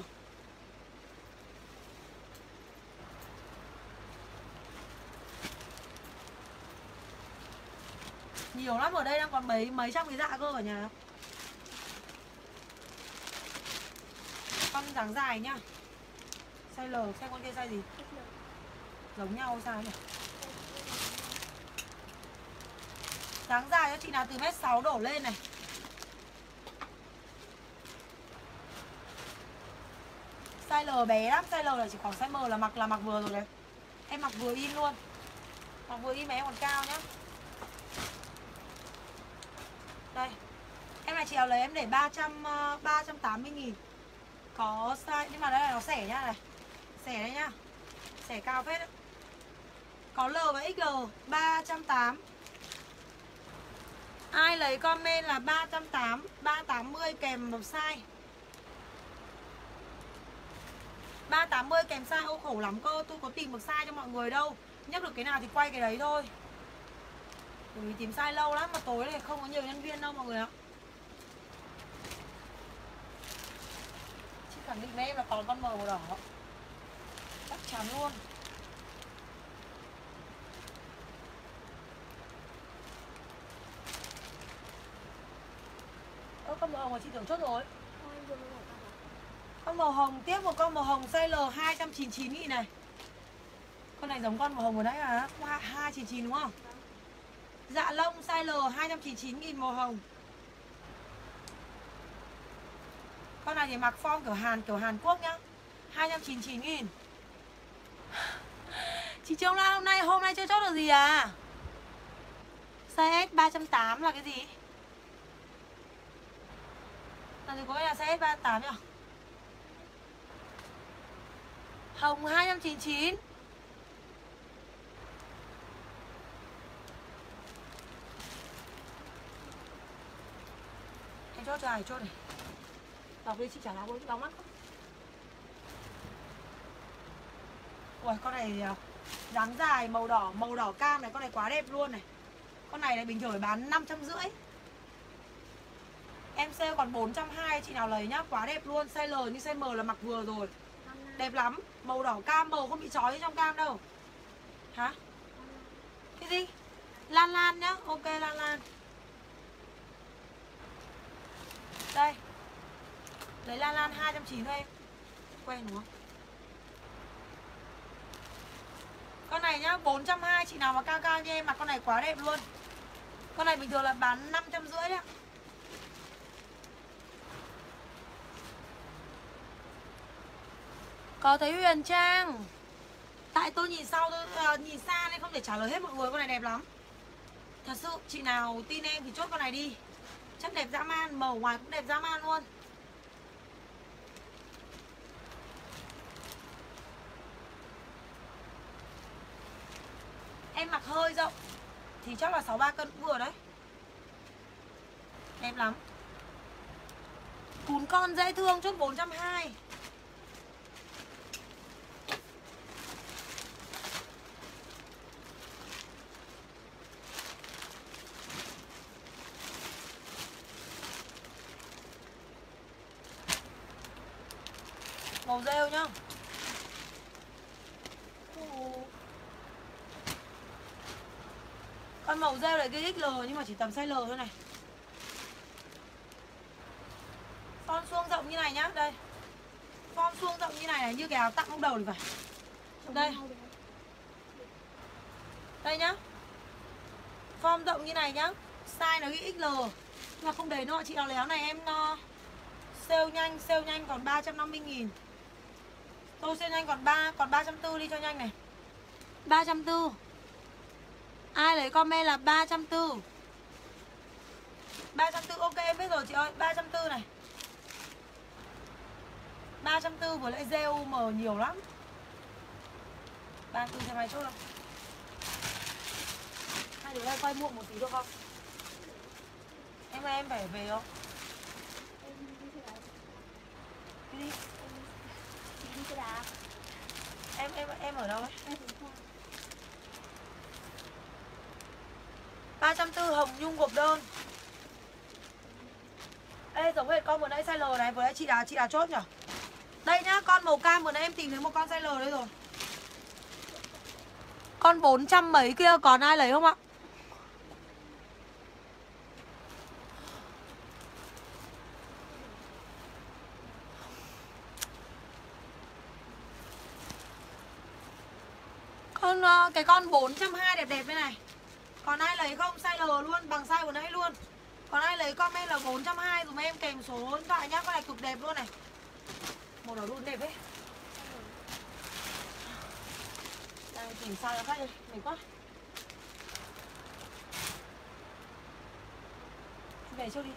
Nhiều lắm, ở đây đang còn mấy trăm cái dạ cơ ở nhà. Con dáng dài nhá. Size L, xem con kia size gì? Giống nhau sao nhỉ? Dáng dài cho chị nào từ 1m6 đổ lên này. Size L bé lắm, size L là chỉ khoảng size M là mặc vừa rồi đấy. Em mặc vừa in luôn. Mặc vừa in mà em còn cao nhá. Đây. Em này chị nào lấy em để 380.000. Có size, nhưng mà đây là nó xẻ nhá này. Xẻ đây nhá. Xẻ cao phết đấy. Có L và XL 380. Ai lấy comment là 380, 380 kèm một size. 380 kèm size, ô khổ lắm cơ, tôi có tìm được size cho mọi người đâu. Nhắc được cái nào thì quay cái đấy thôi. Bởi vì tìm size lâu lắm, mà tối này không có nhiều nhân viên đâu mọi người ạ. Chị khẳng định với em là còn con màu đỏ. Chắc chắn luôn. Con màu hồng mà chị tưởng chốt rồi. Con màu hồng, tiếp một con màu hồng size L 299.000 này. Con này giống con màu hồng vừa nãy là 299 đúng không? Dạ lông size L 299.000 màu hồng. Con này thì mặc form kiểu Hàn Quốc nhá. 299.000. Chị Trương Lan hôm nay chưa chốt được gì à? Size S 380 là cái gì? Làm gì có cái là size S 38 nhỉ? Hồng 299. Em chốt cho ai chốt này. Đọc đi chị trả lá đóng mắt. Ui con này dáng dài màu đỏ cam này, con này quá đẹp luôn này. Con này bình thường phải bán 550. Em sale còn 420, chị nào lấy nhá, quá đẹp luôn. Size L như size M là mặc vừa rồi. Đẹp lắm, màu đỏ cam, màu không bị trói trong cam đâu. Hả? Cái gì? Lan nhá, ok Lan. Đây. Lấy Lan 290 thôi em. Quen đúng không? Con này nhá, 420, chị nào mà cao như em mặc con này quá đẹp luôn. Con này bình thường là bán 550 đấy. Có thấy Huyền Trang. Tại tôi nhìn nhìn xa nên không thể trả lời hết mọi người. Con này đẹp lắm. Thật sự, chị nào tin em thì chốt con này đi. Chất đẹp dã man, màu ngoài cũng đẹp dã man luôn. Em mặc hơi rộng thì chắc là 63 cân cũng vừa đấy. Đẹp lắm. Cún con dễ thương, chốt 420. Màu rêu nhá. Con màu rêu này cái XL nhưng mà chỉ tầm size L thôi này. Form suông rộng như này nhá, đây. Form suông rộng như này như cái áo tặng lúc đầu thì phải. Đây. Đây nhá. Form rộng như này nhá. Size nó ghi XL. Nhưng mà không đầy nữa, chị nào lấy áo này em sale nhanh còn 350.000. Tôi sale nhanh còn 340 đi cho nhanh này. 340. Ai lấy comment là 340. 340 ok em biết rồi chị ơi. 340 này. 340 vừa lại GUM nhiều lắm. 34 xem ai chốt không? Hai đứa này quay muộn một tí được không? Em ơi em phải về không? Đi đi. Chị đi xe đạp. Em ở đâu ấy? Em ở Khoa. 340 Hồng Nhung gộp đơn. Ê giống hệt con vừa nãy size L này, vừa nãy chị đã chốt nhỉ? Đây nhá, con màu cam vừa nãy em tìm thấy một con size L đây rồi. Con 400 mấy kia còn ai lấy không ạ? Cái con 420 đẹp đẹp đây này. Còn ai lấy không? Size L luôn, bằng size vừa nãy luôn. Còn ai lấy comment là 420 dùm em kèm số điện thoại nhá. Con này cực đẹp luôn này. Màu đỏ đun đẹp ấy. Đây, chỉnh sao cho khách đi, mệt quá. Về trước đi.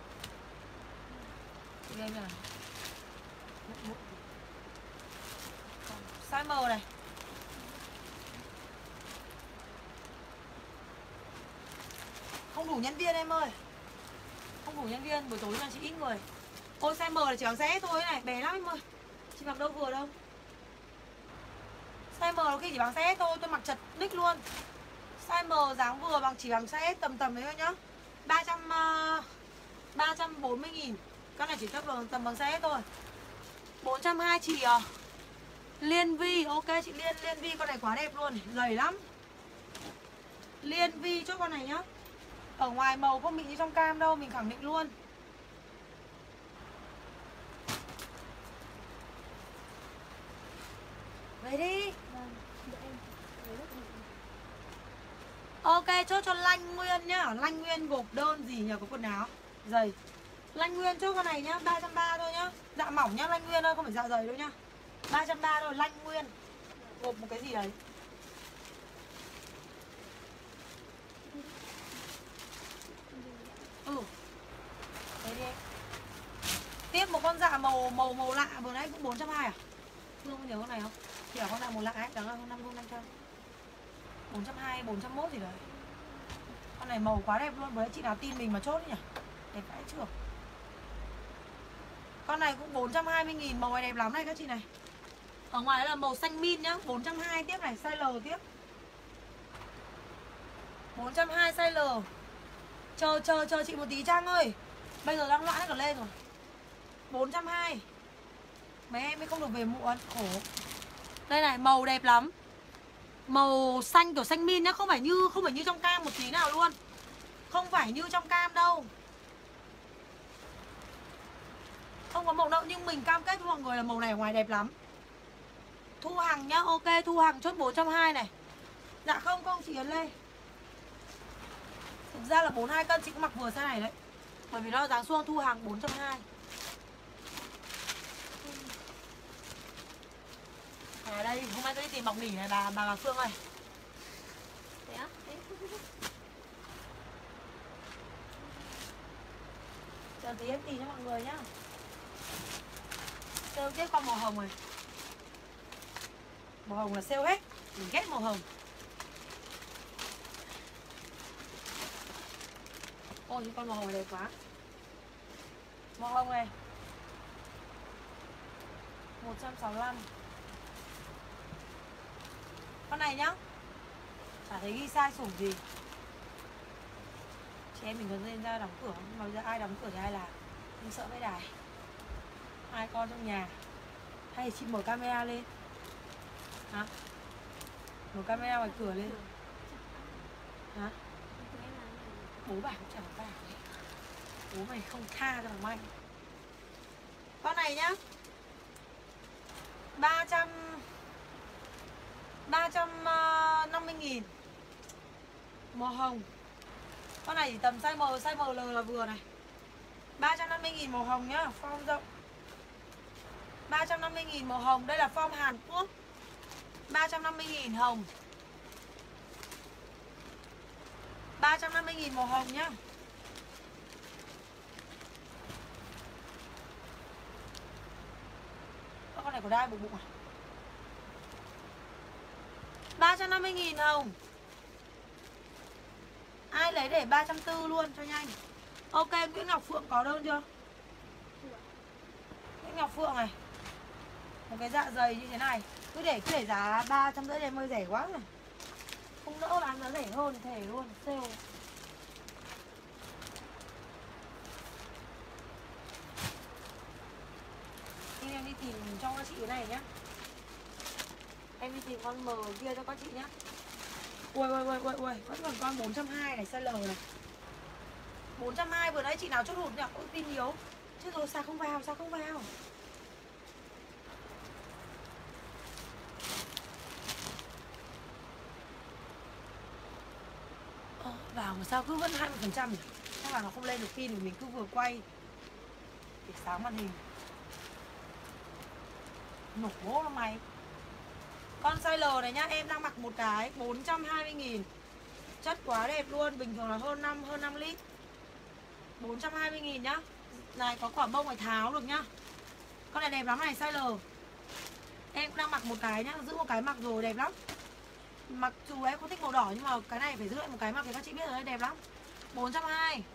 Chị em này. Size M này. Không đủ nhân viên em ơi. Không đủ nhân viên, buổi tối là chị ít người. Ôi size M là chỉ bằng size S thôi này, bé lắm em ơi. Chị mặc đâu vừa đâu. Size M là khi chỉ bằng size S thôi, tôi mặc chật ních luôn. Size M dáng vừa bằng chỉ bằng size S tầm đấy thôi nhá. 340.000. Con này chỉ tầm bằng size S thôi. 420 chị à. Liên Vi, ok chị Liên Vi con này quá đẹp luôn, dày lắm. Liên Vi chốt con này nhá. Ở ngoài màu không bị như trong cam đâu, mình khẳng định luôn. Về đi. Vâng, đợi em. Ok, chốt cho Lanh Nguyên nhá. Lanh Nguyên gộp đơn gì nhờ, có quần áo giày. Lanh Nguyên chốt con này nhá, 330 thôi nhá. Dạ mỏng nhá, Lanh Nguyên ơi, không phải dạ dày đâu nhá. 330 thôi, Lanh Nguyên. Gộp một cái gì đấy. Đấy đi em. Tiếp một con dạ màu lạ vừa nãy cũng 420 à? Phương có nhớ con này không? Chỉ là con dạ màu lạ ấy, đáng là hơn 500. 420, 401 gì đấy. Con này màu quá đẹp luôn, với chị nào tin mình mà chốt nhỉ? Đẹp vãi chưa? Con này cũng 420.000, màu này đẹp lắm này các chị này. Ở ngoài là màu xanh min nhá, 420 tiếp này, size L tiếp. 420 size L. Chờ chị một tí Trang ơi. Bây giờ đang loãng hết cả lên rồi. 420. Mấy em mới không được về muộn, khổ. Đây này, màu đẹp lắm. Màu xanh kiểu xanh min nhá, không phải như trong cam một tí nào luôn. Không phải như trong cam đâu. Không có màu đâu, nhưng mình cam kết với mọi người là màu này ở ngoài đẹp lắm. Thu Hằng nhá, ok, Thu Hằng chốt 420 này. Dạ không chị Yến Lê. Thực ra là 42 cân chị cũng mặc vừa size này đấy. Bởi vì nó dáng suông. Thu Hằng 420. À đây, hôm nay tôi đi tìm bọc nỉ này bà Phương ơi. Thế á? Chờ tí em tìm cho mọi người nhá. Sale tiếp con màu hồng này. Màu hồng là sale hết. Mình ghét màu hồng. Ôi con màu hồng này đẹp quá. Màu hồng này 165. Con này nhá, chả thấy ghi size sủng gì. Chị em mình có nên ra đóng cửa không? Nhưng mà bây giờ ai đóng cửa thì ai làm. Mình sợ vãi đài. Hai con trong nhà. Hay chị mở camera lên. Hả? Mở camera ngoài cửa lên. Hả? Bố bà cũng chẳng vào đấy. Bố mày không tha cho thằng Manh. Con này nhá, 350.000. Màu hồng. Con này chỉ tầm size M L là vừa này. 350.000 màu hồng nhá, form rộng. 350.000 màu hồng, đây là form Hàn Quốc. 350.000 hồng. 350.000 màu hồng nhá. của đai bụng bụng à? 350.000 Hồng. Ai lấy để 340 luôn cho nhanh. Ok, Nguyễn Ngọc Phượng có đơn chưa? Nguyễn Ngọc Phượng này. Một cái dạ dày như thế này. Cứ để giá 350 em hơi rẻ quá rồi. Không nỡ bán giá rẻ hơn, thể luôn, sale. Nhưng em đi tìm cho các chị cái này nhá. Em đi tìm con M kia cho các chị nhá. Ui, vẫn còn con 420 này, size L này. 420 vừa nãy chị nào chốt hụt nhỉ? Ôi pin yếu. Chứ rồi sao không vào, sao không vào? Vào mà sao cứ vẫn 20% nhỉ? Chắc là nó không lên được pin thì mình cứ vừa quay để sáng màn hình. Nổ lắm mày. Con size L này nhá, em đang mặc một cái 420.000. Chất quá đẹp luôn, bình thường là hơn 5 lít. 420.000 nhá. Này có quả bông phải tháo được nhá. Con này đẹp lắm này, size L. Em cũng đang mặc một cái nhá, giữ một cái mặc rồi đẹp lắm. Mặc dù em không thích màu đỏ nhưng mà cái này phải giữ lại một cái mặc thì các chị biết rồi đấy, đẹp lắm. 420.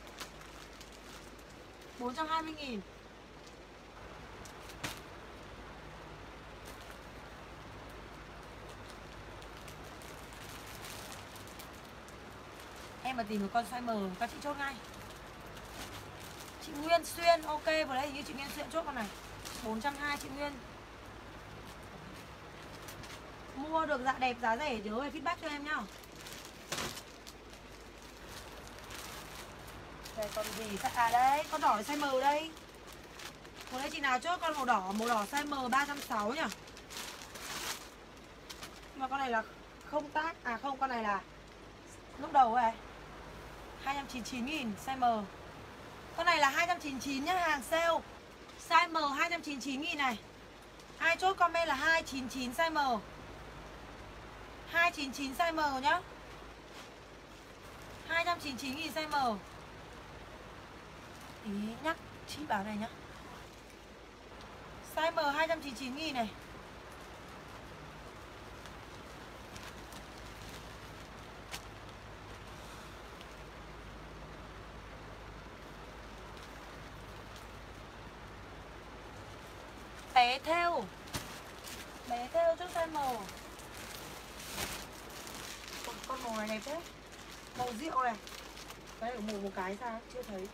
420.000. Em mà tìm một con size M các chị chốt ngay. Chị Nguyên Xuyên, ok, vừa đấy hình như chị Nguyên Xuyên chốt con này 420 chị Nguyên. Mua được dạ đẹp giá rẻ nhớ về feedback cho em nhá. Đây con gì? À đấy, con đỏ size M đây. Vừa đấy chị nào chốt con màu đỏ size M 360 nhỉ? Nhưng mà con này là không tác, à không, con này là lúc đầu này 299.000 size M. Con này là 299 nhá, hàng sale. Size M 299.000 này. Ai chốt comment là 299 size M. 299 size M nhá. 299.000 size M. Ý nhắc chị bảo này nhá. Size M 299.000 này. Bé theo chút size M. Con màu này đẹp thế. Màu rượu này. Cái này màu một cái sao chưa thấy.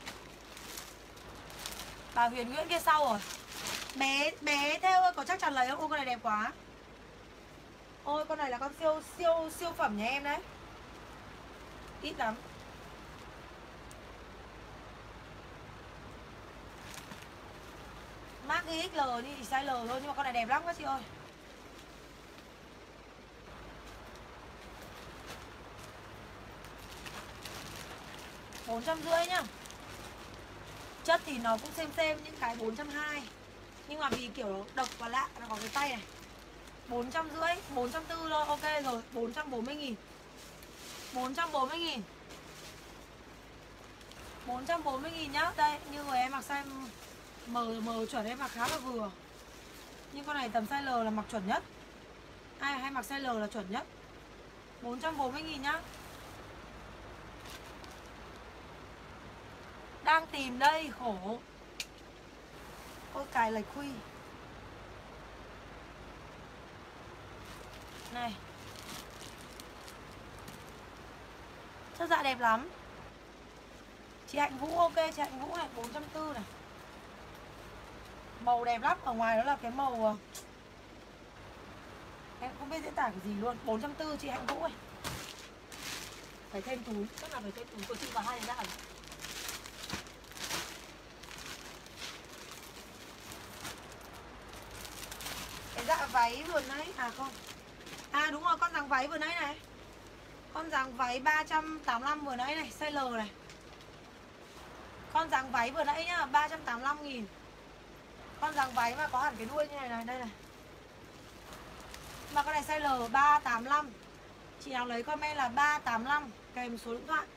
Bà Huyền Nguyễn kia sau rồi. Bé theo ơi, có chắc chắn lấy không? Ôi con này đẹp quá. Ôi con này là con siêu phẩm nhà em đấy. Ít lắm. Max XL đi thì size L thôi, nhưng mà con này đẹp lắm các chị ơi. $450 nhá. Chất thì nó cũng xem những cái 420. Nhưng mà vì kiểu độc và lạ, nó có cái tay này 450, 440 thôi, ok rồi. 440.000. 440.000. 440.000 nhá. Đây, như người em mặc size M chuẩn em mặc khá là vừa. Nhưng con này tầm size L là mặc chuẩn nhất. Ai hay mặc size L là chuẩn nhất. 440.000 nhá. Đang tìm đây, khổ. Ôi cài lệch khuy. Này. Chất dạ đẹp lắm. Chị Hạnh Vũ ok, chị Hạnh Vũ này 440 này. Màu đẹp lắm, ở ngoài đó là cái màu em không biết diễn tả cái gì luôn. 440 chị Hạnh Vũ này. Phải thêm túi, chắc là phải thêm túi của chị vào hai cái dạ rồi. Cái dạ váy vừa nãy, à không. À đúng rồi, con dáng váy vừa nãy này. Con dáng váy 385 vừa nãy này, size L này. Con dáng váy vừa nãy nhá, 385.000. Con dáng váy mà có hẳn cái đuôi như này này, đây này. Mà con này size L 385. Chị nào lấy comment là 385 kèm số điện thoại.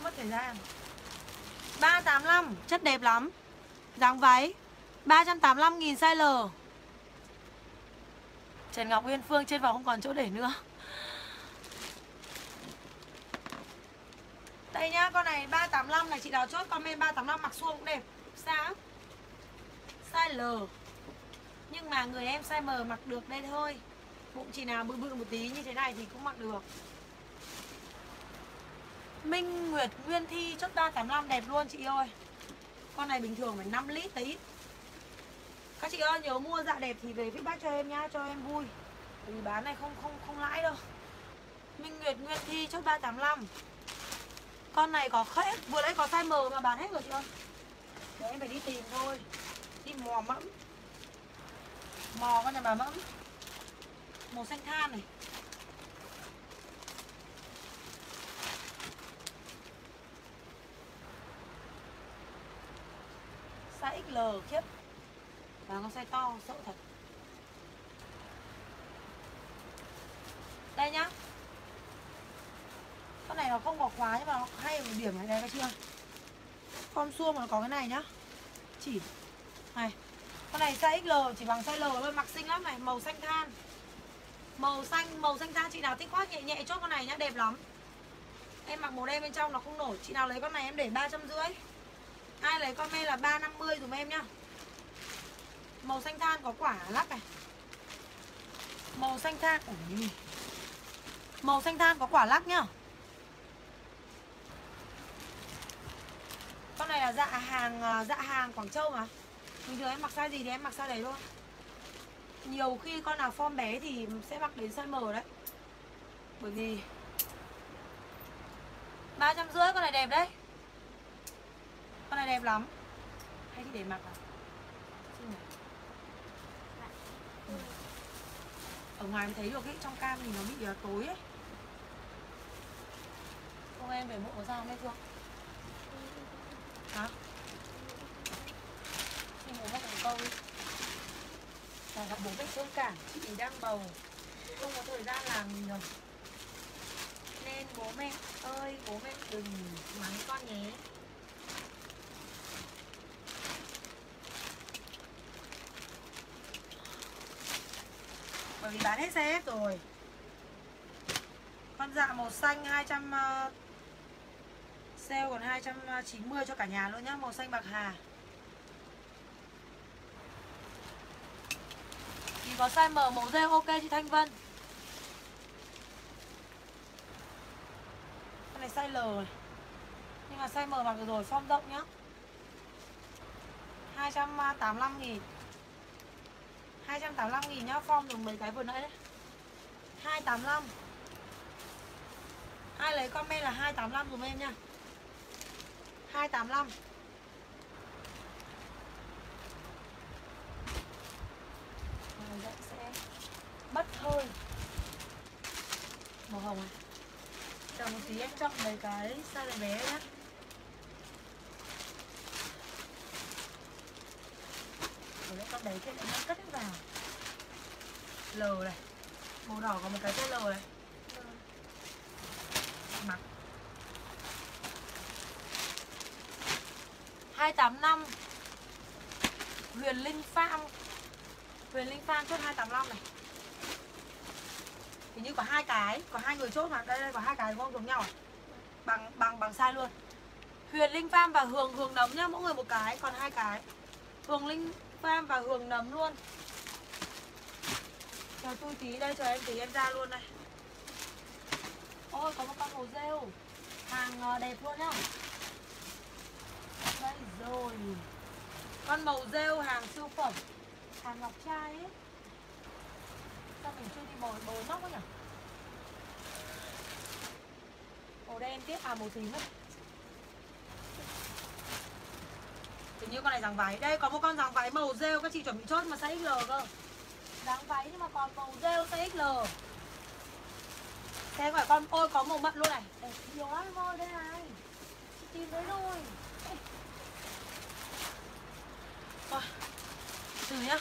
mất thời gian. 385, chất đẹp lắm. Dáng váy 385.000 size L. Trần Ngọc Uyên Phương trên vào không còn chỗ để nữa. Đây nhá, con này 385 này, chị nào chốt comment 385 mặc suông cũng đẹp. Sao? Size L. Nhưng mà người em size M mặc được đây thôi. Bụng chị nào bự bự một tí như thế này thì cũng mặc được. Minh Nguyệt Nguyên Thi chốt 385 đẹp luôn chị ơi. Con này bình thường phải 5 lít đấy. Các chị ơi nhớ mua dạ đẹp thì về feedback cho em nhá, cho em vui. Bởi vì bán này không lãi đâu. Minh Nguyệt Nguyên Thi chốt 385. Con này có hết, vừa nãy có size M mà bán hết rồi chị ơi. Để em phải đi tìm thôi. Đi mò mẫm. Mò con nhà bà mẫm. Màu xanh than này. Size XL khiếp. Và con size to sợ thật. Đây nhá. Con này nó không có khóa nhưng mà nó hay ở một điểm này, đây các chị ơi. Form suông mà nó có cái này nhá. Chỉ này. Con này size XL chỉ bằng size L thôi, mặc xinh lắm này, màu xanh than. Màu xanh than, chị nào thích khoác nhẹ nhẹ chốt con này nhá, đẹp lắm. Em mặc màu đen bên trong nó không nổi. Chị nào lấy con này em để 350. Ai lấy comment là 350 dùm em nhá. Màu xanh than có quả lắc này. Màu xanh than. Màu xanh than có quả lắc nhá. Con này là dạ hàng Quảng Châu mà. Bình thường em mặc size gì thì em mặc size đấy thôi. Nhiều khi con nào form bé thì sẽ mặc đến size M đấy. Bởi vì 350 con này đẹp đấy. Con này đẹp lắm. Hay thì để mặc à? Ở ngoài mới thấy được ấy, trong cam thì nó bị tối ấy. Không em về bộ có sao không em Phương? Hả? Xin bố mắc một câu đi. Là gặp bố mẹ thương cảm, chị đang bầu, không có thời gian làm gì rồi. Nên bố mẹ ơi, bố mẹ đừng mắng con nhé. Bởi vì bán hết xe hết rồi. Con dạ màu xanh 200 sale còn 290 cho cả nhà luôn nhá, màu xanh bạc hà. Thì có size M màu rêu ok chị Thanh Vân. Con này size L này. Nhưng mà size M mặc được rồi, form rộng nhá. 285.000. 285.000 nhá, form dùng mấy cái vừa nãy đấy. 285. Ai lấy comment là 285 dùm em nha. 285. Dậy sẽ bất hơi. Màu hồng này. Chờ một tí em chọn mấy cái size bé nhé. Rồi đấy, con đấy thì lại cất hết vào. L này. Màu đỏ có một cái size L này. Mặc 285. Huyền Linh Farm. Huyền Linh Farm chốt 285 này. Hình như có hai cái, có hai người chốt mà. Đây có hai cái không giống nhau à? Bằng size luôn. Huyền Linh Farm và Hường Nấm nhá, mỗi người một cái, còn hai cái. Hường Linh Farm và Hường Nấm luôn. Chờ tôi tí đây, chờ em tí em ra luôn này. Ôi có một con màu rêu. Hàng đẹp luôn nhá. Đây rồi. Con màu rêu hàng siêu phẩm. Hàng ngọc trai ấy. Sao mình chưa đi bồi móc ấy nhỉ? Màu đen tiếp, à màu tím ấy. Hình như con này dáng váy. Đây có một con dáng váy màu rêu, các chị chuẩn bị chốt mà size XL cơ. Dáng váy nhưng mà còn màu rêu size XL. Xem phải con, ôi có màu mận luôn này. Đẹp nhiều lắm em ơi, đây này. Chị tìm thấy rồi. Ôi, từ nhá.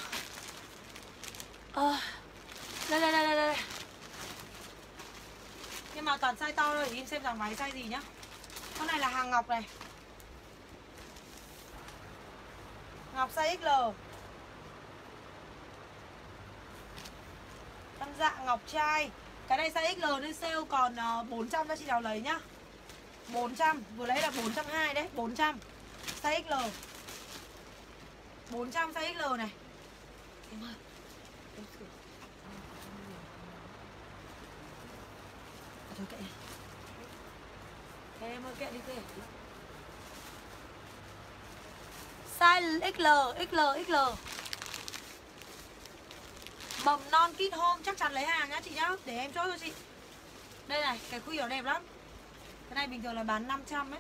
Đây. Nhưng mà toàn size to thôi, để em xem dòng váy size gì nhá. Con này là hàng ngọc này. Ngọc size XL. Con dạ ngọc trai. Cái này size XL nên sale còn 400 cho chị nào lấy nhá. 400, vừa lấy là 420 đấy, 400. Size XL. 400 size XL này. Em ơi. Em sửa. Thôi kệ. Thế em ơi kệ đi kệ. Size XL. Mầm non kit home chắc chắn lấy hàng nhá chị nhá. Để em chốt cho chị. Đây này, cái khuy nó đẹp lắm. Cái này bình thường là bán 500 ấy.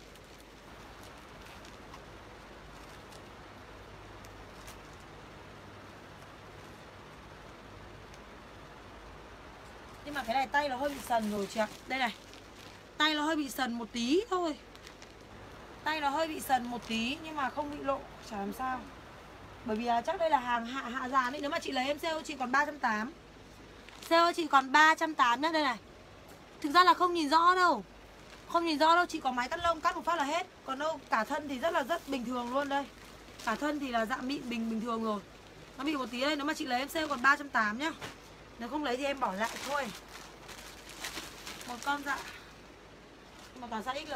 Nhưng mà cái này tay nó hơi bị sần rồi chị ạ. Đây này. Tay nó hơi bị sần một tí thôi. Tay nó hơi bị sần một tí nhưng mà không bị lộ, chả làm sao. Bởi vì chắc đây là hàng hạ dàn ấy. Nếu mà chị lấy em sale chị còn 380. Sale chị còn 380 nhá, đây này. Thực ra là không nhìn rõ đâu. Không nhìn rõ đâu, chị có máy cắt lông cắt một phát là hết. Còn đâu cả thân thì rất bình thường luôn đây. Cả thân thì là dạng mịn bình thường rồi. Nó bị một tí đây, nếu mà chị lấy em sale còn 380 nhá. Nếu không lấy thì em bỏ lại thôi. Một con dạ. Nhưng mà toàn size XL.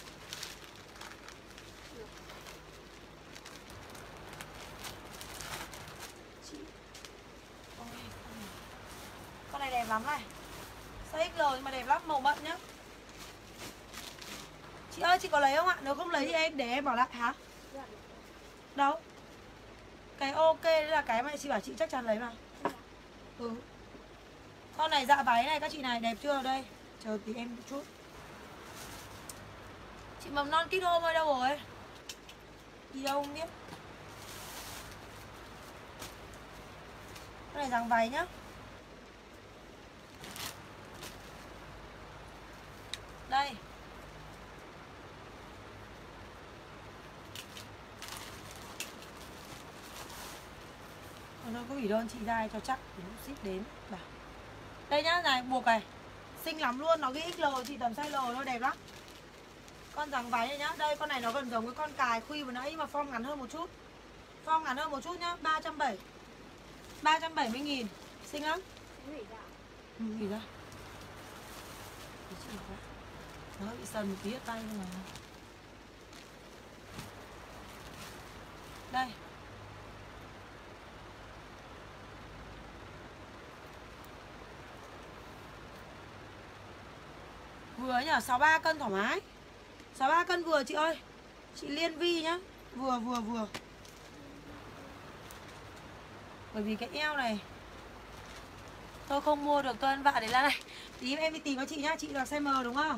Con này đẹp lắm này. Size XL nhưng mà đẹp lắm, màu mận nhá. Chị ơi chị có lấy không ạ? Nếu không lấy thì em để em bỏ lại hả? Đâu? Cái ok đấy là cái mà chị bảo chị chắc chắn lấy mà. Ừ. Con này dạ váy này các chị này đẹp chưa đây? Chờ tí em một chút. Chị mầm non kit home ơi đâu rồi? Đi đâu không biết. Con này dáng váy nhá. Đây. Nó có gửi đơn chị ra cho chắc thì lúc ship đến bảo. Đây nhá, này buộc này. Xinh lắm luôn, nó ghi XL chị tầm size L nó đẹp lắm. Con dáng váy này nhá. Đây con này nó gần giống với con cài khuy vừa nãy nhưng mà form ngắn hơn một chút. Form ngắn hơn một chút nhá, 370. 370.000. Xinh lắm. Ừ, gửi ra. Nó bị sần một tí ở tay nhưng mà. Đây. Vừa nhỉ, 63 cân thoải mái. 63 cân vừa chị ơi. Chị Liên Vi nhá. Vừa. Bởi vì cái eo này tôi không mua được, tôi ăn vạ để ra này. Tí em đi tìm cho chị nhá. Chị là size M đúng không?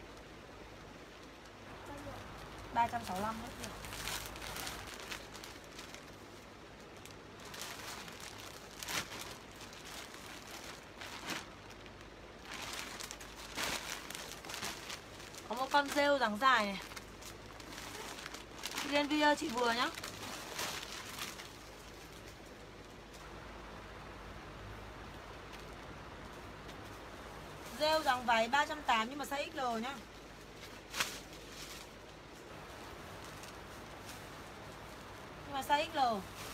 365 hết rồi. Có một con rêu dáng dài này. Chị lên video chị vừa nhá. Rêu dáng váy 380 nhưng mà size XL nhá. Nhưng mà size XL.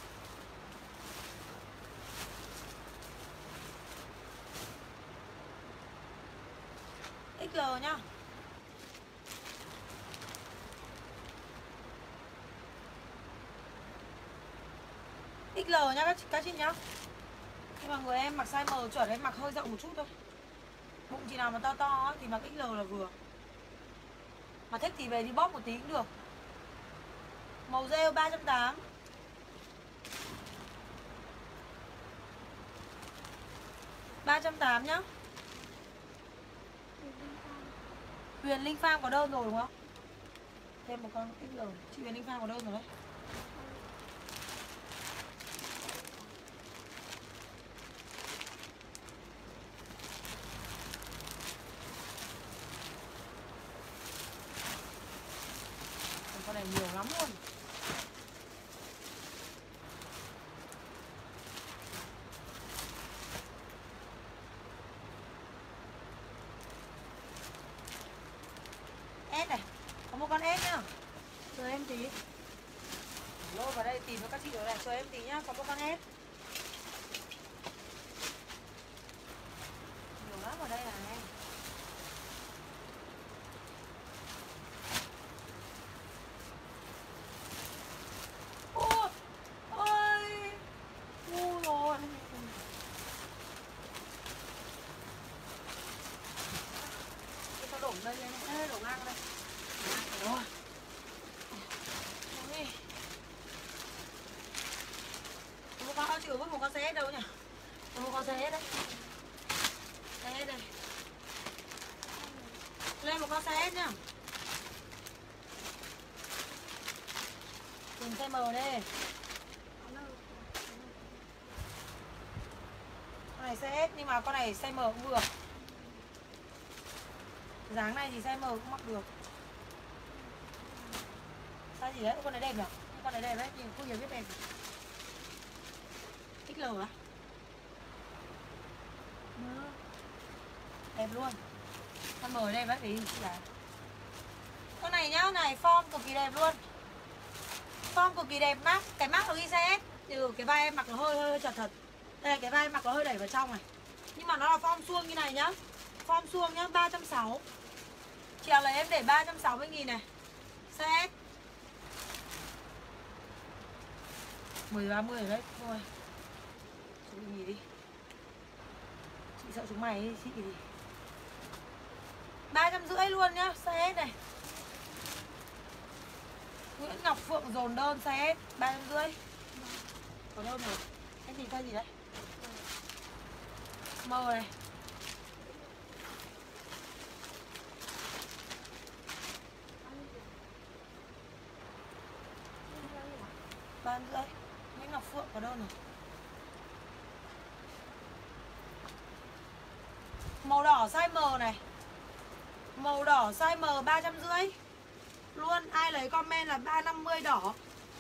XL nhá. XL nhá các chị nhá. Nhưng mà người em mặc size M chuẩn, em mặc hơi rộng một chút thôi. Bụng chị nào mà to to thì mặc XL là vừa. Mà thích thì về đi bóp một tí cũng được. Màu rêu 380. $380 nhá. Huyền Linh Farm có đơn rồi đúng không? Thêm một con XL. Chị Huyền Linh Farm có đơn rồi đấy. Con này nhiều lắm luôn. S này. chờ em tí nhá, có một con hết. Nhiều lắm ở đây này. Ôi, ôi, ngu rồi. Tao đổ đây lên, đây đổ ngang đây. Rồi. Một con chưa vứt một con xe đâu nhỉ? Một con xe đấy. Xe đây. Lên một con xe nhá. Tìm xe M đây. Con này xe S nhưng mà con này xe M cũng vừa. Dáng này thì xe M cũng mặc được. Sao gì đấy? Con này đẹp nhỉ? Con này đẹp đấy, nhìn không hiểu biết đẹp. XL à? Đẹp luôn. Con M đây bác tí là con này nhá, này form cực kỳ đẹp luôn. Form cực kỳ đẹp mát, cái mát nó ghi xe S. Ừ, cái vai em mặc nó hơi chật thật. Đây cái vai em mặc nó hơi đẩy vào trong này. Nhưng mà nó là form suông như này nhá. Form suông nhá, 360. Chị nào lấy em để 360.000 này. Xe S 10-30 rồi đấy, thôi. Chúng nghỉ đi. Chị sợ chúng mày ấy, chị thì 350 luôn nhá, xe S này. Nguyễn Ngọc Phượng dồn đơn xe S 350. Có đơn rồi. Cái gì thôi gì đấy? M này. Bán rưỡi. Nguyễn Ngọc Phượng có đơn rồi. Màu đỏ size M này. Màu đỏ size M 350 luôn. Ai lấy comment là 350 đỏ.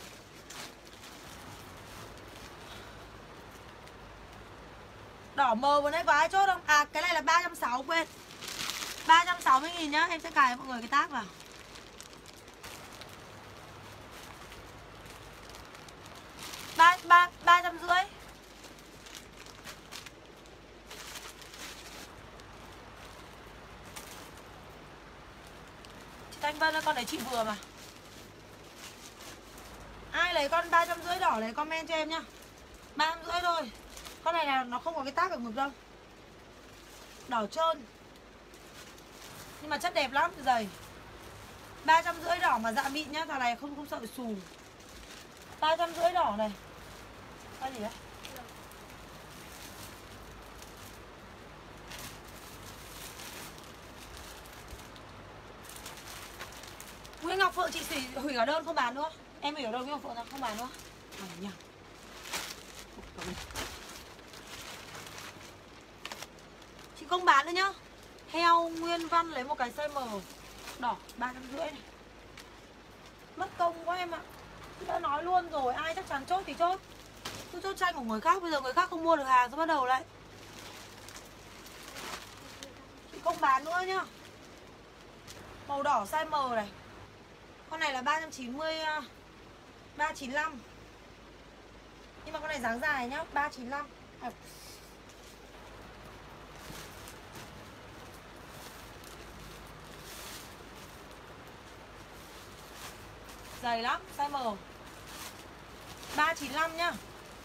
Đỏ M vừa nãy có ai chốt không? À cái này là 360 quên. 360.000 nhá. Em sẽ cài mọi người cái tag vào. Ba 350. Chị Thanh Vân ơi, con đấy chị vừa mà. Ai lấy con 350 đỏ lấy comment cho em nhá. 350 thôi. Con này là nó không có cái tag ở ngực đâu. Đỏ trơn. Nhưng mà chất đẹp lắm, dày. 350 đỏ mà dạ mịn nhá, thằng này không sợ xù. 350 đỏ này. Cái gì đấy? Nguyễn Ngọc Phượng chị hủy cả đơn không bán nữa. Em hủy ở đâu Nguyễn Ngọc Phượng ra không bán nữa. Nhỉ. Chị không bán nữa nhá. Heo Nguyên Văn lấy một cái size M đỏ 350 này. Mất công quá em ạ. Chị đã nói luôn rồi, ai chắc chắn chốt thì chốt. Cứ chốt tranh của người khác, bây giờ người khác không mua được hàng rồi bắt đầu lại. Chị không bán nữa nhá. Màu đỏ size M này. Con này là 390 395. Nhưng mà con này dáng dài nhá, 395. À. Dày lắm, size M 395 nhá.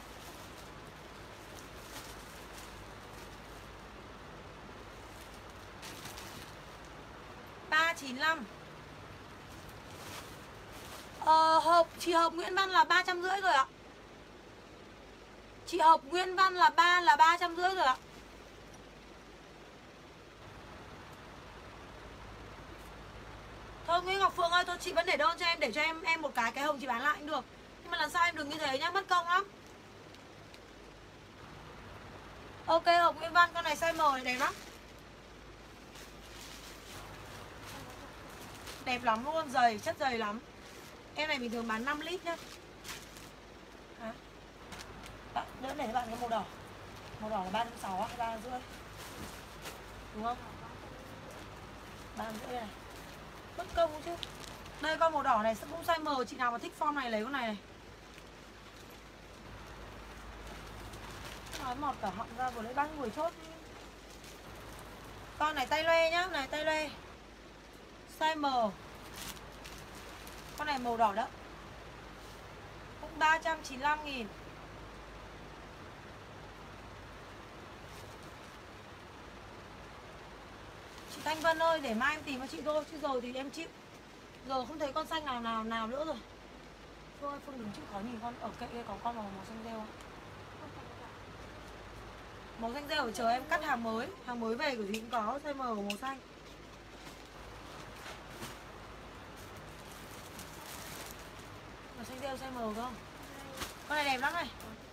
Chị Hợp Nguyễn Văn là 350 rồi ạ. Chị Hợp Nguyễn Văn là 350 rồi ạ. Thôi Nguyễn Ngọc Phượng ơi, thôi chị vẫn để đơn cho em, để cho em một cái hồng chị bán lại cũng được. Nhưng mà lần sau em đừng như thế nhá, mất công lắm. Ok, Hợp Nguyễn Văn, con này size M này đẹp lắm. Đẹp lắm luôn, dày, chất dày lắm. Em này bình thường bán 5 lít nhá. Bạn đỡ để bạn cái màu đỏ. Màu đỏ là 360 hay 350? Đúng không? 350 này. Mất công chứ. Đây con màu đỏ này cũng size M, chị nào mà thích form này lấy con này này. nói mọt cả họng ra vừa lấy bao nhiêu người chốt. Con này tay loe nhá, này tay loe size M. Con này màu đỏ đó. Cũng 395.000. Chị Thanh Vân ơi, để mai em tìm cho chị thôi, chứ giờ thì em chịu. Giờ không thấy con xanh nào nữa rồi. Thôi Phương đừng chịu khó nhìn con ở kệ đây có con màu xanh rêu không? Màu xanh rêu ở chờ em cắt hàng mới về của chị cũng có size M màu xanh. Màu xanh rêu size M không? Con này đẹp lắm này.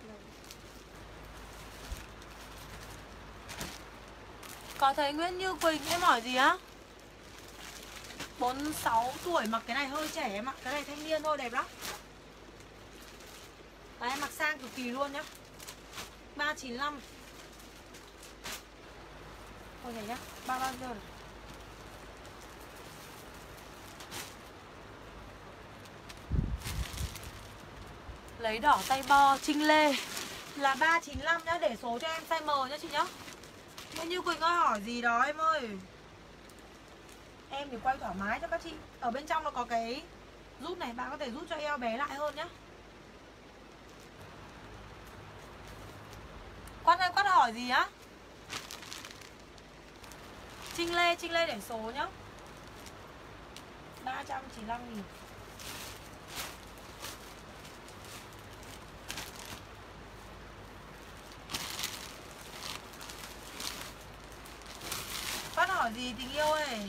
Có thấy Nguyễn Như Quỳnh em hỏi gì á? 46 tuổi mặc cái này hơi trẻ em ạ. Cái này thanh niên thôi, đẹp lắm. Đấy, em mặc sang cực kỳ luôn nhá. 395. Thôi nhảy nhá, bao giờ này. Lấy đỏ tay bo Trinh Lê là 395 nhá, để số cho em size M nhá chị nhá. Nguyễn Như Quỳnh ơi hỏi gì đó em ơi. Em thì quay thoải mái cho các chị. Ở bên trong nó có cái rút này, bạn có thể rút cho eo bé lại hơn nhá. Quát ơi, Quát hỏi gì á? Trinh Lê để số nhá. 395.000. Quát hỏi gì tình yêu ơi?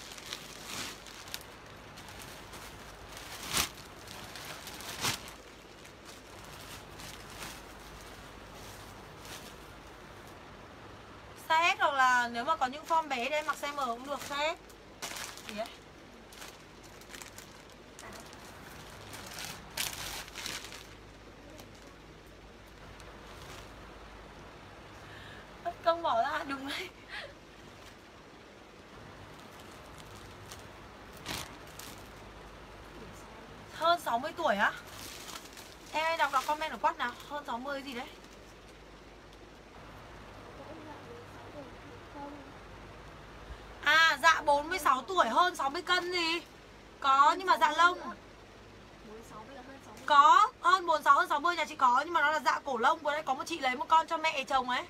Size S hoặc là nếu mà có những form bé thì em mặc size M cũng được, size S. Gì ấy? Bất công bỏ ra, đúng đấy. Hơn 60 tuổi á? Em hãy đọc comment ở Quát nào. Hơn 60 gì đấy? À dạ 46 tuổi hơn 60 cân gì? Có nhưng mà dạ lông. Có hơn 46 hơn 60 nhà chị có, nhưng mà nó là dạ cổ lông. Vừa đây có một chị lấy một con cho mẹ chồng ấy.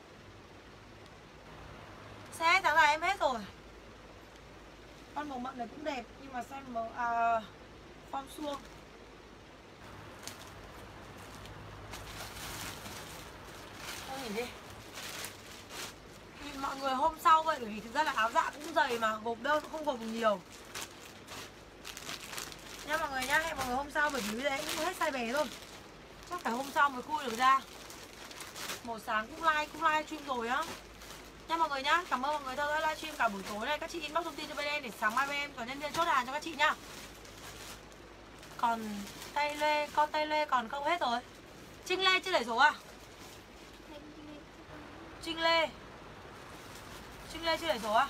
Xe tháng này em hết rồi. Con màu mận này cũng đẹp nhưng mà xem màu form suông. Thôi nhìn đi. Nhìn mọi người hôm sau vậy, bởi vì thực ra là áo dạ cũng dày mà, gộp đơn cũng không gộp nhiều. Nha mọi người nhá, hẹn mọi người hôm sau, bởi vì đấy cũng hết size bé rồi. Chắc phải hôm sau mới khui được ra. Màu sáng cũng live stream rồi á. Nha mọi người nhá, cảm ơn mọi người theo dõi livestream cả buổi tối này. Các chị inbox thông tin cho bên em để sáng mai bên em có nhân viên chốt hàng cho các chị nhá. Còn tay lê, con tay lê còn không hết rồi. Trinh Lê chưa để số à? Trinh Lê chưa để số à?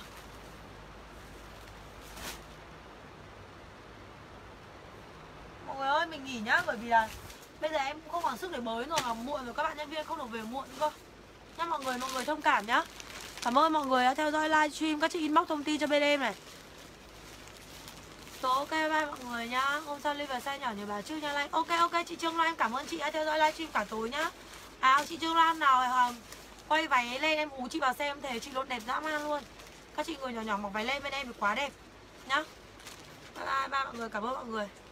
Mọi người ơi mình nghỉ nhá, bởi vì là bây giờ em cũng không còn sức để bới rồi, mà muộn rồi, các bạn nhân viên không được về muộn cơ. Nhá mọi người thông cảm nhá. Cảm ơn mọi người đã theo dõi livestream. Các chị inbox thông tin cho bên em này. Rồi ok, bye mọi người nhá. Hôm sau live size nhỏ nhờ bà chứ nha. Ok chị Trương Loan, em cảm ơn chị đã theo dõi livestream cả tối nhá. Chị Trương Loan nào quay váy lên em ú chị vào xem, thể chị luôn đẹp dã man luôn. Các chị người nhỏ nhỏ mặc váy lên bên em thì quá đẹp nhá. Bye mọi người, cảm ơn mọi người.